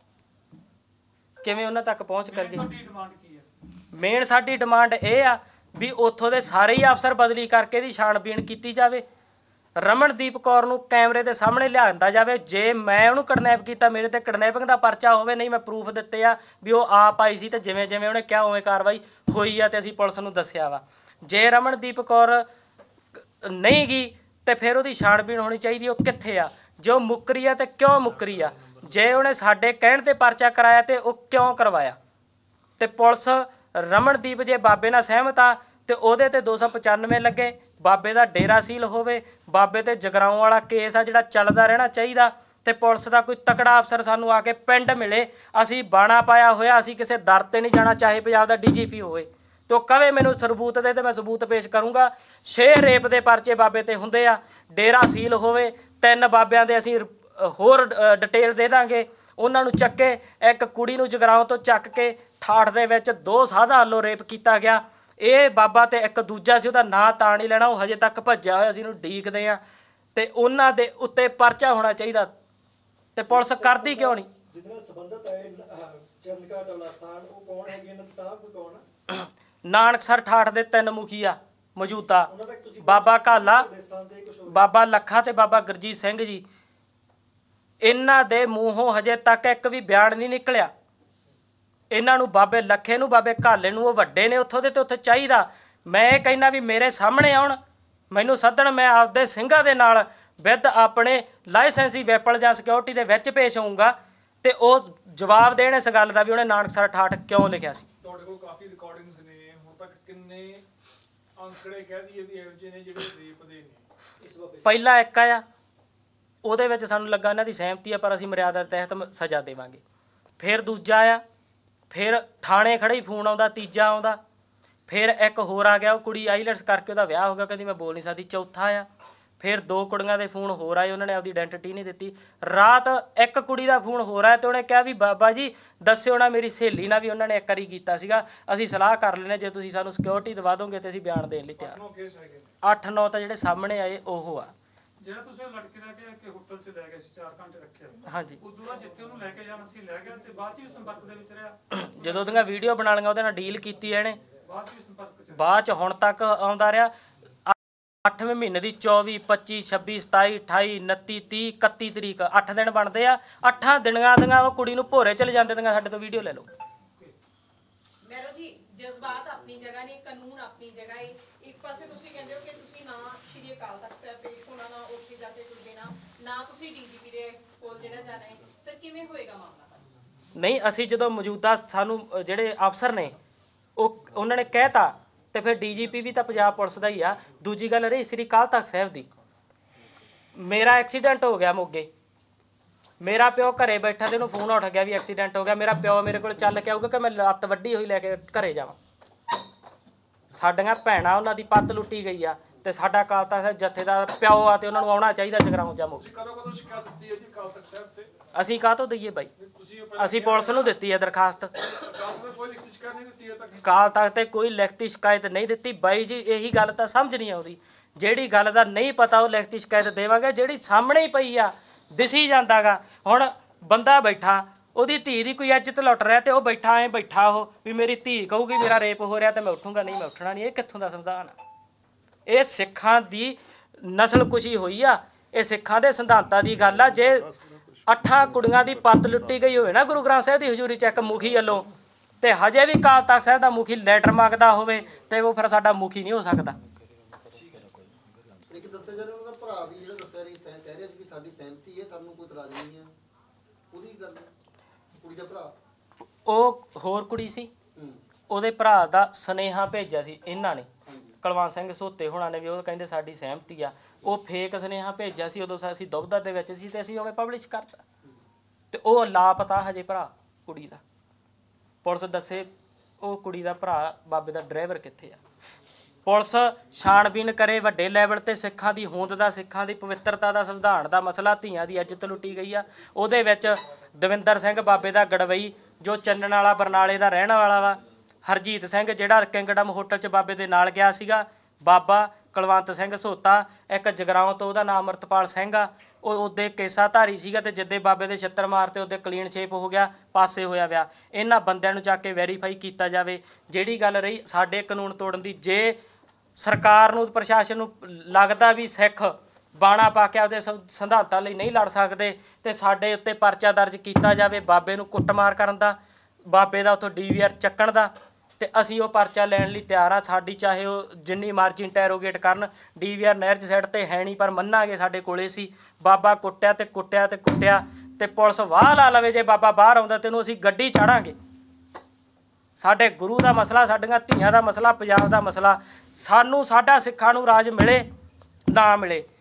ਕਿਵੇਂ ਉਹਨਾਂ ਤੱਕ ਪਹੁੰਚ ਕਰੀਏ? ਮੇਨ ਸਾਡੀ ਡਿਮਾਂਡ ਇਹ ਆ ਵੀ ਉੱਥੋਂ ਦੇ ਸਾਰੇ ਹੀ ਅਫਸਰ ਬਦਲੀ ਕਰਕੇ ਇਹਦੀ ਛਾਣਬੀਣ ਕੀਤੀ ਜਾਵੇ। ਰਮਨਦੀਪ ਕੌਰ ਨੂੰ ਕੈਮਰੇ ਦੇ ਸਾਹਮਣੇ ਲਿਆਂਦਾ ਜਾਵੇ। ਜੇ ਮੈਂ ਉਹਨੂੰ ਕਿਡਨੈਪ ਕੀਤਾ, ਮੇਰੇ ਤੇ ਕਿਡਨੈਪਿੰਗ ਦਾ ਪਰਚਾ ਹੋਵੇ, ਨਹੀਂ ਮੈਂ ਪ੍ਰੂਫ ਦਿੱਤੇ ਆ ਵੀ ਉਹ ਆਪ ਆਈ ਸੀ ਤੇ ਜਿਵੇਂ ਜਿਵੇਂ ਉਹਨੇ ਕਿਹਾ ਉਵੇਂ ਕਾਰਵਾਈ ਹੋਈ ਆ ਤੇ ਅਸੀਂ ਪੁਲਿਸ ਨੂੰ ਦੱਸਿਆ ਵਾ। ਜੇ ਰਮਨਦੀਪ ਕੌਰ ਨਹੀਂ ਗਈ ਤੇ ਫਿਰ ਉਹਦੀ ਛਾਣਬੀਣ ਹੋਣੀ ਚਾਹੀਦੀ, ਉਹ ਕਿੱਥੇ ਆ, ਜੇ ਉਹ ਮੁੱਕਰੀ ਆ ਤੇ ਕਿਉਂ ਮੁੱਕਰੀ ਆ, ਜੇ ਉਹਨੇ ਸਾਡੇ ਕਹਿਣ ਤੇ ਪਰਚਾ ਕਰਾਇਆ ਤੇ ਉਹ ਕਿਉਂ ਕਰਵਾਇਆ। ਤੇ ਪੁਲਿਸ ਰਮਨਦੀਪ ਜੇ ਬਾਬੇ ਨਾਲ ਸਹਿਮਤ ਆ ਤੇ ਉਹਦੇ ਤੇ 295 ਲੱਗੇ, ਬਾਬੇ ਦਾ ਡੇਰਾ ਸੀਲ ਹੋਵੇ, ਬਾਬੇ ਤੇ ਜਗਰਾਉਂ ਵਾਲਾ ਕੇਸ ਆ ਜਿਹੜਾ ਚੱਲਦਾ ਰਹਿਣਾ ਚਾਹੀਦਾ, ਤੇ ਪੁਲਿਸ ਦਾ ਕੋਈ ਤਕੜਾ ਅਫਸਰ ਸਾਨੂੰ ਆ ਕੇ ਪਿੰਡ ਮਿਲੇ, ਅਸੀਂ ਬਾਣਾ ਪਾਇਆ ਹੋਇਆ, ਅਸੀਂ ਕਿਸੇ ਦਰ ਤੇ ਨਹੀਂ ਜਾਣਾ, ਚਾਹੇ ਪੰਜਾਬ ਦਾ DGP ਹੋਵੇ, ਤੇ ਉਹ ਕਵੇ ਮੈਨੂੰ ਸਬੂਤ ਦੇ ਤੇ ਮੈਂ ਸਬੂਤ ਪੇਸ਼ ਕਰੂੰਗਾ। 6 ਰੇਪ ਦੇ ਪਰਚੇ ਬਾਬੇ ਤੇ ਹੁੰਦੇ ਆ, ਡੇਰਾ ਸੀਲ ਹੋਵੇ, 3 ਬਾਬਿਆਂ ਦੇ ਅਸੀਂ ਹੋਰ ਡਿਟੇਲ ਦੇ ਦਾਂਗੇ। ਉਹਨਾਂ ਨੂੰ ਚੱਕੇ, ਇੱਕ ਕੁੜੀ ਨੂੰ ਜਗਰਾਉਂ ਤੋਂ ਚੱਕ ਕੇ ਠਾਠ ਦੇ ਵਿੱਚ 2 ਸਾਧਾਂ ਵੱਲੋਂ ਰੇਪ ਕੀਤਾ ਗਿਆ। ਇਹ ਬਾਬਾ ਤੇ ਇੱਕ ਦੂਜਾ ਸੀ, ਉਹਦਾ ਨਾਂ ਤਾਂ ਨਹੀਂ ਲੈਣਾ, ਉਹ ਹਜੇ ਤੱਕ ਭੱਜਿਆ ਹੋਇਆ, ਅਸੀਂ ਉਹਨੂੰ ਡੀਕਦੇ ਹਾਂ। ਤੇ ਉਹਨਾਂ ਦੇ ਉੱਤੇ ਪਰਚਾ ਹੋਣਾ ਚਾਹੀਦਾ, ਤੇ ਪੁਲਿਸ ਕਰਦੀ ਕਿਉਂ ਨਹੀਂ? ਜਿਹਦੇ ਨਾਲ ਸੰਬੰਧਿਤ ਹੈ ਚਰਨਕਾ ਟੋਲਾ ਸਥਾਨ, ਉਹ ਕੌਣ ਹੈਗੇ ਇਹਨਾਂ ਦੇ, ਤਾਂ ਕੋਈ ਕੌਣ ਹੈ? ਨਾਨਕਸਰ ਠਾਠ ਦੇ 3 ਮੁਖੀ ਆ ਮੌਜੂਦਾ, ਬਾਬਾ ਕਾਲਾ, ਬਾਬਾ ਲੱਖਾ ਤੇ ਬਾਬਾ ਗੁਰਜੀਤ ਸਿੰਘ ਜੀ। ਇਹਨਾਂ ਦੇ ਮੂੰਹੋਂ ਹਜੇ ਤੱਕ ਇੱਕ ਵੀ ਬਿਆਨ ਨਹੀਂ ਨਿਕਲਿਆ। ਇਹਨਾਂ ਨੂੰ ਬਾਬੇ ਲੱਖੇ ਨੂੰ, ਬਾਬੇ ਕਾਲੇ ਨੂੰ, ਉਹ ਵੱਡੇ ਨੇ ਉੱਥੋਂ ਦੇ, ਤੇ ਉੱਥੇ ਚਾਹੀਦਾ। ਮੈਂ ਇਹ ਕਹਿੰਦਾ ਵੀ ਮੇਰੇ ਸਾਹਮਣੇ ਆਉਣ, ਮੈਨੂੰ ਸੱਦਣ, ਮੈਂ ਆਪਦੇ ਸਿੰਘਾਂ ਦੇ ਨਾਲ ਵਿਦ ਆਪਣੇ ਲਾਇਸੈਂਸੀ ਵੈਪਨ ਜਾਂ ਸਿਕਿਉਰਿਟੀ ਦੇ ਵਿੱਚ ਪੇਸ਼ ਹੋਊਂਗਾ, ਤੇ ਉਹ ਜਵਾਬ ਦੇਣ ਇਸ ਗੱਲ ਦਾ ਵੀ ਉਹਨੇ ਨਾਨਕਸਰ ਠਾਠ ਕਿਉਂ ਲਿਖਿਆ ਸੀ। ਤੁਹਾਡੇ ਕੋਲ ਕਾਫੀ ਰਿਕਾਰਡਿੰਗਸ ਨੇ, ਹੁਣ ਤੱਕ ਕਿੰਨੇ ਅੰਕੜੇ ਕਹਿ ਦਈਏ ਵੀ ਇਹੋ ਜਿਹੇ ਨੇ ਜਿਹੜੇ ਰੇਪ ਦੇ ਨੇ ਇਸ ਬਾਬੇ? ਪਹਿਲਾ ਇੱਕ ਆ, ਉਹਦੇ ਵਿੱਚ ਸਾਨੂੰ ਲੱਗਾ ਇਹਨਾਂ ਦੀ ਸਹਿਮਤੀ ਆ, ਪਰ ਅਸੀਂ ਮਰਿਆਦਾ ਦੇ ਤਹਿਤ ਸਜ਼ਾ ਦੇਵਾਂਗੇ। ਫਿਰ ਦੂਜਾ ਆ, ਫਿਰ ਥਾਣੇ ਖੜੇ ਹੀ ਫੋਨ ਆਉਂਦਾ, ਤੀਜਾ ਆਉਂਦਾ, ਫਿਰ ਇੱਕ ਹੋਰ ਆ ਗਿਆ, ਉਹ ਕੁੜੀ ਆਈਲੈਟਸ ਕਰਕੇ ਉਹਦਾ ਵਿਆਹ ਹੋ ਗਿਆ, ਕਹਿੰਦੀ ਮੈਂ ਬੋਲ ਨਹੀਂ ਸਕਦੀ। ਚੌਥਾ ਆ, ਫਿਰ 2 ਕੁੜੀਆਂ ਦੇ ਫੋਨ ਹੋਰ ਆਏ, ਉਹਨਾਂ ਨੇ ਆਪਦੀ ਆਇਡੈਂਟੀਟੀ ਨਹੀਂ ਦਿੱਤੀ। ਰਾਤ ਇੱਕ ਕੁੜੀ ਦਾ ਫੋਨ ਹੋਰ ਆਇਆ, ਤੇ ਉਹਨੇ ਕਿਹਾ ਵੀ ਬਾਬਾ ਜੀ ਦੱਸਿਓ ਨਾ, ਮੇਰੀ ਸਹੇਲੀ ਨਾਲ ਵੀ ਉਹਨਾਂ ਨੇ ਇੱਕ ਵਾਰੀ ਕੀਤਾ ਸੀਗਾ, ਅਸੀਂ ਸਲਾਹ ਕਰ ਲੈਣੇ, ਜੇ ਤੁਸੀਂ ਸਾਨੂੰ ਸਿਕਿਉਰਿਟੀ ਦਵਾ ਦੋਗੇ ਤੇ ਅਸੀਂ ਬਿਆਨ ਦੇਣ ਲਈ ਤਿਆਰ। 8-9 ਤਾਂ ਜਿਹੜੇ ਸਾਹਮਣੇ ਆਏ ਉਹ ਆ। ਜਿਹੜਾ ਤੁਸੀਂ ਲੜਕੇ ਦਾ ਕਿ ਹੋਟਲ 'ਚ ਲੈ ਗਏ ਸੀ, 4 ਘੰਟੇ ਰੱਖਿਆ, ਹਾਂਜੀ, ਉਦੋਂ ਬਾਅਦ ਜਿੱਥੇ ਉਹਨੂੰ ਲੈ ਕੇ ਜਾਣਾ ਸੀ ਲੈ ਗਿਆ, ਤੇ ਬਾਅਦ 'ਚ ਵੀ ਸੰਪਰਕ ਦੇ ਵਿੱਚ ਰਿਹਾ? ਜਦੋਂ ਉਹਦੀਆਂ ਵੀਡੀਓ ਬਣਾ ਲਈਆਂ, ਉਹਦੇ ਨਾਲ ਡੀਲ ਕੀਤੀ ਇਹਨੇ, ਬਾਅਦ 'ਚ ਵੀ ਸੰਪਰਕ 'ਚ? ਬਾਅਦ 'ਚ ਹੁਣ ਤੱਕ ਆਉਂਦਾ ਰਿਹਾ। 8ਵੇਂ ਮਹੀਨੇ ਦੀ 24, 25, 26, 27, 28, 29, 30, 31 ਤਰੀਕ 8 ਦਿਨ ਬਣਦੇ ਆ। 8 ਦਿਨਾਂ ਦੀਆਂ ਉਹ ਕੁੜੀ ਨੂੰ ਭੋਰੇ ਚਲੇ ਜਾਂਦੇ ਦੀਆਂ, ਸਾਡੇ ਤੋਂ ਵੀਡੀਓ ਲੈ ਲਓ। ਮੈਰੋ ਜੀ, ਜਜ਼ਬਾਤ ਆਪਣੀ ਜਗ੍ਹਾ ਨੇ, ਕਾਨੂੰਨ ਆਪਣੀ ਜਗ੍ਹਾ ਹੈ। ਇੱਕ ਪਾਸੇ ਤੁਸੀਂ ਕਹਿੰਦੇ ਹੋ ਕਿ ਤੁਸੀਂ ਨਾ ਸ਼੍ਰੀ ਅਕਾਲ ਤਖਤ ਸਾਹਿਬ ਪੇਸ਼ ਹੋਣਾ, ਨਾ ਉੱਥੇ ਜਾ ਕੇ ਕੁਝ ਦੇਣਾ, ਨਾ ਤੁਸੀਂ DGP ਦੇ ਕੋਲ ਜਿਹੜਾ ਜਾਣਾ ਹੈ, ਫਿਰ ਕਿਵੇਂ ਹੋਏਗਾ ਮਾਮਲਾ? ਨਹੀਂ, ਅਸੀਂ ਜਦੋਂ ਮੌਜੂਦਾ ਸਾਨੂੰ ਜਿਹੜੇ ਅਫਸਰ ਨੇ ਉਹਨਾਂ ਨੇ ਕਹਿਤਾ, ਤੇ ਫਿਰ DGP ਵੀ ਤਾਂ ਪੰਜਾਬ ਪੁਲਿਸ ਦਾ ਹੀ ਆ। ਦੂਜੀ ਗੱਲ ਰਹੀ ਸ੍ਰੀ ਅਕਾਲ ਤਖਤ ਸਾਹਿਬ ਦੀ, ਮੇਰਾ ਐਕਸੀਡੈਂਟ ਹੋ ਗਿਆ ਮੋਗੇ, ਮੇਰਾ ਪਿਓ ਘਰੇ ਬੈਠਾ ਤੇ ਉਹਨੂੰ ਫੋਨ ਉੱਠ ਗਿਆ ਵੀ ਐਕਸੀਡੈਂਟ ਹੋ ਗਿਆ। ਮੇਰਾ ਪਿਓ ਮੇਰੇ ਕੋਲ ਚੱਲ ਕੇ ਆਊਗਾ ਕਿ ਮੈਂ ਲੱਤ ਵੱਢੀ ਹੋਈ ਲੈ ਕੇ ਘਰੇ ਜਾਵਾਂ? ਸਾਡੀਆਂ ਭੈਣਾਂ, ਉਹਨਾਂ ਦੀ ਪੱਤ ਲੁੱਟੀ ਗਈ ਆ, ਤੇ ਸਾਡਾ ਅਕਾਲ ਤਖਤ ਜਥੇਦਾਰ ਪਿਓ ਆ, ਤੇ ਉਹਨਾਂ ਨੂੰ ਆਉਣਾ ਚਾਹੀਦਾ ਜਗਰਾਉਂ ਜਾਂ ਮੋਗੇ। ਕਦੋਂ ਸ਼ਿਕਾਇਤ ਦਿੱਤੀ ਹੈ ਜੀ ਅਕਾਲ ਤਖਤ ਸਾਹਿਬ ਤੇ? ਅਸੀਂ ਕਾਹਤੋਂ ਦਈਏ ਬਾਈ? ਅਸੀਂ ਪੁਲਿਸ ਨੂੰ ਦਿੱਤੀ ਹੈ ਦਰਖਾਸਤ। ਅਕਾਲ ਤਖਤ ਤੇ ਕੋਈ ਲਿਖਤੀ ਸ਼ਿਕਾਇਤ ਨਹੀਂ ਦਿੱਤੀ ਬਾਈ ਜੀ। ਇਹੀ ਗੱਲ ਤਾਂ ਸਮਝ ਨਹੀਂ ਆਉਂਦੀ, ਜਿਹੜੀ ਗੱਲ ਦਾ ਨਹੀਂ ਪਤਾ ਉਹ ਲਿਖਤੀ ਸ਼ਿਕਾਇਤ ਦੇਵਾਂਗੇ, ਜਿਹੜੀ ਸਾਹਮਣੇ ਹੀ ਪਈ ਆ, ਦਿਸੀ ਜਾਂਦਾਗਾ। ਹੁਣ ਬੰਦਾ ਬੈਠਾ, ਉਹਦੀ ਧੀ ਦੀ ਕੋਈ ਇੱਜ਼ਤ ਲੁੱਟ ਰਿਹਾ, ਤੇ ਉਹ ਬੈਠਾ ਐ ਬੈਠਾ ਉਹ ਵੀ ਮੇਰੀ ਧੀ ਕਹੂਗੀ ਮੇਰਾ ਰੇਪ ਹੋ ਰਿਹਾ ਤੇ ਮੈਂ ਉੱਠੂੰਗਾ, ਨਹੀਂ ਮੈਂ ਉੱਠਣਾ ਨਹੀਂ। ਇਹ ਕਿੱਥੋਂ ਦਾ ਸੰਵਿਧਾਨ ਆ? ਇਹ ਸਿੱਖਾਂ ਦੀ ਨਸਲਕੁਸ਼ੀ ਹੋਈ ਆ, ਇਹ ਸਿੱਖਾਂ ਦੇ ਸਿਧਾਂਤਾਂ ਦੀ ਗੱਲ ਆ। ਜੇ 8 ਕੁੜੀਆਂ ਦੀ ਪੱਤ ਲੁੱਟੀ ਗਈ ਹੋਵੇ ਨਾ ਗੁਰੂ ਗ੍ਰੰਥ ਸਾਹਿਬ ਦੀ ਹਜ਼ੂਰੀ 'ਚ ਇੱਕ ਮੁਖੀ ਵੱਲੋਂ, ਤੇ ਹਜੇ ਵੀ ਅਕਾਲ ਤਖਤ ਸਾਹਿਬ ਦਾ ਮੁਖੀ ਲੈਟਰ ਮੰਗਦਾ ਹੋਵੇ, ਤੇ ਉਹ ਫਿਰ ਸਾਡਾ ਮੁਖੀ ਨਹੀਂ ਹੋ ਸਕਦਾ। ਇੱਕ ਦੱਸਿਆ ਜਾ ਰਿਹਾ ਉਹਨਾਂ ਦਾ ਭਰਾ ਵੀ ਜਿਹੜਾ ਦੱਸਿਆ ਰਹੀ ਕਹਿ ਰਿਹਾ ਸੀ ਕਿ ਸਾਡੀ ਸਹਿਮਤੀ ਹੈ, ਸਾਨੂੰ ਕੋਈ ਇਤਰਾਜ਼ ਨਹੀਂ ਹੈ, ਉਹਦੀ ਗੱਲ ਕੁੜੀ ਦਾ ਭਰਾ? ਉਹ ਹੋਰ ਕੁੜੀ ਸੀ, ਉਹਦੇ ਭਰਾ ਦਾ ਸੁਨੇਹਾ ਭੇਜਿਆ ਸੀ ਇਹਨਾਂ ਨੇ, ਕੁਲਵੰਤ ਸਿੰਘ ਸੋਤੇ ਹੋਣਾ ਨੇ ਵੀ, ਉਹ ਕਹਿੰਦੇ ਸਾਡੀ ਸਹਿਮਤੀ ਆ। ਉਹ ਫੇਕ ਸੁਨੇਹਾ ਭੇਜਿਆ ਸੀ, ਉਦੋਂ ਅਸੀਂ ਦੁਬਦਾ ਦੇ ਵਿੱਚ ਸੀ, ਤੇ ਅਸੀਂ ਉਹ ਪਬਲਿਸ਼ ਕਰਤਾ, ਤੇ ਉਹ ਲਾਪਤਾ ਹਜੇ ਭਰਾ ਕੁੜੀ ਦਾ। ਪੁਲਿਸ ਦੱਸੇ ਉਹ ਕੁੜੀ ਦਾ ਭਰਾ ਬਾਬੇ ਦਾ ਡਰਾਈਵਰ ਕਿੱਥੇ ਆ। ਪੁਲਿਸ ਛਾਣਬੀਨ ਕਰੇ ਵੱਡੇ ਲੈਵਲ ਤੇ। ਸਿੱਖਾਂ ਦੀ ਹੋਂਦ ਦਾ, ਸਿੱਖਾਂ ਦੀ ਪਵਿੱਤਰਤਾ ਦਾ, ਸੰਵਿਧਾਨ ਦਾ ਮਸਲਾ, ਧੀਆਂ ਦੀ ਇੱਜ਼ਤ ਲੁੱਟੀ ਗਈ ਆ। ਉਹਦੇ ਵਿੱਚ ਦਵਿੰਦਰ ਸਿੰਘ ਬਾਬੇ ਦਾ ਗੜਵਈ, ਜੋ ਚੰਨਣ ਵਾਲਾ ਬਰਨਾਲੇ ਦਾ ਰਹਿਣ ਵਾਲਾ ਵਾ। ਹਰਜੀਤ ਸਿੰਘ ਜਿਹੜਾ ਕਿੰਗਡਮ ਹੋਟਲ 'ਚ ਬਾਬੇ ਦੇ ਨਾਲ ਗਿਆ ਸੀਗਾ। ਬਾਬਾ ਕੁਲਵੰਤ ਸਿੰਘ ਸੋਤਾ, ਇੱਕ ਜਗਰਾਉਂ ਤੋਂ, ਉਹਦਾ ਨਾਮ ਅਮਰਤਪਾਲ ਸਿੰਘ ਆ। ਉਹ ਉਹਦੇ ਕੇਸਾਧਾਰੀ ਸੀਗਾ, ਤੇ ਜਿੱਦੇ ਬਾਬੇ ਦੇ ਛਿੱਤਰ ਮਾਰਤੇ ਉਹਦੇ ਕਲੀਨ ਸ਼ੇਪ ਹੋ ਗਿਆ, ਪਾਸੇ ਹੋਇਆ ਵਿਆ। ਇਹਨਾਂ ਬੰਦਿਆਂ ਨੂੰ ਜਾ ਕੇ ਵੈਰੀਫਾਈ ਕੀਤਾ ਜਾਵੇ। ਜਿਹੜੀ ਗੱਲ ਰਹੀ ਸਾਡੇ ਕਾਨੂੰਨ ਤੋੜਨ ਦੀ, ਜੇ ਸਰਕਾਰ ਨੂੰ, ਪ੍ਰਸ਼ਾਸਨ ਨੂੰ ਲੱਗਦਾ ਵੀ ਸਿੱਖ ਬਾਣਾ ਪਾ ਕੇ ਆਪਦੇ ਸਿਧਾਂਤਾਂ ਲਈ ਨਹੀਂ ਲੜ ਸਕਦੇ, ਤੇ ਸਾਡੇ ਉੱਤੇ ਪਰਚਾ ਦਰਜ ਕੀਤਾ ਜਾਵੇ ਬਾਬੇ ਨੂੰ ਕੁੱਟਮਾਰ ਕਰਨ ਦਾ, ਬਾਬੇ ਦਾ ਉੱਥੋਂ DVR ਚੱਕਣ ਦਾ, ਤੇ ਅਸੀਂ ਉਹ ਪਰਚਾ ਲੈਣ ਲਈ ਤਿਆਰ ਹਾਂ। ਸਾਡੀ ਚਾਹੇ ਉਹ ਜਿੰਨੀ ਮਰਜ਼ੀ ਇੰਟੈਰੋਗੇਟ ਕਰਨ, DVR ਨਹਿਰ 'ਚ ਸਾਈਡ 'ਤੇ ਹੈ ਨਹੀਂ, ਪਰ ਮੰਨਾਂਗੇ ਸਾਡੇ ਕੋਲੇ ਸੀ। ਬਾਬਾ ਕੁੱਟਿਆ ਤੇ ਕੁੱਟਿਆ ਤੇ ਕੁੱਟਿਆ, ਤੇ ਪੁਲਿਸ ਵਾਹ ਲਾ ਲਵੇ ਜੇ ਬਾਬਾ ਬਾਹਰ ਆਉਂਦਾ ਤੈਨੂੰ ਅਸੀਂ ਗੱਡੀ ਚਾੜਾਂਗੇ। ਸਾਡੇ ਗੁਰੂ ਦਾ ਮਸਲਾ, ਸਾਡੀਆਂ ਧੀਆਂ ਦਾ ਮਸਲਾ, ਪੰਜਾਬ ਦਾ ਮਸਲਾ। ਸਾਨੂੰ ਸਾਡਾ ਸਿੱਖਾਂ ਨੂੰ ਰਾਜ ਮਿਲੇ ਨਾ ਮਿਲੇ,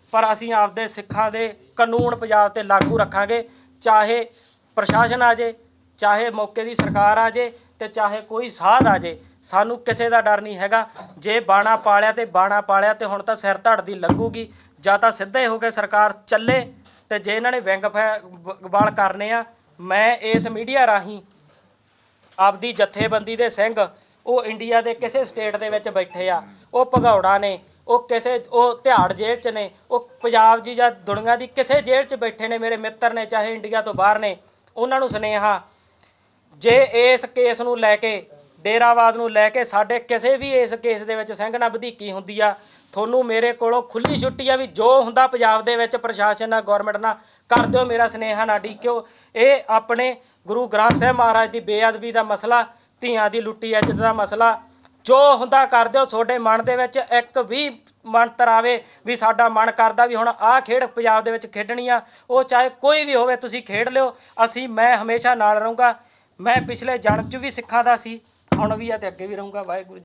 ਪਰ ਅਸੀਂ ਆਪਦੇ ਸਿੱਖਾਂ ਦੇ ਕਾਨੂੰਨ ਪੰਜਾਬ ਤੇ ਲਾਗੂ ਰੱਖਾਂਗੇ, ਚਾਹੇ ਪ੍ਰਸ਼ਾਸਨ ਆ ਜੇ, ਚਾਹੇ ਮੌਕੇ ਦੀ ਸਰਕਾਰ ਆ ਜੇ ਤੇ ਚਾਹੇ ਕੋਈ ਸਾਧ ਆ ਜੇ। ਸਾਨੂੰ ਕਿਸੇ ਦਾ ਡਰ ਨਹੀਂ ਹੈਗਾ। ਜੇ ਬਾਣਾ ਪਾਲਿਆ ਤੇ ਬਾਣਾ ਪਾਲਿਆ ਤੇ ਹੁਣ ਤਾਂ ਸਿਰ ਧੜ ਦੀ ਲੱਗੂਗੀ। ਜਾਂ ਤਾਂ ਸਿੱਧੇ ਹੋ ਕੇ ਸਰਕਾਰ ਚੱਲੇ ਤੇ ਜੇ ਇਹਨਾਂ ਨੇ ਵਿੰਗ ਵਾਲ ਕਰਨੇ ਆ, ਮੈਂ ਇਸ ਮੀਡੀਆ ਰਾਹੀਂ ਆਪਦੀ ਜਥੇਬੰਦੀ ਦੇ ਸਿੰਘ ਉਹ ਇੰਡੀਆ ਦੇ ਕਿਸੇ ਸਟੇਟ ਦੇ ਵਿੱਚ ਬੈਠੇ ਆ, ਉਹ ਭਗੌੜਾ ਨੇ, ਉਹ ਤਿਹਾੜ ਜੇਲ੍ਹ 'ਚ ਨੇ, ਉਹ ਪੰਜਾਬ ਜੀ ਜਾਂ ਦੁਨੀਆ ਦੀ ਕਿਸੇ ਜੇਲ੍ਹ 'ਚ ਬੈਠੇ ਨੇ, ਮੇਰੇ ਮਿੱਤਰ ਨੇ, ਚਾਹੇ ਇੰਡੀਆ ਤੋਂ ਬਾਹਰ ਨੇ। ਉਹਨਾਂ ਨੂੰ ਸੁਨੇਹਾ, ਜੇ ਇਸ ਕੇਸ ਨੂੰ ਲੈ ਕੇ, ਡੇਰਾਵਾਦ ਨੂੰ ਲੈ ਕੇ ਸਾਡੇ ਕਿਸੇ ਵੀ ਇਸ ਕੇਸ ਦੇ ਵਿੱਚ ਸਿੰਘ ਨਾਲ ਵਧੀਕੀ ਹੁੰਦੀ ਆ, ਤੁਹਾਨੂੰ ਮੇਰੇ ਕੋਲੋਂ ਖੁੱਲੀ ਛੁੱਟੀ ਆ ਵੀ ਜੋ ਹੁੰਦਾ ਪੰਜਾਬ ਦੇ ਵਿੱਚ ਪ੍ਰਸ਼ਾਸਨ ਨਾਲ, ਗੌਰਮੈਂਟ ਨਾਲ ਕਰ ਦਿਓ। ਮੇਰਾ ਸੁਨੇਹਾ ਨਾ ਡੀਕਿਓ। ਇਹ ਆਪਣੇ ਗੁਰੂ ਗ੍ਰੰਥ ਸਾਹਿਬ ਮਹਾਰਾਜ ਦੀ ਬੇਅਦਬੀ ਦਾ ਮਸਲਾ, ਧੀਆਂ ਦੀ ਲੁੱਟੀ ਇੱਜ਼ਤ ਦਾ ਮਸਲਾ, ਜੋ ਹੁੰਦਾ ਕਰ ਦਿਓ। ਤੁਹਾਡੇ ਮਨ ਦੇ ਵਿੱਚ ਇੱਕ ਵੀ ਮੰਤਰ ਆਵੇ ਵੀ ਸਾਡਾ ਮਨ ਕਰਦਾ ਵੀ ਹੁਣ ਆਹ ਖੇਡ ਪੰਜਾਬ ਦੇ ਵਿੱਚ ਖੇਡਣੀ ਆ, ਉਹ ਚਾਹੇ ਕੋਈ ਵੀ ਹੋਵੇ, ਤੁਸੀਂ ਖੇਡ ਲਿਓ। ਮੈਂ ਹਮੇਸ਼ਾ ਨਾਲ ਰਹੂੰਗਾ। ਮੈਂ ਪਿਛਲੇ ਜਨਮ 'ਚ ਵੀ ਸਿੱਖਾਂ ਦਾ ਸੀ, ਹੁਣ ਵੀ ਆ ਤੇ ਅੱਗੇ ਵੀ ਰਹੂੰਗਾ। ਵਾਹਿਗੁਰੂ।